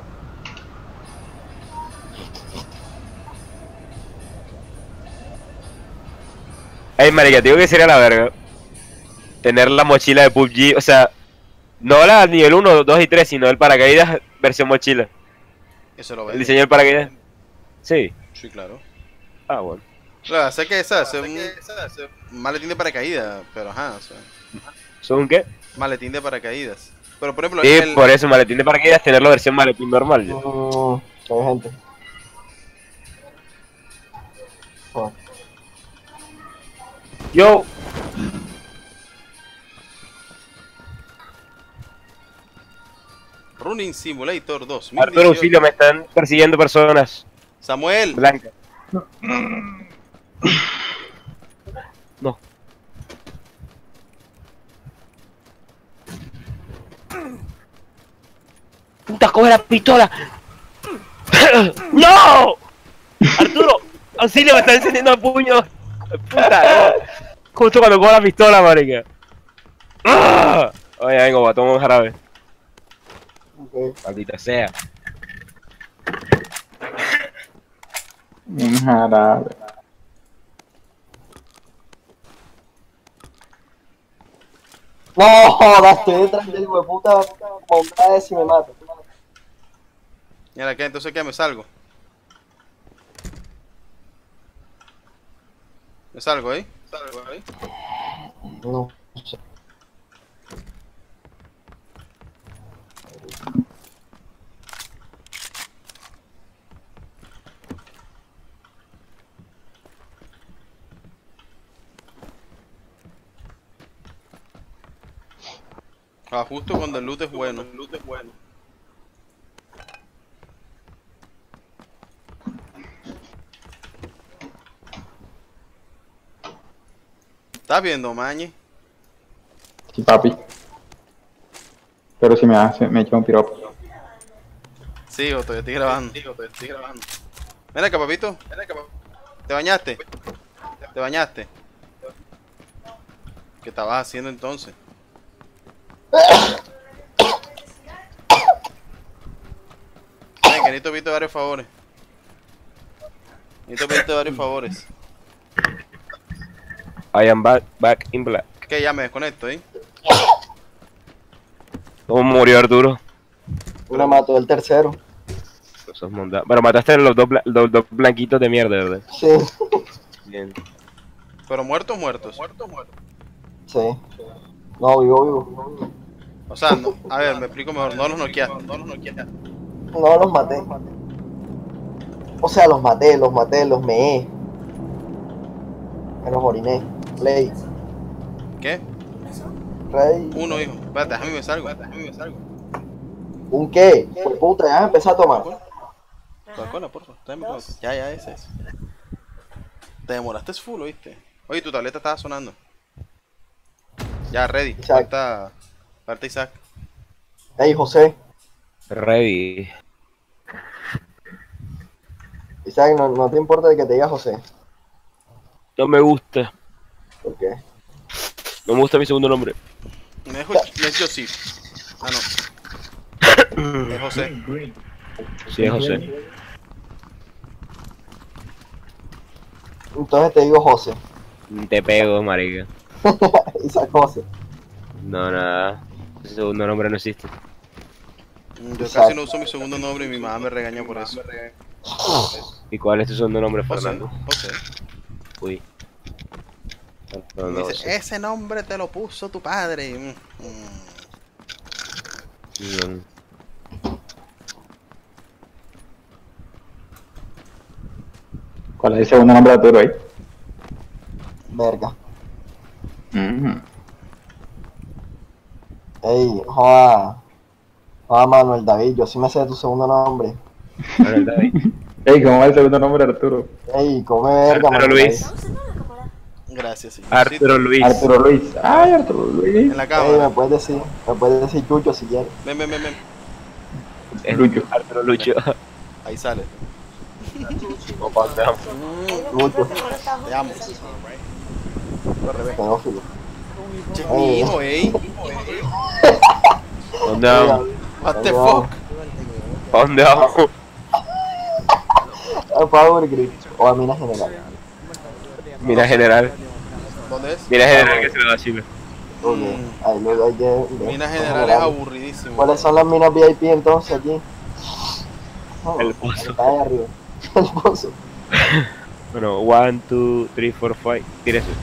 Ey, marica, te digo que sería la verga tener la mochila de P U B G, o sea, no la nivel uno, dos y tres, sino el paracaídas versión mochila. Eso lo El veo. diseño del paracaídas. Sí. Sí, claro. Ah, bueno. Claro, sé que esa es un maletín de paracaídas, pero ajá, o sea, ¿Son qué? maletín de paracaídas. Pero por ejemplo, Sí, el, por eso, maletín de paracaídas, tener la versión maletín normal. Mm, hay gente. Oh. Yo. Running Simulator dos. Arturo, auxilio, me están persiguiendo personas. Samuel, Blanca. No. ¡Puta, coge la pistola! ¡No! Arturo, auxilio, me están encendiendo a puños. Puta, no. Justo cuando cojo la pistola, marica. ¡Ah! Oye, vengo, va a tomar un jarabe. Okay. Maldita sea. Un jarabe. No, jodas, estoy detrás del hueputa montada si me mata. ¿y ahora qué? Entonces, ¿qué? ¿Me salgo? ¿Me salgo ahí? ¿Salgo ahí? No sé. Ah, justo cuando el loot es bueno. El loot es bueno. ¿Estás viendo, Mañe? Sí, papi. Pero si me hace, me echa un piropo. Sí, o todavía estoy grabando. Sí, o todavía estoy grabando. Ven acá, papito. Ven acá, papito. ¿Te bañaste? ¿Te bañaste? ¿Qué estabas haciendo entonces? Ven, que necesito pedirte varios favores. Necesito pedirte varios favores. I am back, back in black. Que ya me desconecto, ¿eh? ¿Cómo murió Arturo? Me mató el tercero. Sos monda- Pero mataste a los dos, bla- los dos blanquitos de mierda, ¿verdad? Sí, Bien. Pero muertos, muertos. Muertos, muertos. sí. No, vivo, vivo. O sea, no, a ver, me explico mejor. No los noqueaste. No los noqueaste. No los maté. O sea, los maté, los maté, los meé. Me los oriné. Play, ¿Qué? ¿Qué pasó? rey. Uno, hijo. Espérate, déjame me salgo. Déjame me salgo. ¿Un qué? Pues puta, ya empezar a tomar. Coca-Cola, por favor. Tráeme Dos. Coca. Ya, ya, ese es. Te demoraste es full, ¿oíste? Oye, tu tableta estaba sonando. Ya, ready. Isaac. Falta. Falta Isaac. Ey, José. Ready. Isaac, no, no te importa de que te diga José. No me gusta. ¿Por qué? No me gusta mi segundo nombre. Me dejo. Me es Josip. Ah, no. Es José. Sí, es José. Entonces te digo José. Te pego, marica. Isaac José. No, nada. Ese segundo nombre no existe. Mm, Yo Exacto. casi no uso mi segundo nombre y mi mamá me regaña por eso. ¿Y cuál es tu segundo nombre, José. Fernando? José. Uy. No, Me no, dice, sé. ese nombre te lo puso tu padre. Mm, mm. No. ¿Cuál es el segundo nombre de Arturo ahí? Verga. Mhm. Ey, joda. Joda Manuel David, yo sí me sé tu segundo nombre. Manuel David. Ey, ¿cómo va el segundo nombre de Arturo? Ey, come verga, Arturo Manuel Luis. David. Estamos en una cámara. Gracias, sí. Arturo Luis. Arturo Luis. Ay, Arturo Luis. En la Ey, cámara. me puedes decir, me puedes decir Chucho si quieres. Ven, ven, ven, ven. Es Lucho. Arturo Lucho. Ahí sale. Opa, te amo. Mm, Chucho, te amo. Corre, ven. pedófilo. Che, mi hijo, ey. ¿Dónde vamos? What the fuck? ¿Dónde vamos? A Power Grid o a Minas General. Mira general. ¿Dónde es? Mira general que se lo da Chile. Ok, ahí luego hay que ver. Minas General es aburridísimo. ¿Cuáles son las minas V I P entonces aquí? No, El pozo. está ahí arriba. El pozo. Bueno, one, two, three, four, five. Tira eso.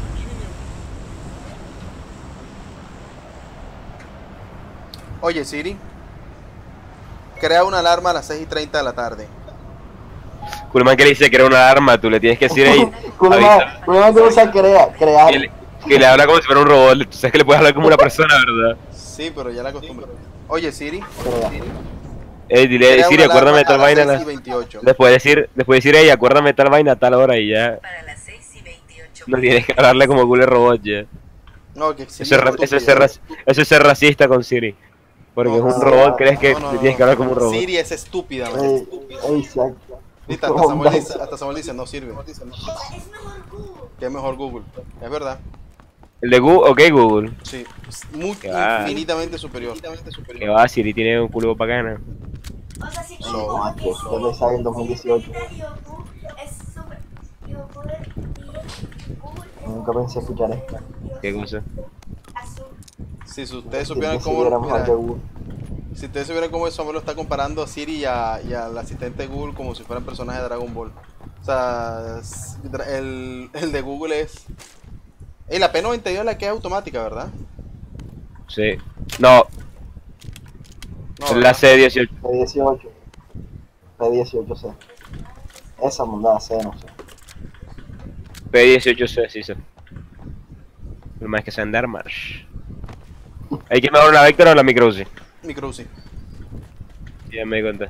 Oye, Siri. Crea una alarma a las seis y treinta de la tarde. Culman que le dice que era una arma, tú le tienes que decir ahí. Culma, Culma que usa crea, crear. Que le, que le habla como si fuera un robot. Tú sabes que le puedes hablar como una persona, ¿verdad? Sí, pero ya la acostumbré. Oye, Siri. Crea. Ey, dile, Crea Siri, una acuérdame de alarma tal a vaina. las a seis y las- veintiocho. Después decir, después decir, ey, acuérdame de tal vaina a tal hora y ya. Para las seis y veintiocho. No tienes que hablarle como Google Robot ya. No, que Siri Eso es, ra- eso, es ser, raci- eso es ser racista con Siri. Porque No, es un no, robot, no, crees que No, no, le no, tienes que hablar como un robot. Siri es estúpida, man. Ey, ey, Isaac. Viste, hasta Samuel dice, hasta Samuel dice, no sirve. Es mejor Google. Que es mejor Google. Es verdad. El de Google, ok Google. Sí. Es muy Que va. infinitamente superior. Que va, Siri tiene un culo bacana. O sea, si So, Google ah, que pues, sí, ya lo Isaac en dos mil dieciocho. Yahoo es súper. Yahoo y Google es Nunca pensé escuchar esto. ¿Qué cosa? azul. Si su- ustedes Si supieran yo cómo. supiera mejor mira, que Google. si ustedes supieran cómo Samuel lo está comparando a Siri y, a- y al asistente de Google como si fueran personajes de Dragon Ball. O sea, es- dra- el, el de Google es. Ey, la P noventa y dos es la que es automática, ¿verdad? Sí. No, No, es la ¿verdad? C dieciocho. P dieciocho. P dieciocho C. Esa mondada C, no sé. P dieciocho C, sí, sí. Lo más que sean de armas. ¿Hay que mejor la Vector o la Microsi? Microsi. Ya me di cuenta.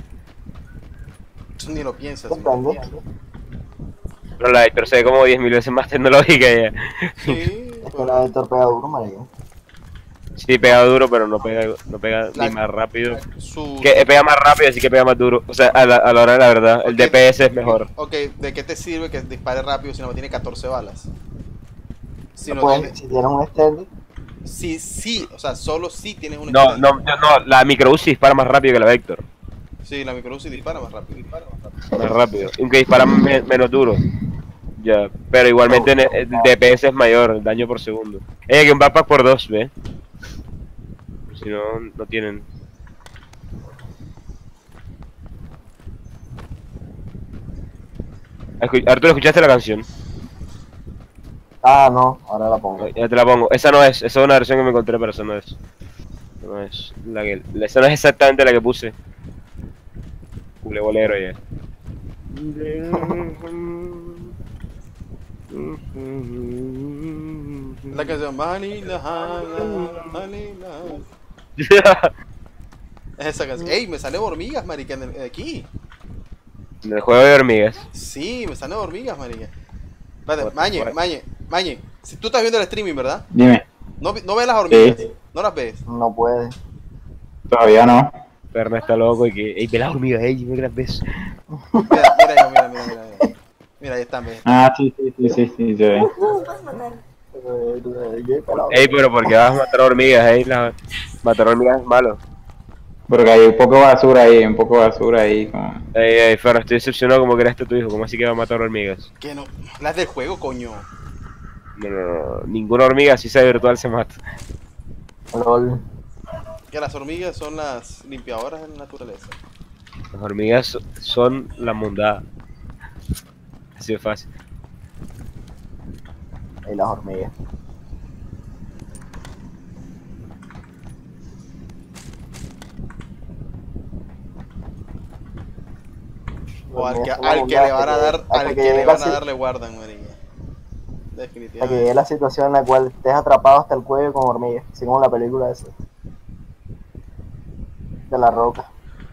Eso ni lo piensas. Depende. Pero la Vector se ve como diez mil veces más tecnológica ya. Sí, Es que la Vector pega duro, marica. Sí, pega duro, pero no pega, no pega La- ni más rápido. su. Que eh, pega más rápido, así que pega más duro. O sea, a la, a la hora de la verdad, el Ok. D P S es mejor. Ok, ¿de qué te sirve que dispare rápido si no tiene catorce balas? Si no Pues, tiene. si tienes un extended, Sí, sí, o sea, solo si tienes un No, extended. no, no, no, la Micro U C I dispara más rápido que la Vector. Sí, la micro dispara más rápido. Dispara más rápido. Más rápido. Aunque dispara me- menos duro. Ya, pero igualmente en el, el D P S es mayor, el daño por segundo. Ey, que un backpack por dos, ¿ve? Si no, no tienen. Escu- Arturo, ¿escuchaste la canción? Ah, no, ahora la pongo. Ya te la pongo. Esa no es, esa es una versión que me encontré, pero esa no es. No es. La que, la- esa no es exactamente la que puse. Cule bolero ya. La canción Manila, Manila. Esa canción. Ey, me sale hormigas, marica, en el- aquí. En el juego de hormigas. Sí, me salen hormigas, marica. Espérate, What- Mañe, what? Mañe, Mañe. Si tú estás viendo el streaming, ¿verdad? Dime, No, vi- no ves las hormigas. Sí. No las ves. No puede. todavía no. Perna está loco y que. Ey, ve las hormigas, ey, ve las ves. Mira, mira, hijo, mira, mira, mira. Mira, mira ahí están, ves. Ah, sí, sí, sí, sí, sí, se ve. No los puedes matar. Ey, pero ¿por qué vas a matar hormigas, ey? La... Matar hormigas es malo. Porque hay un poco de basura ahí, un poco de basura ahí. Como... Ey, ey, Ferro, estoy decepcionado como creaste tu hijo. ¿Cómo así que va a matar hormigas? Que no. Las del juego, coño. No, no, no. Ninguna hormiga, si sea virtual, se mata. Lol. Que las hormigas son las limpiadoras de la naturaleza. Las hormigas so- son la mondada. Así de fácil. Ahí las hormigas. O al que, Hormigas son una al que bondad le van a que- dar, hasta al que que llegue le la van a si- dar le guardan, marica. Hasta que Definitivamente. llegue la situación en la cual estés atrapado hasta el cuello con hormigas, así como la película esa. De la roca.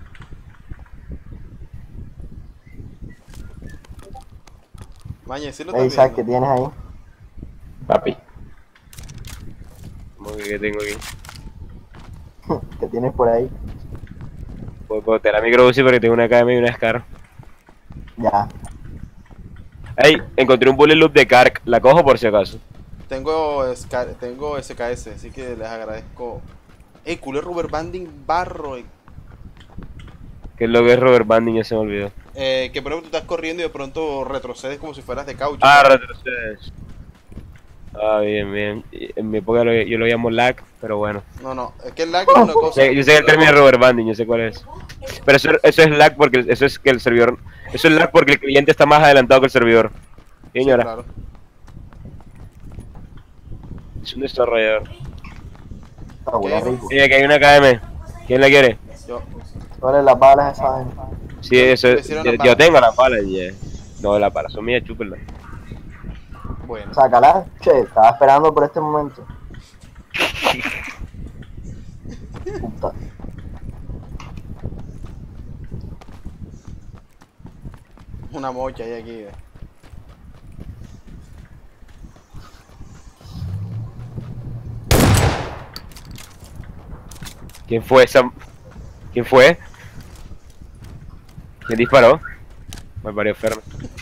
Mañe, sí lo Ey, estás Isaac, ¿qué viendo. tienes ahí? Papi. Como que ¿qué tengo aquí? ¿Qué tienes por ahí? Puedo, puedo tener la micro U C I porque tengo una K M y una Scar. Ya. Ey, encontré un bullet loop de Kark. La cojo por si acaso. Tengo, Scar- tengo S K S, así que les agradezco. Ey, culé rubber banding barro. eh. ¿Qué es lo que es rubber banding? Ya se me olvidó. Eh, que por ejemplo tú estás corriendo y de pronto retrocedes como si fueras de caucho. Ah, retrocedes. Ah, bien, bien. En mi época lo- yo lo llamo lag, pero bueno. No, no, es que el lag es una cosa. Sé- yo sé el término de rubber banding, yo sé cuál es. Pero eso, eso es lag porque eso es que el servidor. Eso es lag porque el cliente está más adelantado que el servidor. Sí, Señora, claro. es un desarrollador. Está huele ¿Qué? rico. Oye, aquí hay una K M. ¿Quién la quiere? Yo, ¿Cuáles las balas esas? Sí, eso Me es. hicieron Yo, las yo balas. tengo las balas, yeah. No, las balas son mías, chúpenlas. bueno. Sácala. Che, estaba esperando por este momento. Puta. Una mocha ahí aquí. eh. ¿Quién fue esa? ¿Quién fue? ¿Quién disparó? Me parió enfermo.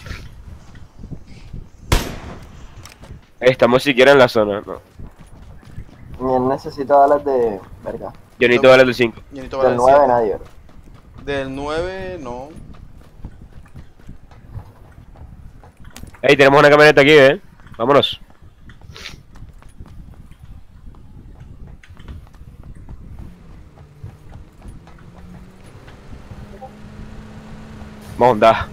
Estamos siquiera en la zona, no. Ni necesito balas de. Verga. Yo necesito balas de cinco. Yo necesito Del balas de nueve siete. nadie, bro. Del nueve, no. Ey, tenemos una camioneta aquí, eh. Vámonos. Monda.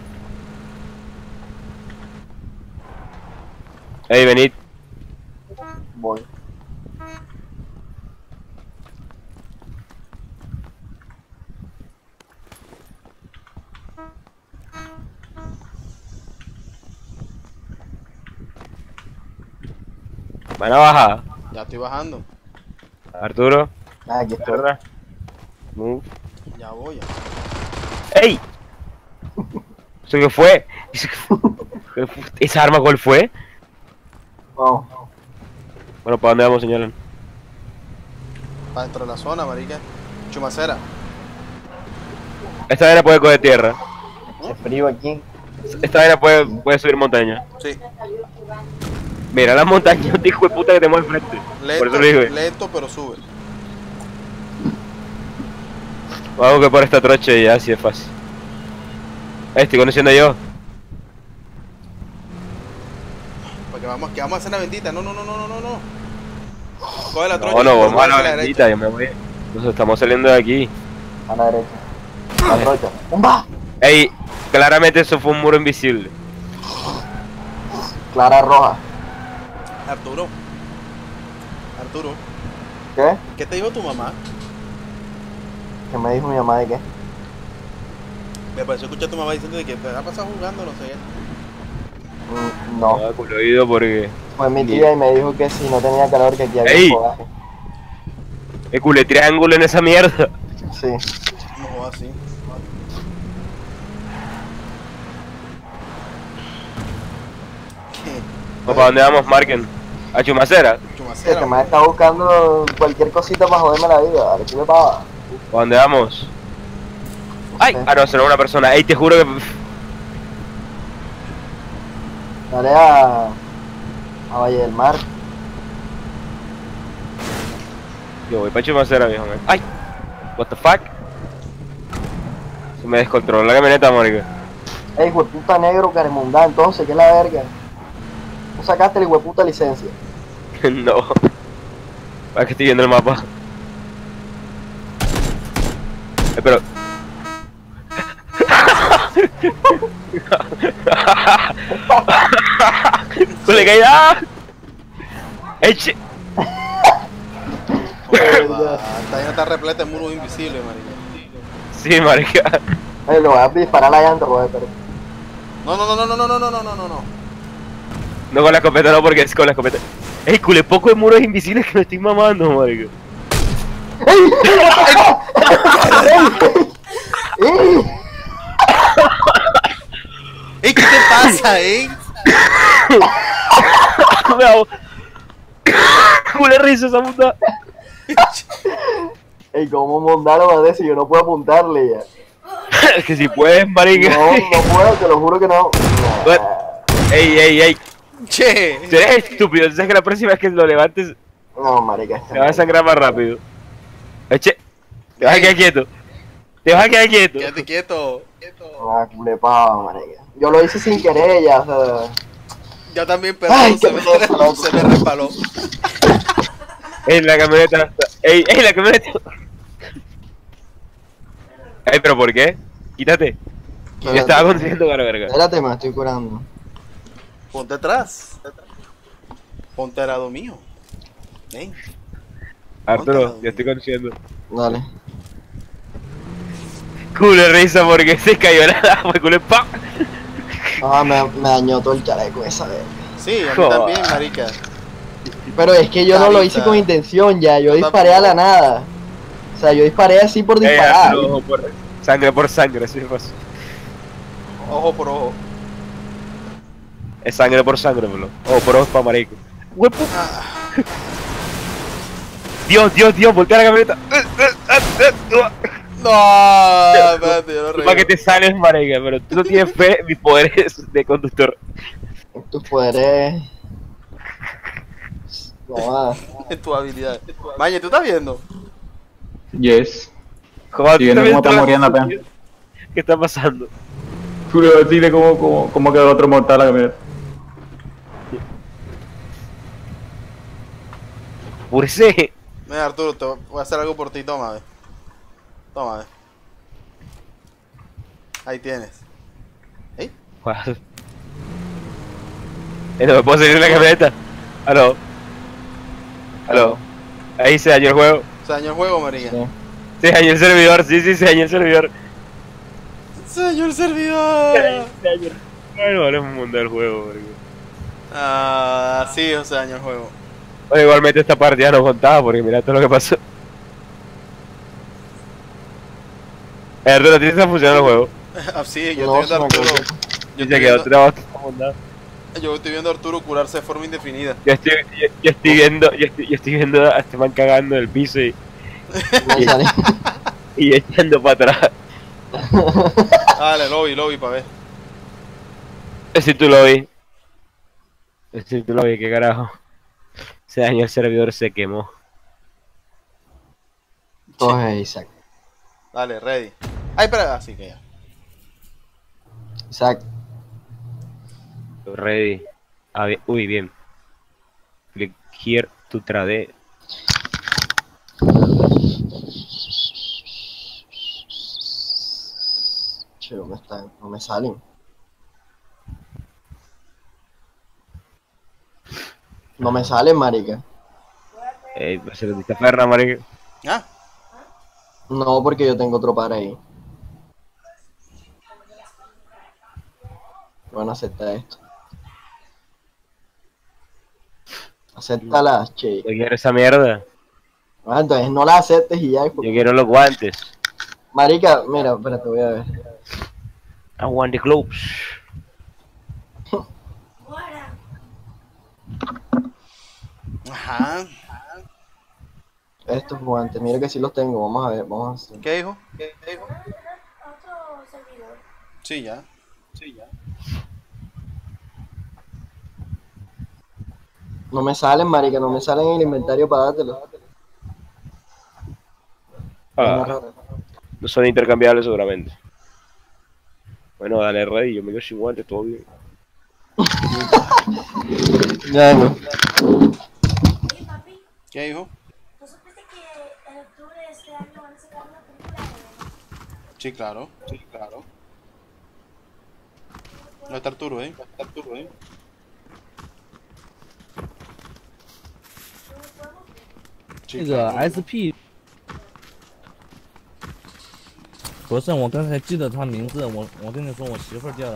Ey, venid. Voy. Van a bajar. Ya estoy bajando. Arturo. Ah, aquí estoy. ¿Verdad? Move. Ya voy. Ya. ¡Ey! ¿Eso qué fue? ¿Eso qué fue? ¿Qué fue? ¿Esa arma cuál fue? Vamos. Bueno, ¿para dónde vamos, señalan? Para dentro de la zona, marica. Chumacera. Esta vaina puede coger tierra. Hace frío aquí. Esta vaina puede, puede subir montaña. Sí. Mira las montañas, hijo de puta que tenemos enfrente. Por Lento, eso lo digo. lento, pero sube. Vamos que por esta trocha y ya, así es fácil. Eh, estoy conociendo yo. Porque vamos, que vamos a hacer la bendita. No, no, no, no, no, no, no. Coge la trocha. No, no, y vamos a la derecha. bendita, yo me voy. Nos estamos saliendo de aquí. A la derecha. La trocha. ¡Bomba! Ey, claramente eso fue un muro invisible. Clara roja. Arturo. Arturo, ¿Qué? ¿qué te dijo tu mamá? ¿Qué me dijo mi mamá de qué? Me pareció escuchar a tu mamá diciendo de que te ha pasado jugando, no sé qué. Mm, no. No, con el oído porque. Fue mi tía y me dijo que si no tenía calor que aquí había ¡Ey! un fogaje. El culé triángulo en esa mierda. Sí. No jodas así. ¿Qué? ¿Para dónde vamos, Marken? ¿A Chumacera? Chumacera, Este me está buscando cualquier cosita para joderme la vida. Dale, ¿qué me paga? ¿Para dónde vamos? ¡Ay! sé. Ah, no, será una persona. ¡Ey, te juro que. Dale a. a Valle del Mar. Yo voy para Chumacera, viejo. ¡Ay! ¿What the fuck? Se me descontroló la camioneta, marica. Ey, hueputa negro, caremundá, entonces, ¿qué es la verga? ¿No sacaste la hueputa licencia? No. Es que estoy viendo el mapa. Eh, pero. ¡Cule caída! ¡Eche! Joda, esta vaina está repleta de muros invisibles, marica. Sí, marica. Ey, lo voy a disparar a la llanta, joder, pero. No, no, no, no, no, no, no, no, no, no, no. No con la escopeta, no, porque es con la escopeta. ¡Ey, cule poco de muros invisibles que me estoy mamando, marica! ¡Ey! ¡Ey, qué te pasa, eh! Me hago. ¡Cule risa esa puta! Ey, ¿cómo mondarlo va a decir? Yo no puedo apuntarle ya. Es que si puedes, marica. No, no puedo, te lo juro que no. What? ¡Ey, ey, ey! Che. Si eres estúpido, sabes que la próxima vez que lo levantes No, marica. este te va a sangrar más rápido. Eche, te vas a quedar quieto. Te vas a quedar quieto. Quédate quieto. Ah, culé pavo, marica. Yo lo hice sin querer ya, o sea. Yo también, pero Ay, se, qué me, pedazo. se me resbaló. Ey, la camioneta. Ey, ey, la camioneta. Ey, pero ¿por qué? Quítate. Yo estaba conduciendo para verga. Espérate, me estoy curando. Ponte atrás. Ponte al lado mío. Ven. Arturo, yo estoy conduciendo. Dale. Culo risa porque se cayó la agua, culo pa. Ah, me, me dañó todo el chaleco esa vez. Sí, a mí Joder. también, marica. Pero es que yo no lo hice Carita. con intención ya, yo Yo disparé a la tampoco. nada. O sea, yo disparé así por Ey, disparar. Arturo, ojo por- sangre por sangre, así me pasó. Ojo por ojo. Es sangre por sangre, bro. Ojo por ojo es pa' marico. ¡Huepu! Dios, Dios, Dios, voltea la camioneta. No, espérate, yo lo Para que reí. te sales, marica, pero tú no tienes fe en mis poderes de conductor. Tus poderes. No, ah. En tu habilidad. Mañe, ¿tú estás viendo? Yes. Joder, Sí, viendo ¿tú también cómo está estás- muriendo apenas. ¿Qué está pasando? Juro, dile cómo, cómo, cómo quedó el otro mortal la camioneta. Por ese. Mira, Arturo, te voy a hacer algo por ti. Toma, ve. Toma, ve. Ahí tienes. ¿Eh? Eh, no me puedo salir de la camioneta. Aló. Aló. Ahí se dañó el juego. Se dañó el juego, marica. Sí. Se dañó el servidor, sí, sí, se dañó el servidor. Se dañó el servidor. Se dañó el- Ay, no, es un mundo del juego, marico. Ah, sí, se dañó el juego. Oye, igualmente esta partida no contaba porque mira todo lo que pasó. Eh, Arturo, ¿a ti te está funcionando el juego? Ah, sí, yo No, estoy viendo a se me Arturo. Y Yo se estoy, quedó viendo, trabado, está montado. yo estoy viendo a Arturo curarse de forma indefinida. Yo estoy, yo, yo estoy viendo, yo estoy, yo estoy viendo a este man cagando en el piso y, Me salí. y echando para atrás. Dale, lobby, lobby, pa' ver. Si tú lo vi. Si tú lo vi, qué carajo. Se dañó el servidor, se quemó. Coge Isaac. Dale, ready. Ay, espera, así que ya. Isaac. Ready. Ah, bien. Uy, bien. Click here to trade. Che, ¿dónde están? No me salen. No me sale, marica. Ey, pues se le diste ferra, marica. Ah, No, porque yo tengo otro par ahí. Bueno, acepta esto. Acéptala, che. Yo quiero esa mierda. Ah, entonces no la aceptes y ya. Yo quiero los guantes. Marica, mira, espérate, voy a ver. I want the gloves. Fuera. ajá. Estos guantes, mira que sí los tengo. Vamos a ver, vamos a hacer. ¿Qué dijo? ¿Qué dijo? Otro servidor. Sí, ya. Sí, ya. No me salen, marica, no me salen en el inventario para dártelo. Ah, no son intercambiables seguramente. Bueno, dale ready, yo me quedo sin guantes, todo bien. Ya no. Oye, papi, ¿Qué dijo? ¿tú supiste que en octubre de este año van a sacar una película de... Sí, claro. Sí, claro. No está Arturo, ¿eh? No está Arturo, ¿eh? Sí, 那个 claro. S P， 不是，我刚才记得他名字，我我跟你说，我媳妇儿叫的。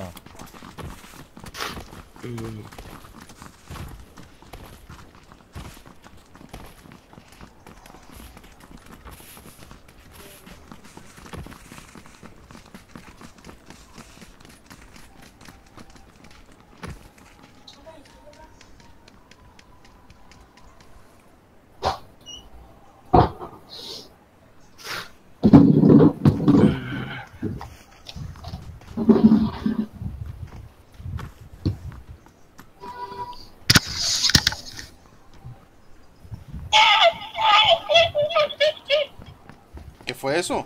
¿Qué fue eso?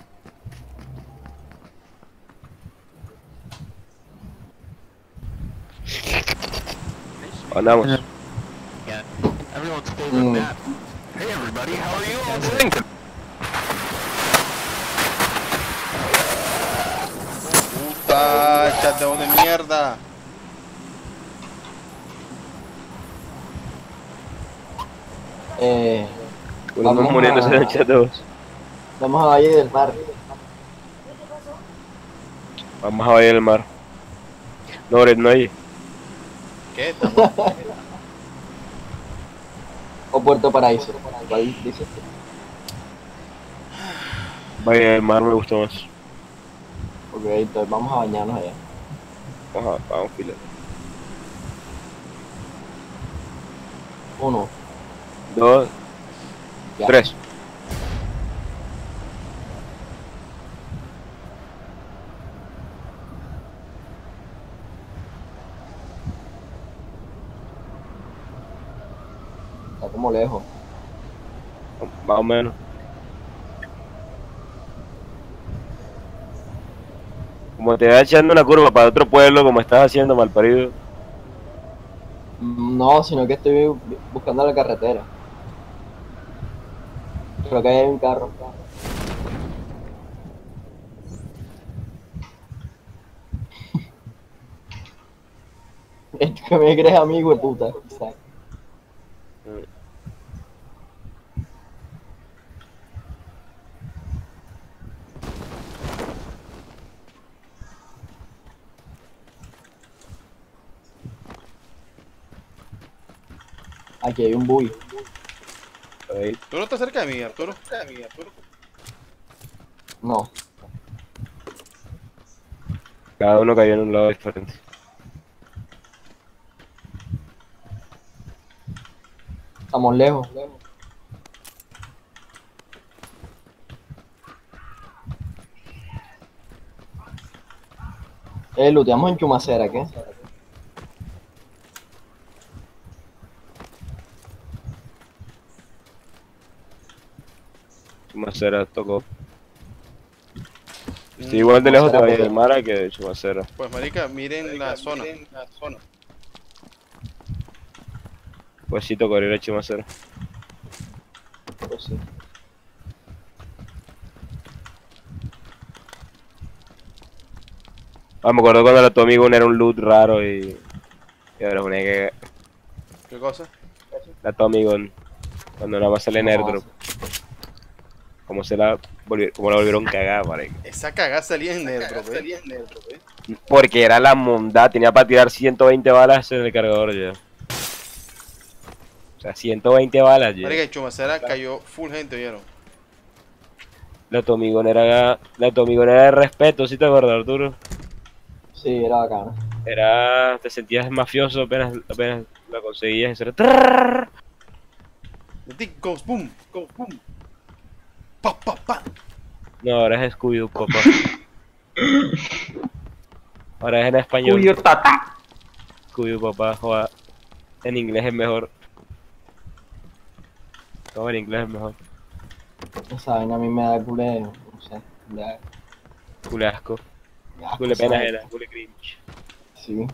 Andamos. Mm. Puta, chateo de mierda. Eh, Uno Vamos muriéndose a- en el chat dos. vamos a Valle del Mar. Vamos a Valle del Mar. No, Red, no hay. ¿Qué? Estamos- O Puerto Paraíso. ¿Cuál dices tú? Valle del Mar me gustó más. Ok, entonces vamos a bañarnos allá. Vamos a, vamos, fila. Uno. Dos, Ya. tres. Está como lejos. Más o menos. Como te vas echando una curva para otro pueblo, como estás haciendo, malparido. Mm, No, sino que estoy bu- buscando la carretera. Creo que hay un carro. Esto que me crees amigo de puta. Exacto. Aquí hay un bui. Ahí. Tú no estás cerca de mí, Arturo. Cerca de mí, Arturo. No. Cada uno cayó en un lado diferente. Estamos lejos. Eh, looteamos en Chumacera, ¿qué? Chumacera tocó. Estoy igual de lejos de Valle del Mar que de Chumacera. Pues marica, miren la zona. La zona. Pues sí, tocó ir a Chumacera. Pues sí. Ah, me acuerdo cuando era tu amigo era un loot raro y... Y ahora es una que... ¿Qué cosa? La Tommy Gun. Cuando nada más sale en airdrop. Como se la volvieron, como la volvieron cagada, marica. Esa cagada salía en airdrop, eh. Porque era la mondad, tenía para tirar ciento veinte balas en el cargador ya. O sea, ciento veinte balas ya. Marica, en Chumacera cayó full gente, ¿vieron? La Tommy Gun era, la Tommy Gun era de respeto, ¿sí te acuerdas, Arturo? Sí, era bacano. Era, te sentías mafioso apenas, apenas la conseguías, eso era trrrr. The tick goes boom, goes boom. Pa, pa, pa. No, ahora es Scooby-Doo, papá. Ahora es en español. Cuyo tata. Scooby-Doo, papá, joda. En inglés es mejor. No, en inglés es mejor. Esa vaina a mí me da culé, no sé. Me da, Cule asco. me da asco, Cule pena ¿sabes? ajena, cule cringe. Sí.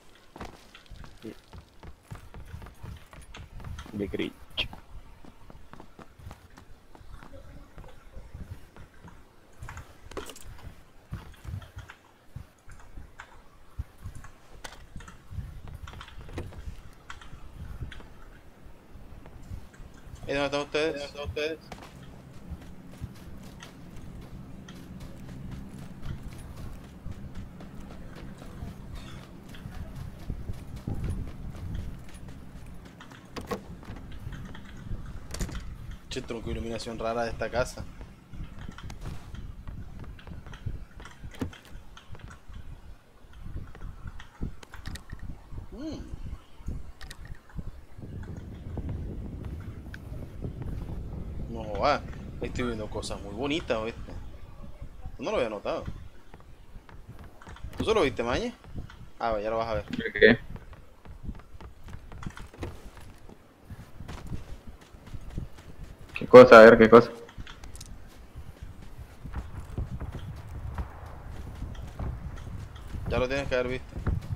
Cule cringe. ¿Y dónde están ustedes? ¿Dónde están ustedes? Che, tronco, iluminación rara de esta casa. Mm. No joda, estoy viendo cosas muy bonitas, ¿oíste? Tú no lo había notado. ¿Tú solo viste, Mañe? Ah, ya lo vas a ver. ¿Qué? ¿Qué cosa? A ver, ¿qué cosa? Ya lo tienes que haber visto.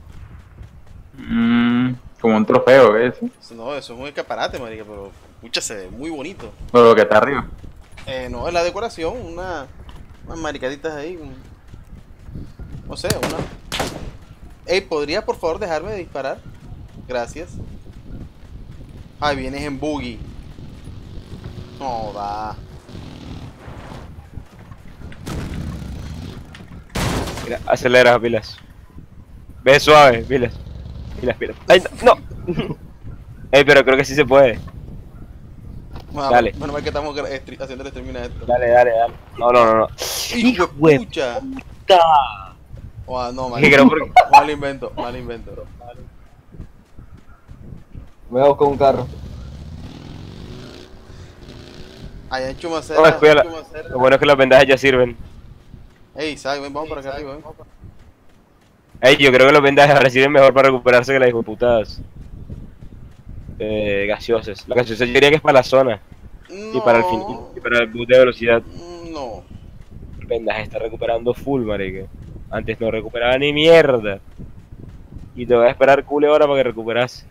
Mm, como un trofeo, ¿ves? Eso no, eso es un escaparate, marica, pero pucha, se ve muy bonito. Pero lo que está arriba. Eh, no, es la decoración, una, unas maricaditas ahí. un- no sé, una. Ey, ¿podrías por favor dejarme de disparar? Gracias. Ay, vienes en buggy. No da. Mira, acelera, pilas. Ve suave, pilas. Pilas, pilas. ¡Ay, no! no. Ey, pero creo que sí se puede. Bueno, Dale. Bueno, mal que estamos gra- estri- haciendo el streaming a esto. Dale, dale, dale. No, no, no, no. ¡Hijo de pucha! Oh, no, mal, Que creo porque- mal invento, mal invento, bro. Voy a buscar un carro. Allá en Chumacera. No, descuida la- en Chumacera. Lo bueno es que los vendajes ya sirven. Ey, Isaac, ven, vamos para acá arriba, ven. Ey, yo creo que los vendajes ahora sirven mejor para recuperarse que las hijoputadas. Eh, gaseosas. La gaseosa yo diría que es para la zona. Y para el fin. Y para el boost de velocidad. No. El vendaje está recuperando full, marica. Antes no recuperaba ni mierda. Y te voy a esperar cule ahora para que recuperase.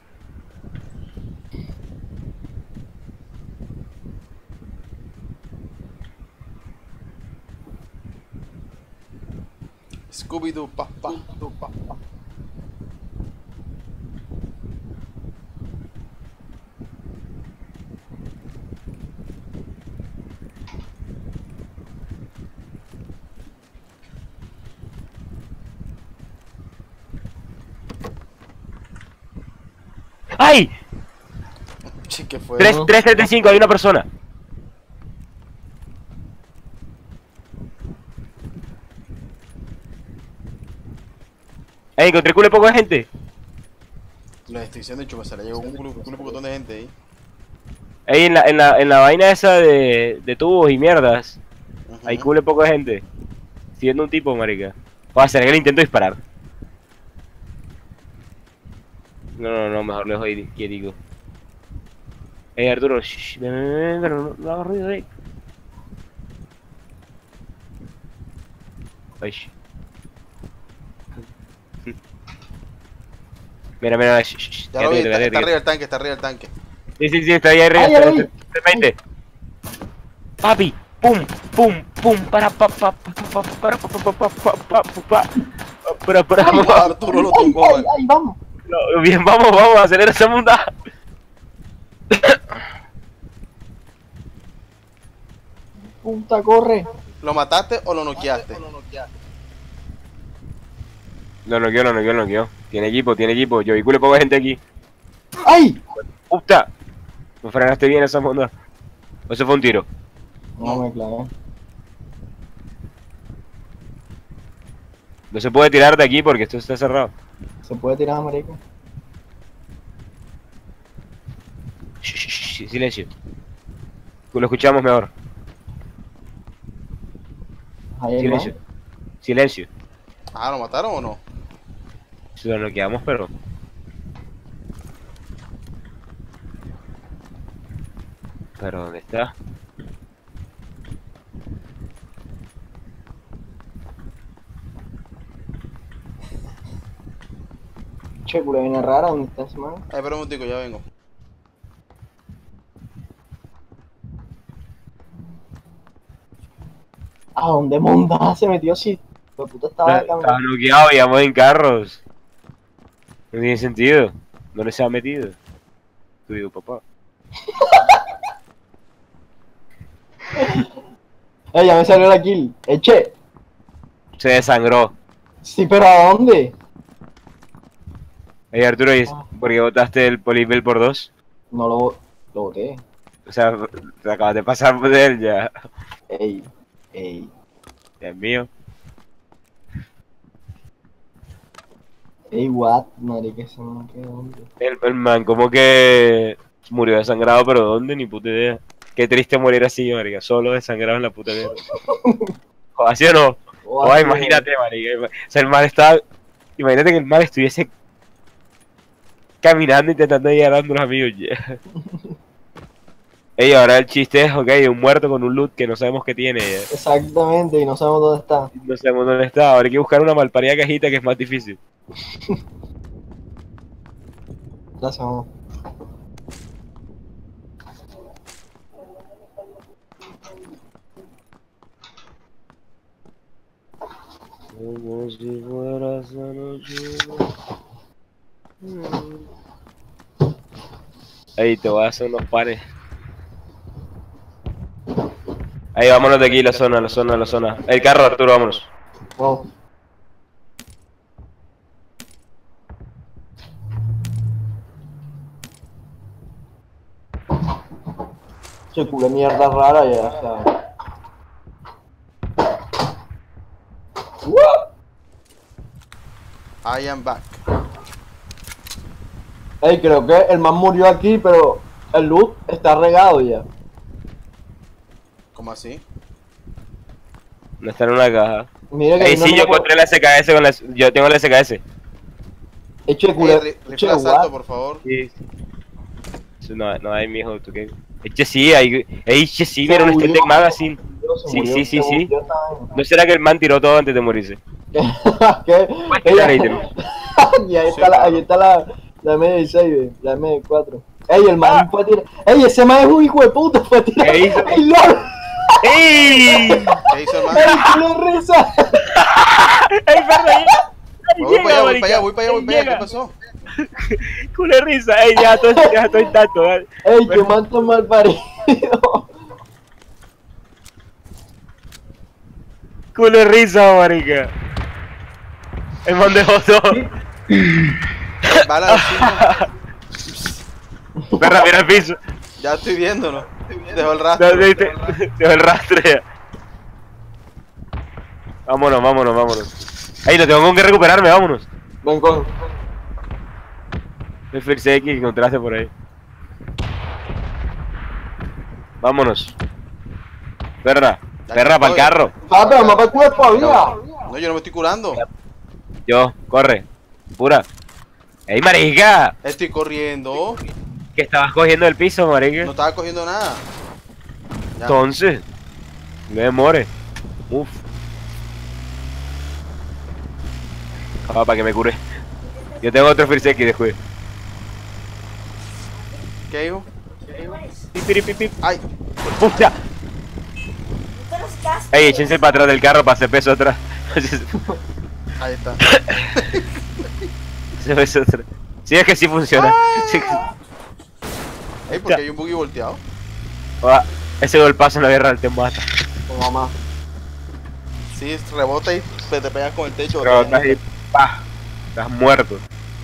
Scooby-Doo, pa, pa, pa, pa. ¡Ay! Che, ¿qué fue? tres treinta y cinco, hay una persona. Ey, encontré cule poco de gente. La destrucción de Chumacera, llegó un culo, culo pocotón de gente ahí. Ey, en la, en la, en la vaina esa de, de tubos y mierdas. Ujú. Hay cule poco de gente. Siendo un tipo, marica. Voy a hacer que le intento disparar. No, no, no, mejor le doy quietico. Ey, Arturo, shh, ven, ven, ven, pero no, no hagas ruido, ey. Ay, shh. Mira, mira, shh, shh, Ya lo vi, quédate, está, quédate, está quédate. arriba el tanque, está arriba el tanque. Sí, sí, sí, está ahí arriba, Ay, está ay, está- está veinte. Papi, pum, pum, pum, para, pa, pa, pa, pa, para, pa, pa, pa, pa, pa, pa, pa, para, para, Ay, pa. Arturo lo ay, tumbó, ay, man. ay, vamos. No, bien, vamos, vamos, acelera esa monda. Punta, corre. ¿Lo mataste o lo noqueaste? Lo noqueó, lo noqueó, lo noqueó. Tiene equipo, tiene equipo. Yo vi culo poca gente aquí. ¡Ay! ¡Puta! No frenaste bien esa monda. ¿O eso fue un tiro? No me clavé. No se puede tirar de aquí porque esto está cerrado. ¿Se puede tirar, marica? Shh, shh, shh, silencio. Lo escuchamos mejor. Ahí Silencio. va. Silencio. Ah, ¿lo mataron o no? Si lo noqueamos, pero... ¿Pero dónde está? Che, culo, viene rara, ¿dónde está ese man? Ay, espera un momentico, ya vengo. ¿A dónde monda se metió así? La puta estaba acá. Estaba noqueado y íbamos en carros. No tiene sentido. ¿Dónde se ha metido? Tú digo, papá. Eh, ya me salió la kill. Eche. Se desangró. Sí, pero ¿a dónde? Ey, Arturo, ¿y por qué botaste el Polybel por dos? No lo, lo boté. O sea, te acabas de pasar por él ya. Ey, ey. Es mío. Ey, what? Marica, ese man, ¿qué dónde? El, el man, como que murió desangrado, pero ¿dónde? Ni puta idea. Qué triste morir así, marica. Solo desangrado en la puta mierda. Joder, ¿sí o no? Joder, imagínate, marica. O sea, el mal estaba... Imagínate que el mal estuviese caminando intentando llegar a los amigos ya. Ey, ahora el chiste es, ok, un muerto con un loot que no sabemos qué tiene ya. Exactamente, y no sabemos dónde está. No sabemos dónde está. Ahora hay que buscar una malparida cajita que es más difícil. Gracias, mamá. Como si fueras la noche. Ey, te voy a hacer unos panes. Ahí, vámonos de aquí, la zona, la zona, la zona. El carro, Arturo, vámonos. Wow. Che, culo, mierda rara ya, o sea. I am back. Ey, creo que el man murió aquí, pero el loot está regado ya. ¿Cómo así? No está en una caja. Mira que Ey, no sí, me yo acuerdo- encontré la S K S con la... Yo tengo la S K S. Eh, che, Ey, culo, ri- che, rifle de asalto, what? por favor. Sí. Eso no, no hay, mijo, tú qué. Eche sí, hay... Ey, che sí, vieron Se este murió. Tech Magazine. Se Sí, murió, sí, sí, se sí. murió esta vaina. ¿No será que el man tiró todo antes de morirse? ¿Qué? tirar ahí, Ella... tío. y ahí Sí, está, la, claro. ahí está la, la M dieciséis, la M cuatro. Ey, el man fue a tirar. Ey, ese man es un hijo de puta, fue a tirar. ¿Qué hizo? ¡Ey, LOL! ¡Ey! ¿Qué hizo el man? ¡Ey, culo risa! ¡Ey, perra! Voy para allá, voy para allá, voy para allá, voy para allá. ¿Qué pasó? Culo de risa, ey, ya estoy, ya estoy tanto, dale. Ey, que man tan mal parido. Culo de risa, marica. El man dejó todo. Bala de cinco. Perra, mira el piso. Ya estoy viéndolo. Dejó el No, rastro. te- te- Dejó el rastro ya. Vámonos, vámonos, vámonos. Ey, no tengo con qué recuperarme, vámonos. Ven, con. El First X que encontraste por ahí. Vámonos. Perra, perra, para el carro. Ah, pero mapa el culo todavía. No, yo no me estoy curando. Yo, corre. Pura. Ey, marica. Estoy corriendo. Que estabas cogiendo el piso, marica. No estaba cogiendo nada. Ya. Entonces, no demore. Uf. Ah, para que me cure. Yo tengo otro First X después. ¿Qué hijo? Pip, pip, pip, pip. Ay, Puta. No te los casas. Ey, échense para atrás del carro para hacer peso atrás. ahí está. Hacer peso atrás. Sí, es que sí funciona. Sí. Ey, porque hay un buggy volteado. Joda, ese golpazo en la guerra te mata. Con mamá. Sí, rebota y te, te pegas con el techo. Pero te- estás ahí, pa, estás muerto.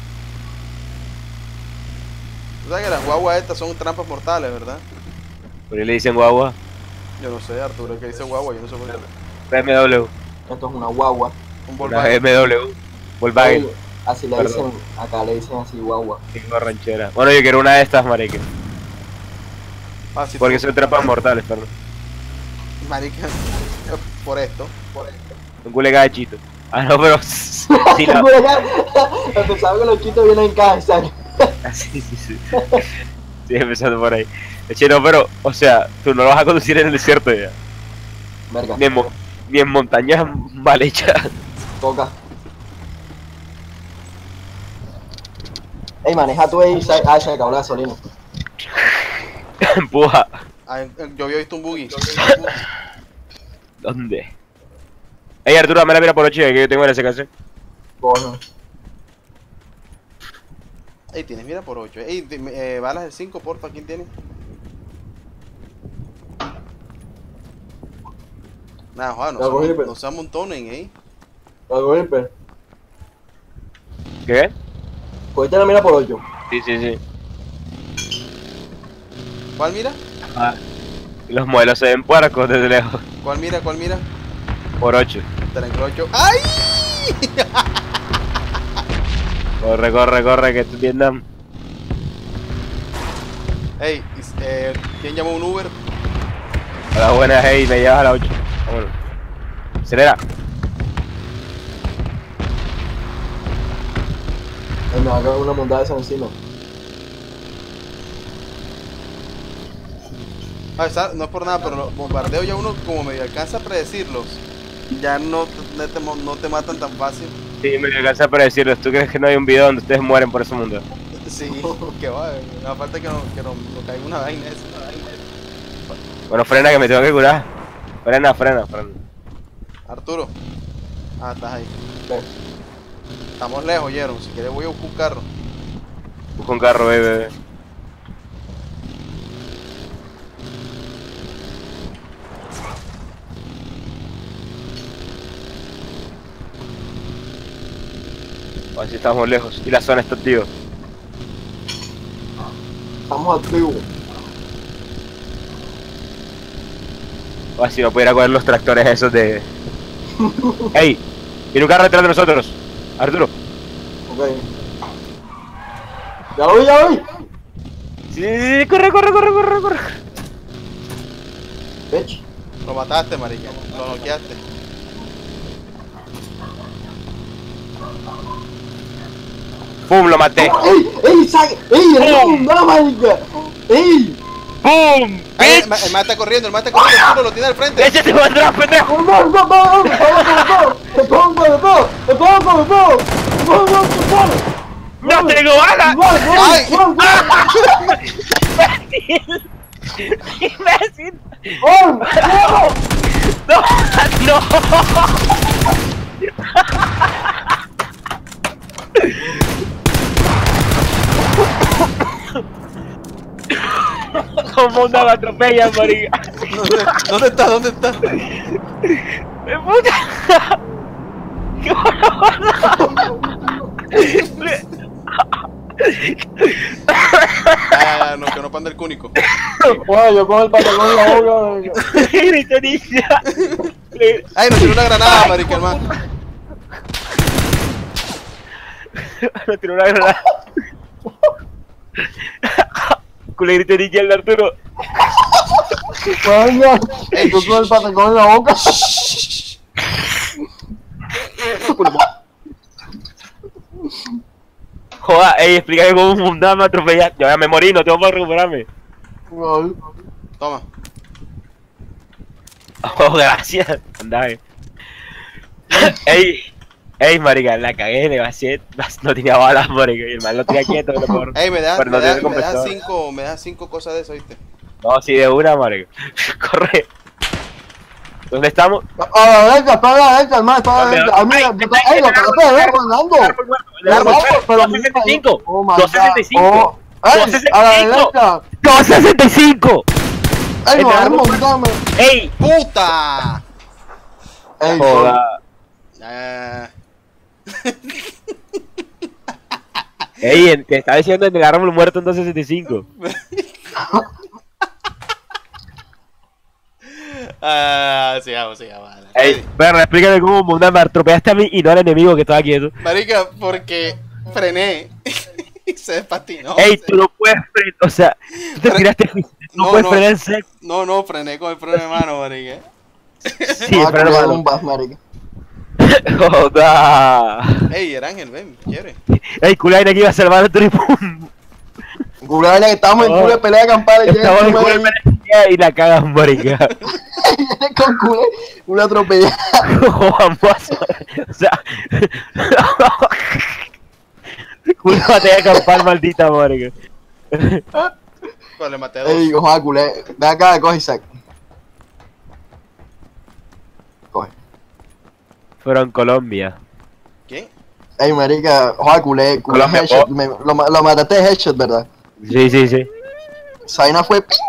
Tú sabes que las guaguas estas son trampas mortales, ¿verdad? ¿Por qué le dicen guagua? Yo no sé, Arturo, que dice guagua, yo no sé por qué. B M W, Esto es una guagua. Un una Volkswagen. B M W, Volkswagen, Ey, Así le Perdón. dicen, acá le dicen así guagua. hijo ranchera. Bueno, yo quiero una de estas, marica. Ah, sí, Porque tú- son trampas mortales, perdón. Marica, por esto, por esto. Un culo de gachito. Ah, no, pero. Sí, la. Empezaba que los chitos vienen en casa. Ah, sí, sí, sí. Sí, empezando por ahí. Che, no, pero, o sea, tú no lo vas a conducir en el desierto ya. Verga, Ni en, mo- ni en montañas mal hechas. toca. Ey, maneja tú ahí. se- Ah, se me acabó la gasolina. Empuja. Ah, en- yo había visto un buggy. ¿Dónde? Ey, Arturo, dame la mira por ocho que yo tengo en ese caso. Coño. Ey, tienes mira por ocho. Ey, dime, eh, balas de cinco, porfa, ¿quién tiene? Nada, Juan, no, La se cogí, amon- pero- no se amontonen, eh. La golpe. ¿Qué? Cogiste la mira por ocho. Sí, sí, sí. ¿Cuál mira? Ah. Los modelos se ven puercos desde lejos. ¿Cuál mira? ¿Cuál mira? Por ocho. Tranquilo, ocho. ¡Ay! Corre, corre, corre, que esto es Vietnam. Ey, is- eh, ¿quién llamó un Uber? A la buena, hey, me llevas a la ocho. Vámonos. Acelera. Ey, me va a caer una montada de esa encima. Ah, esa- no es por nada, pero los bombardeos ya uno como medio alcanza a predecirlos. Ya no, no, te, mo- no te matan tan fácil. Sí, me alcanza para decirles. ¿Tú crees que no hay un video donde ustedes mueren por ese mundo? Sí, que va, aparte que no, que no, no caiga una vaina esa. Una vaina esa. Bueno, frena que me tengo que curar. Frena, frena, frena. Arturo. Ah, estás ahí. Ve. Estamos lejos, oyeron. Si quieres voy a buscar un carro. Busca un carro, bebé. Bebe. A ver si estamos lejos. Y la zona está activa. Estamos activos. A ver si no pudiera coger los tractores esos de. ¡Ey! Viene un carro detrás de nosotros. Arturo. Ok. Ya lo vi, ya lo vi. Sí, sí, sí, corre, corre, corre, corre, corre. Bitch. Lo mataste, marica. Lo noqueaste. ¡Pum! Lo maté. ¡Ey! ¡Ey! ¡Saque! ¡Ey! ¡Es una montada, marica! ¡Ey! ¡Pum! Ay, el, ¡Bitch! ma- el man está corriendo, el man está corriendo. Arturo lo tiene al frente. ¡Échate para atrás, pendejo! ¡Me pongo, me pongo, me pongo, me pongo, me pongo, me pongo, me pongo, me pongo, me pongo. ¡No tengo balas! Ay. ¡Imbécil! ¡Oh! ¡No! ¡No! Como una me atropella, marica. ¿Dónde, ¿Dónde está? ¿Dónde está? ¡Me puta! ¡Qué Ah, no, que no panda el cúnico. Bueno, yo con el pantalón en la boca, marica. ¡Grito ninja! Le- Ay, nos tiró una granada, marica, el man. Me tiró una granada. Culegrito ninja el Arturo. Coño, yo con el pantalón en la boca. Joda, ey, explícame cómo un mundano me atropella. Yo ya me morí, no tengo para recuperarme. Toma. Oh, gracias. Anda, eh. Ey, ey, marica, la cagué de Bacet. No tenía balas, marica. Y el man lo tenía quieto, lo por. Ey, me da, Pero me, no da, tiene me da compresor. cinco, me da cinco cosas de eso, ¿viste? No, sí, de una, marica. Corre. ¿Dónde estamos? A la derecha, está a la derecha, hermano, está a la derecha. Ay, mira, Ay, ey, lo que no puede ver, Fernando. El árbol, Pero doscientos sesenta y cinco. Oh my doscientos sesenta y cinco. God. Oh, ey, a la doscientos sesenta y cinco. derecha. dos sesenta y cinco! ¡Ay, El no, árbol vamos, dame! ¡Ey! ¡Puta! ¡Ey, Joda. Ah, Ey, el que está diciendo en el árbol muerto en dos sesenta y cinco. ah, sigamos, sigamos. vale. Ey, perro, explícame cómo Munda me atropellaste a mí y no al enemigo que estaba quieto. Marica, porque frené y se despatinó. Ey, tú no puedes frenar, o sea, tú te Fre- tiraste, no, No, puedes no. frenar en seco. No, no, frené con el freno de mano, marica. Sí, Vamos a frena culiar mano. un bas, marica. Joda. Ey, era Ángel, ven, ¿quieres? Ey, Culaina que iba a salvar a tu pum. Culo, vaina que estamos en Oh. culo de pelea campal. Y Estamos en viene culo de pelea y la cagas, marica. con culo, culo atropellado. Vamos a hacer- o sea, una batalla campal maldita, marica. Pues le maté a dos. Ey, ojalá, culé. Ven acá, coge Isaac. Coge. Fueron Colombia. ¿Quién? Ey, marica, ojalá, culé. Culé Colombia, headshot. oh. Me- lo, ma- lo mataste de headshot, ¿verdad? Sí, sí, sí. Esa vaina fue. ¡ping!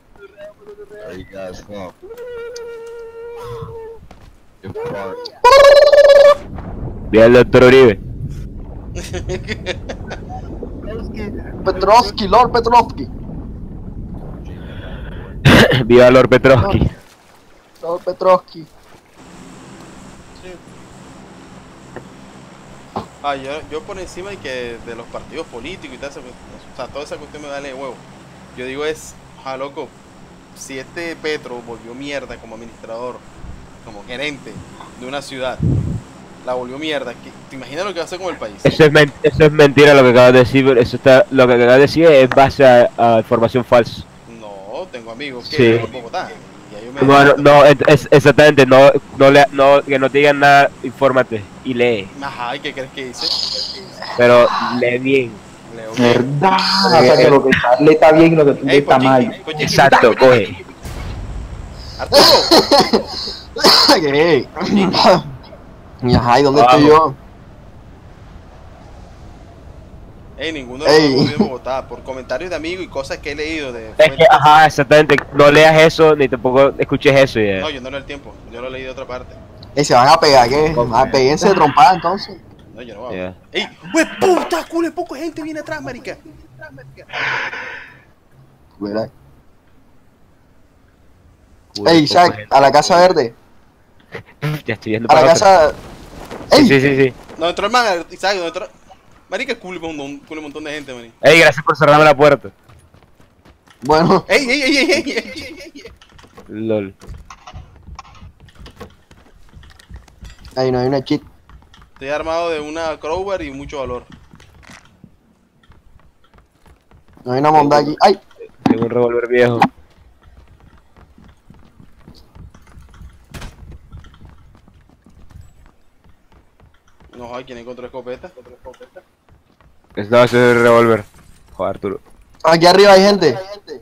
Bien, el doctor Uribe. Petrovsky, Lord Petrovsky. Viva Lord Petrovsky. Lord Petrovsky. Ah, yo, yo por encima de que de los partidos políticos y tal, esa cuestión, o sea, toda esa cuestión me vale de huevo. Yo digo es, ah, loco, si este Petro volvió mierda como administrador, como gerente de una ciudad, la volvió mierda, ¿qué- ¿te imaginas lo que va a hacer con el país? Eso es, men- eso es mentira lo que acabas de decir. pero Eso está, lo que acabas de decir es base a, a información falsa. No, tengo amigos que Sí. viven en Bogotá. Y ellos me No, no, no, es, es- exactamente. No, no, le, no, que no te digan nada, infórmate y lee. Ajá, ¿y qué crees que hice? Pero lee bien. Leo bien. ¿Verdad? O sea, que lo que sale está bien y lo que tú Ey, está Pochiqui, mal. Pochiqui, Exacto, coge. Arturo, ¿Qué? Y ajá, ¿y dónde Vamos. estoy yo? ey, ninguno de los Ey. dos vive en Bogotá, por comentarios de amigos y cosas que he leído de Es que, fuentes- ajá, exactamente. No leas eso ni tampoco escuches eso. Ya. No, yo no leo el tiempo, yo lo leí de otra parte. Ey, se van a pegar, ¿qué? A peguense de trompada entonces. No, yo no voy a Ya. ¡Ey! ¡Hue puta! ¡Culo! Poco gente viene atrás, marica. ¿Verdad? Ey, Isaac, a la casa verde. Ya estoy viendo A la para otro. casa. Sí, ¡Ey! sí, sí, sí. No entró el man, Isaac, no entró. Marica, culo, un montón, culo, un montón de gente, marica. Ey, gracias por cerrarme la puerta. Bueno, ¡Ey, ey, ey, ey, ey, ey, ey, ey! Lol. ahí no hay una cheat. Estoy armado de una crowbar y mucho valor. No hay una monda aquí. ¡Ay! Tengo un revólver viejo. No, hay quien encontró escopeta. Es- No, ese es el revólver. Joder, Arturo. Aquí arriba hay gente.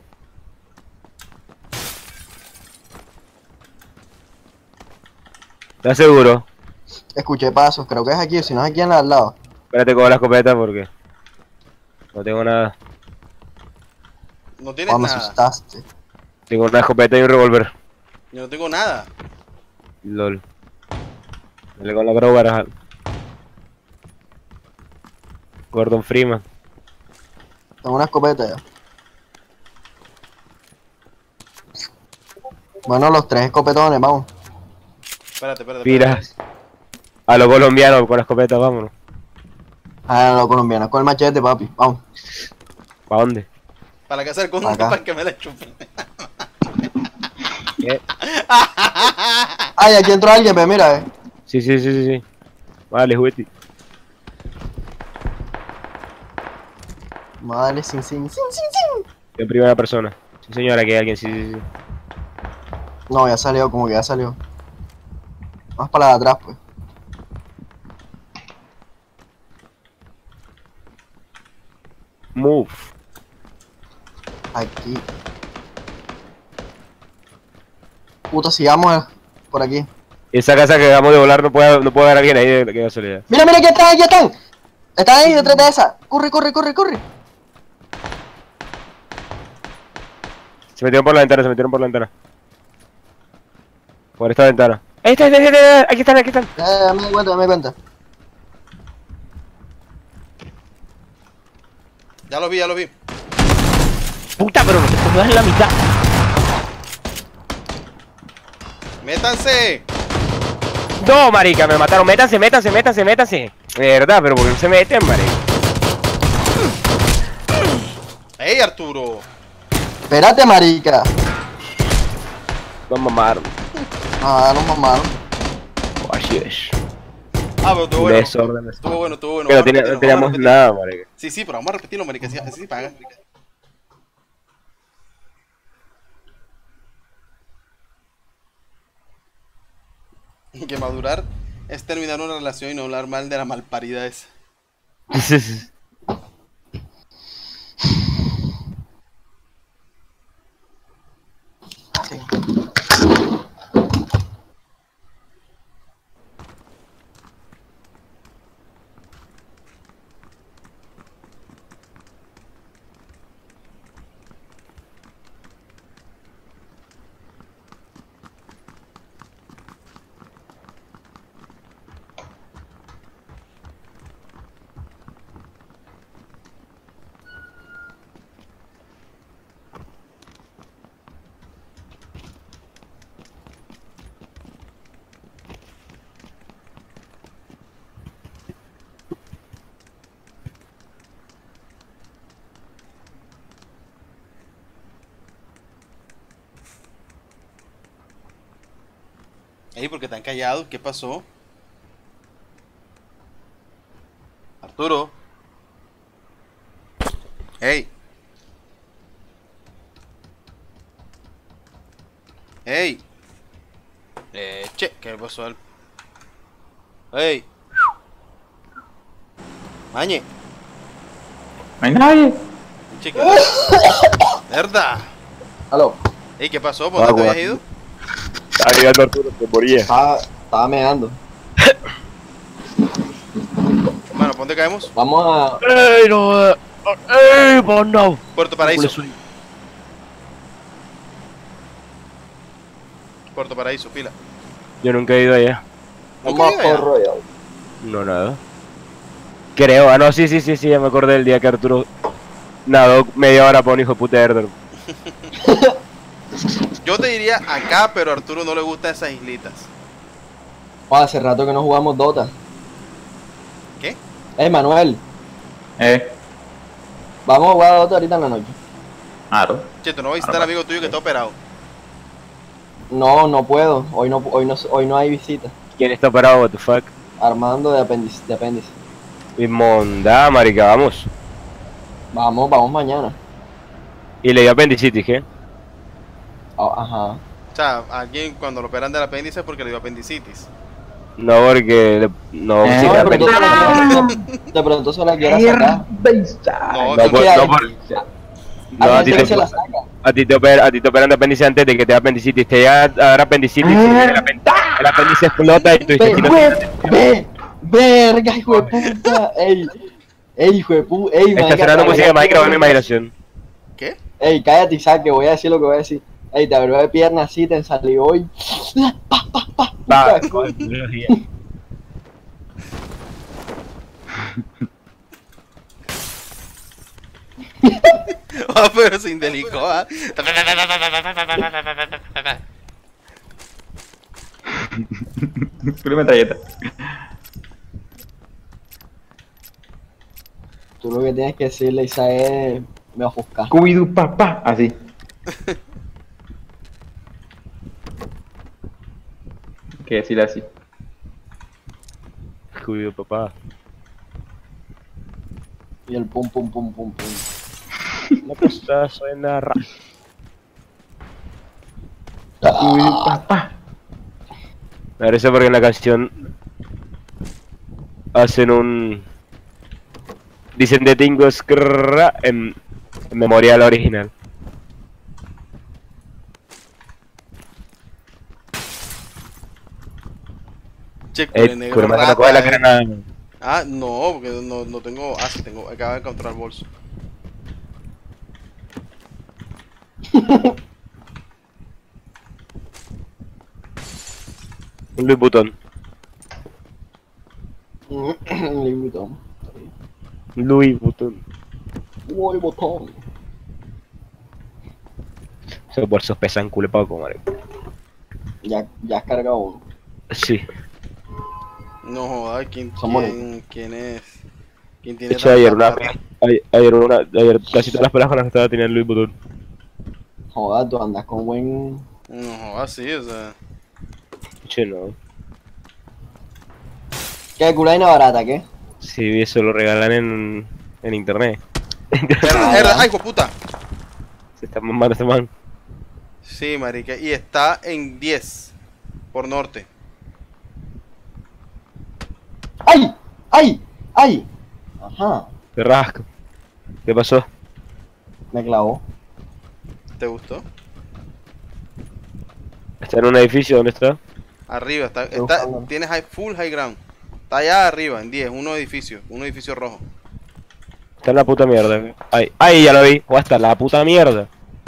¿Estás seguro? Escuché pasos, creo que es aquí, si no es aquí en al lado. Espérate, cojo la escopeta porque no tengo nada. No tienes Oh, me nada. asustaste. Tengo una escopeta y un revólver. Yo no tengo nada. Lol. Dale con la crowbar. ajá. Gordon Freeman. Tengo una escopeta ya. Bueno, los tres escopetones, vamos. Espérate, espérate. Mira. espérate. A los colombianos con la escopeta, vámonos. Ah, los colombianos, con el machete, papi, vamos. ¿Para dónde? Para la casa del conde Acá. para que me la chupen. ¿Qué? Ay, aquí entró alguien, pero mira, eh. Sí, sí, sí, sí, sí. Vale, juguete. Madre, sin, sin, sin, sin, sin. En primera persona. Sí, señora, que hay alguien, sí, sí, sí. No, ya salió, como que ya salió. Vamos para la de atrás, pues. Move. Aquí. Puta, sigamos eh, por aquí. Esa casa que acabamos de volar no puede, no puede haber alguien ahí de qué casualidad. Mira, mira, aquí están, aquí están. Están ahí detrás de esa. Corre, corre, corre, corre. Se metieron por la ventana, se metieron por la ventana. Por esta ventana. Ahí está, ahí está, ahí está, aquí están, aquí están. Eh, me doy cuenta, me doy cuenta. Ya lo vi, ya lo vi. Puta, pero no te pongas en la mitad. ¡Métanse! No, marica, me mataron. Métanse, métanse, métanse, métanse. De verdad, pero ¿por qué no se meten, marica? ¡Ey, Arturo! Espérate, marica. Nos mamaron. Ah, nos mamaron. Oh, así es. Ah, pero estuvo bueno. Desorden. Estuvo bueno, estuvo bueno. Que no, Vamos a tenía- no repetirlo, teníamos vamos a repetirlo. nada, marica. Sí, sí, pero vamos a repetirlo, marica. Así, así sí paga. Que madurar es terminar una relación y no hablar mal de la malparida esa. Ey, ¿por qué están callados? ¿Qué pasó? Arturo. Ey. Ey. Eh, che, ¿qué pasó al... Ey. Mañe. No hay nadie. Che, ¿qué ¿verdad? Aló. Ey, ¿qué pasó? ¿Por dónde te habías ido? Estaba llegando Arturo, te moría. Estaba, estaba meando. Bueno, ¿dónde caemos? Vamos a. ¡Ey, no! eh, ¡Ey, vos no! Puerto Paraíso. Puerto Paraíso, fila. Yo nunca he ido allá. Vamos ¿Nunca a has ido allá? Port Royal. No, nada. Creo, ah, no, sí, sí, sí, sí, ya me acordé del día que Arturo nadó media hora por un hijo de puta Herder. Yo te diría acá, pero a Arturo no le gustan esas islitas. Oh, hace rato que no jugamos Dota. ¿Qué? Eh, Manuel. Eh, Vamos a jugar Dota ahorita en la noche. claro. Che, tú no vas a visitar al amigo tuyo que está operado. No, no puedo. Hoy no, hoy no, hoy no hay visita. ¿Quién está parado, what the fuck? Armando de apéndice. De apéndice. Mi monda, marica, vamos. Vamos, vamos mañana. Y le dio apendicitis, ¿qué? Ah, ajá. O sea, alguien cuando lo operan del apéndice es porque le dio apendicitis. No, porque le- no, Eh, sí, No, le de pronto, se apendicitis. la quiera- de pronto se la quiera sacar. No, No, eso por- que no, hay- por- Hay no, a ti gente te, que se la saca. a ti te operan, a ti te operan de apéndice antes de que te dé apendicitis. Te llega a dar apendicitis, y el, apen- el apéndice explota y tu Ve, intestino ve, ve, verga, hijo de puta. Ey, ey, hijo de puta. Ey, está marica, sonando música de cállate, Minecraft en mi imaginación. ¿Qué? Ey, cállate, Isaac, que voy a decir lo que voy a decir. Ey, te abrió de pierna así, te ensalió y... Pa, pa, pa, Va, puta. con tecnología. Ah, pero sin delicó, ¿ah? Una metralleta. Tú lo que tienes que decirle, Isaac, es... Me ofusca. Scooby-Doo, papá. Así. Hay que decirle así. Cuido, papá. Y el pum, pum, pum, pum, pum. La cosa suena ra. Scooby-Doo, papá. Me parece porque en la canción hacen un... Dicen de Tingos crrrra en, en memoria de la original. Che, Eh, cule negro cura más rata, la coge la eh. granada. Ah, no, porque no, no tengo... Ah, sí tengo... Acabo de encontrar el bolso. Un Louis Vuitton. Louis Vuitton. Louis Vuitton. Louis Vuitton. Esos bolsos pesan culo poco, marico. Ya, ya has cargado uno. Sí. No joda, ¿quién, Son quién, quién es? ¿Quién tiene De hecho, ayer, tanta una, plata? ayer, ayer, una, ayer casi todas las pelas con las que estaba tenían Louis Vuitton. Joder, tú andas con buen. No joda, sí, o sea. Che, no. ¿Qué culaina barata, qué? Sí, eso lo regalan en, en internet. R, R, ¡ay, puta! Se está mamando este man. Sí, marica, y está en diez por norte. ¡Ay! ¡Ay! ¡Ay! Ajá, Qué rasco. ¿Qué pasó? me clavó. ¿Te gustó? ¿Está en un edificio? ¿Dónde está? Arriba, está, Estoy está buscando. tienes high, full high ground. Está allá arriba, en diez, uno edificio, un edificio rojo. Está en la puta mierda. Ay, ay, ya lo vi. O hasta la puta mierda.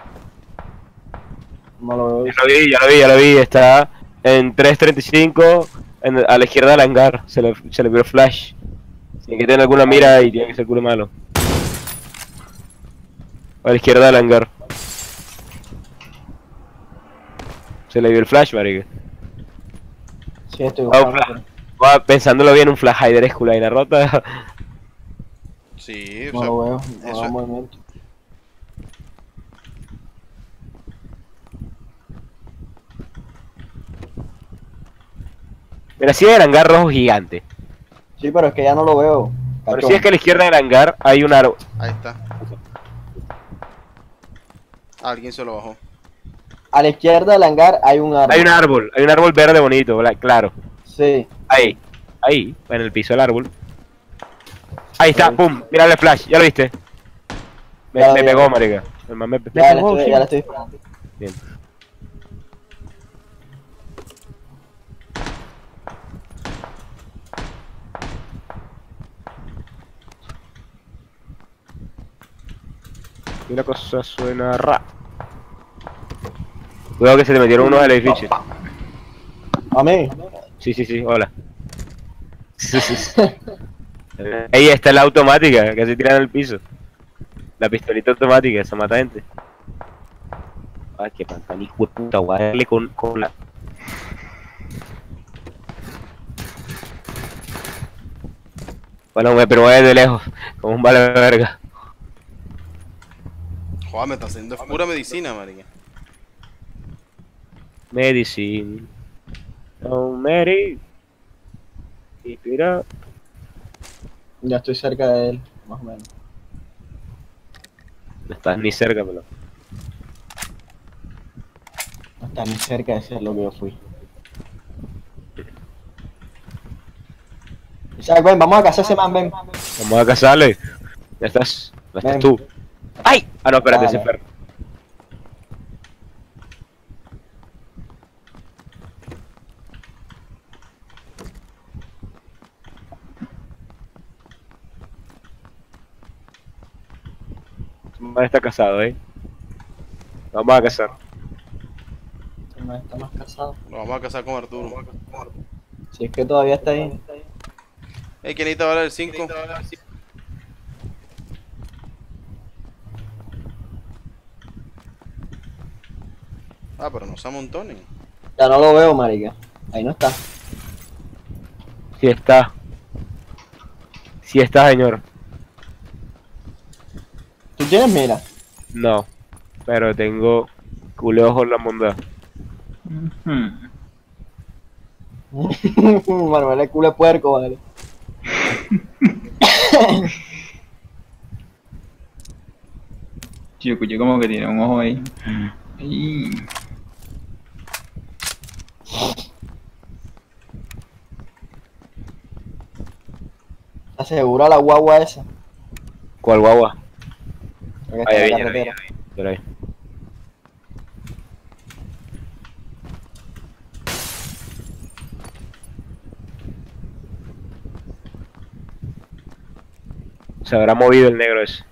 No lo veo. Ya lo vi, ya lo vi, ya lo vi. Está en tres treinta y cinco, en, a la izquierda del hangar. Se le, se le vio el flash. Tiene que tener alguna mira y tiene que ser culo malo. A la izquierda del hangar. Se le vio el flash, marica. Sí, estoy Ah, un buscando. flash. Va, pensándolo bien, un flash hider es culaina rota. Sí, o No sea, lo veo. No eso da es- movimiento. Mira, si es el hangar rojo gigante. Sí, pero es que ya no lo veo. Pero Cachón. si es que a la izquierda del hangar hay un árbol. ahí está. Alguien se lo bajó. A la izquierda del hangar hay un árbol. Hay un árbol, hay un árbol verde bonito, bla- claro. Sí. Ahí, ahí, en el piso del árbol. Ahí está, Ahí. pum, mira el flash, ya lo viste. Me, Ya lo me vi. pegó, marica. El man me, me Ya, le pegó, estoy, sí. ya le estoy disparando. Bien. Y la cosa suena ra. Cuidado que se te metieron unos al edificio. A mí. Sí, sí, sí, hola. Sí, sí, sí. Ahí está la automática, que se tira en el piso. La pistolita automática, esa mata gente. Ay, qué pantalón, hijo de puta, voy a darle con, con la... Bueno, me- pero voy de lejos, como un vale de verga. Joder, me está haciendo pura medicina, marica. Medicine. Oh, Mary. Keep it up. Ya estoy cerca de él, más o menos. No estás ni cerca, pero... No está ni cerca de ser lo que yo fui. Isaac, ven, vamos a cazar ese man, ven. Vamos a casarle. Ya estás. No estás Ven. tú. ¡Ay! Ah, no, espérate, ese Vale. perro. Ese man está casado, eh. Vamos a casar. El man está más casado. Lo vamos a casar con Arturo. Si es que todavía está ahí. Ey, ¿quién necesita valer el cinco? Ah, pero no se amontonen. Ya no lo veo, marica. Ahí no está. Sí está. Sí está, señor. ¿Tú tienes mira? No. Pero tengo culo ojo en la monda. Ujú. Manuel es culo de puerco, vale. Yo escuché como que tiene un ojo ahí. Ay. ¿Asegura la guagua esa? ¿Cuál guagua? Creo que está Ahí en la viene, ahí carretera. viene. Por ahí. Se habrá movido el negro ese.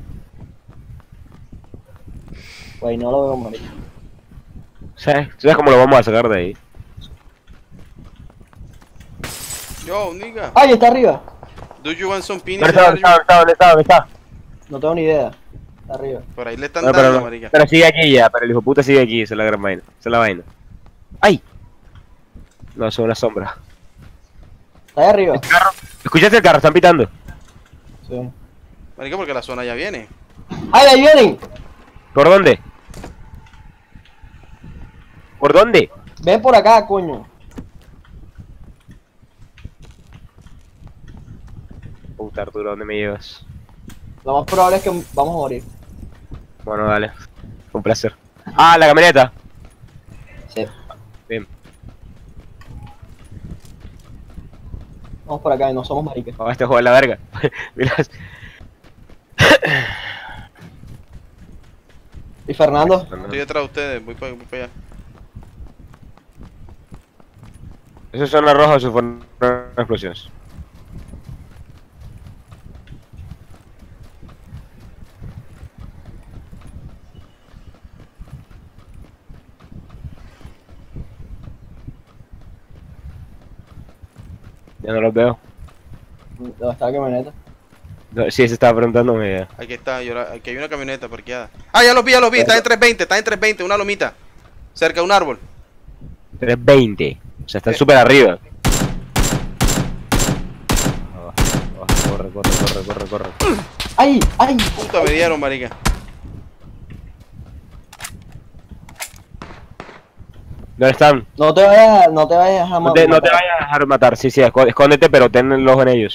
Pues ahí no lo veo, marica. ¿Sabes? ¿Sabes cómo lo vamos a sacar de ahí? Yo, nigga. ¡Ay, está arriba! Do you want some penis? ¿Dónde está? ¿Dónde está? ¿Dónde está? ¿Dónde está? ¿Dónde está? No tengo ni idea. Está arriba. Por ahí le están Bueno, dando, pero, marica. pero sigue aquí ya, pero el hijo de puta sigue aquí, esa es la gran vaina. Esa es la vaina. ¡Ay! No, son una sombra. Está ahí arriba. ¿Escuchaste el carro? Están pitando. Sí. Marica, porque la zona ya viene. ¡Ay, ahí vienen! ¿Por dónde? ¿Por dónde? Ven por acá, coño. Puta Arturo, ¿dónde me llevas? Lo más probable es que vamos a morir. Bueno, dale. Un placer. Ah, la camioneta. Sí. Bien. Vamos por acá y no somos maricas. Oh, este juego es la verga. Mira. ¿Y Fernando? Estoy detrás de ustedes, voy para, voy para allá. Eso son las rojas, eso fueron explosiones. Ya no los veo. ¿Dónde está la camioneta? No, sí, se estaba preguntándome. Aquí está, yo la- aquí hay una camioneta parqueada. Ah, ya los vi, ya los vi, está en trescientos veinte, está en trescientos veinte, una lomita. Cerca de un árbol. trescientos veinte. O sea, están Eh. súper arriba. Ah, ah, corre, corre, corre, corre, corre. ¡Ay! ¡Ay! Puta, me dieron, marica. ¿Dónde están? No te vayas, no te vayas a No te, no te vayas a dejar matar. Sí, sí, escó- escóndete, pero ten el ojo en ellos.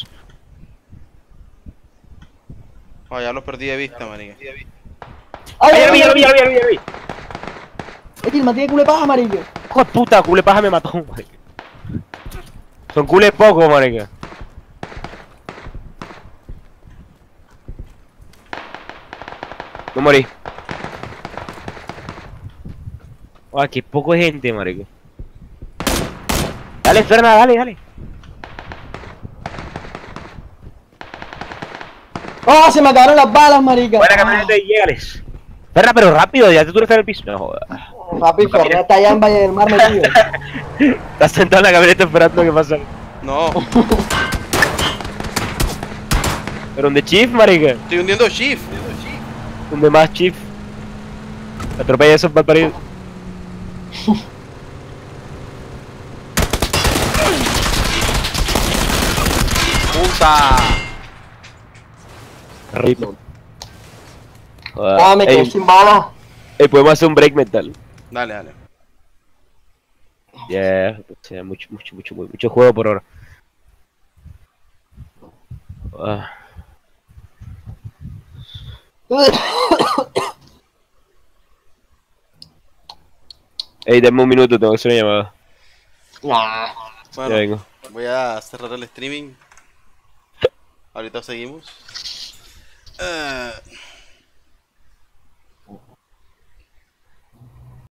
Ah, ya los perdí de vista, marica. ¡Ay, ¡Ay, ya lo vi, ya lo vi, ya lo vi, ya lo vi, ya lo vi! Es que el Matías culo paja, marico. ¡Hijo de puta! Cule paja me mató, marica. Son cules pocos, marica. No morí. Ah, qué poco de gente, marica. Dale, Ferna, dale, dale. ¡Oh, se me acabaron las balas, marica! Buena camioneta y llégales. Ferna, pero rápido, ya tú estás en el piso. No jodas. Ah, papi, Fernando está allá en Valle del Mar metido. Estás sentado en la camioneta esperando que pase. No, Pero donde Chief, marica. estoy hundiendo shift. Donde más Chief. Atropella esos malparidos. Puta. Ritmo. ¡Ah, me quedé Ey, sin balas! ey, podemos hacer un break mental. Dale, dale. Ya, yeah, mucho, mucho, mucho, mucho, mucho juego por ahora. Ah, ey, dame un minuto, tengo que hacer una llamada. Nah. Bueno, Ya vengo. voy a cerrar el streaming. Ahorita seguimos. Eh,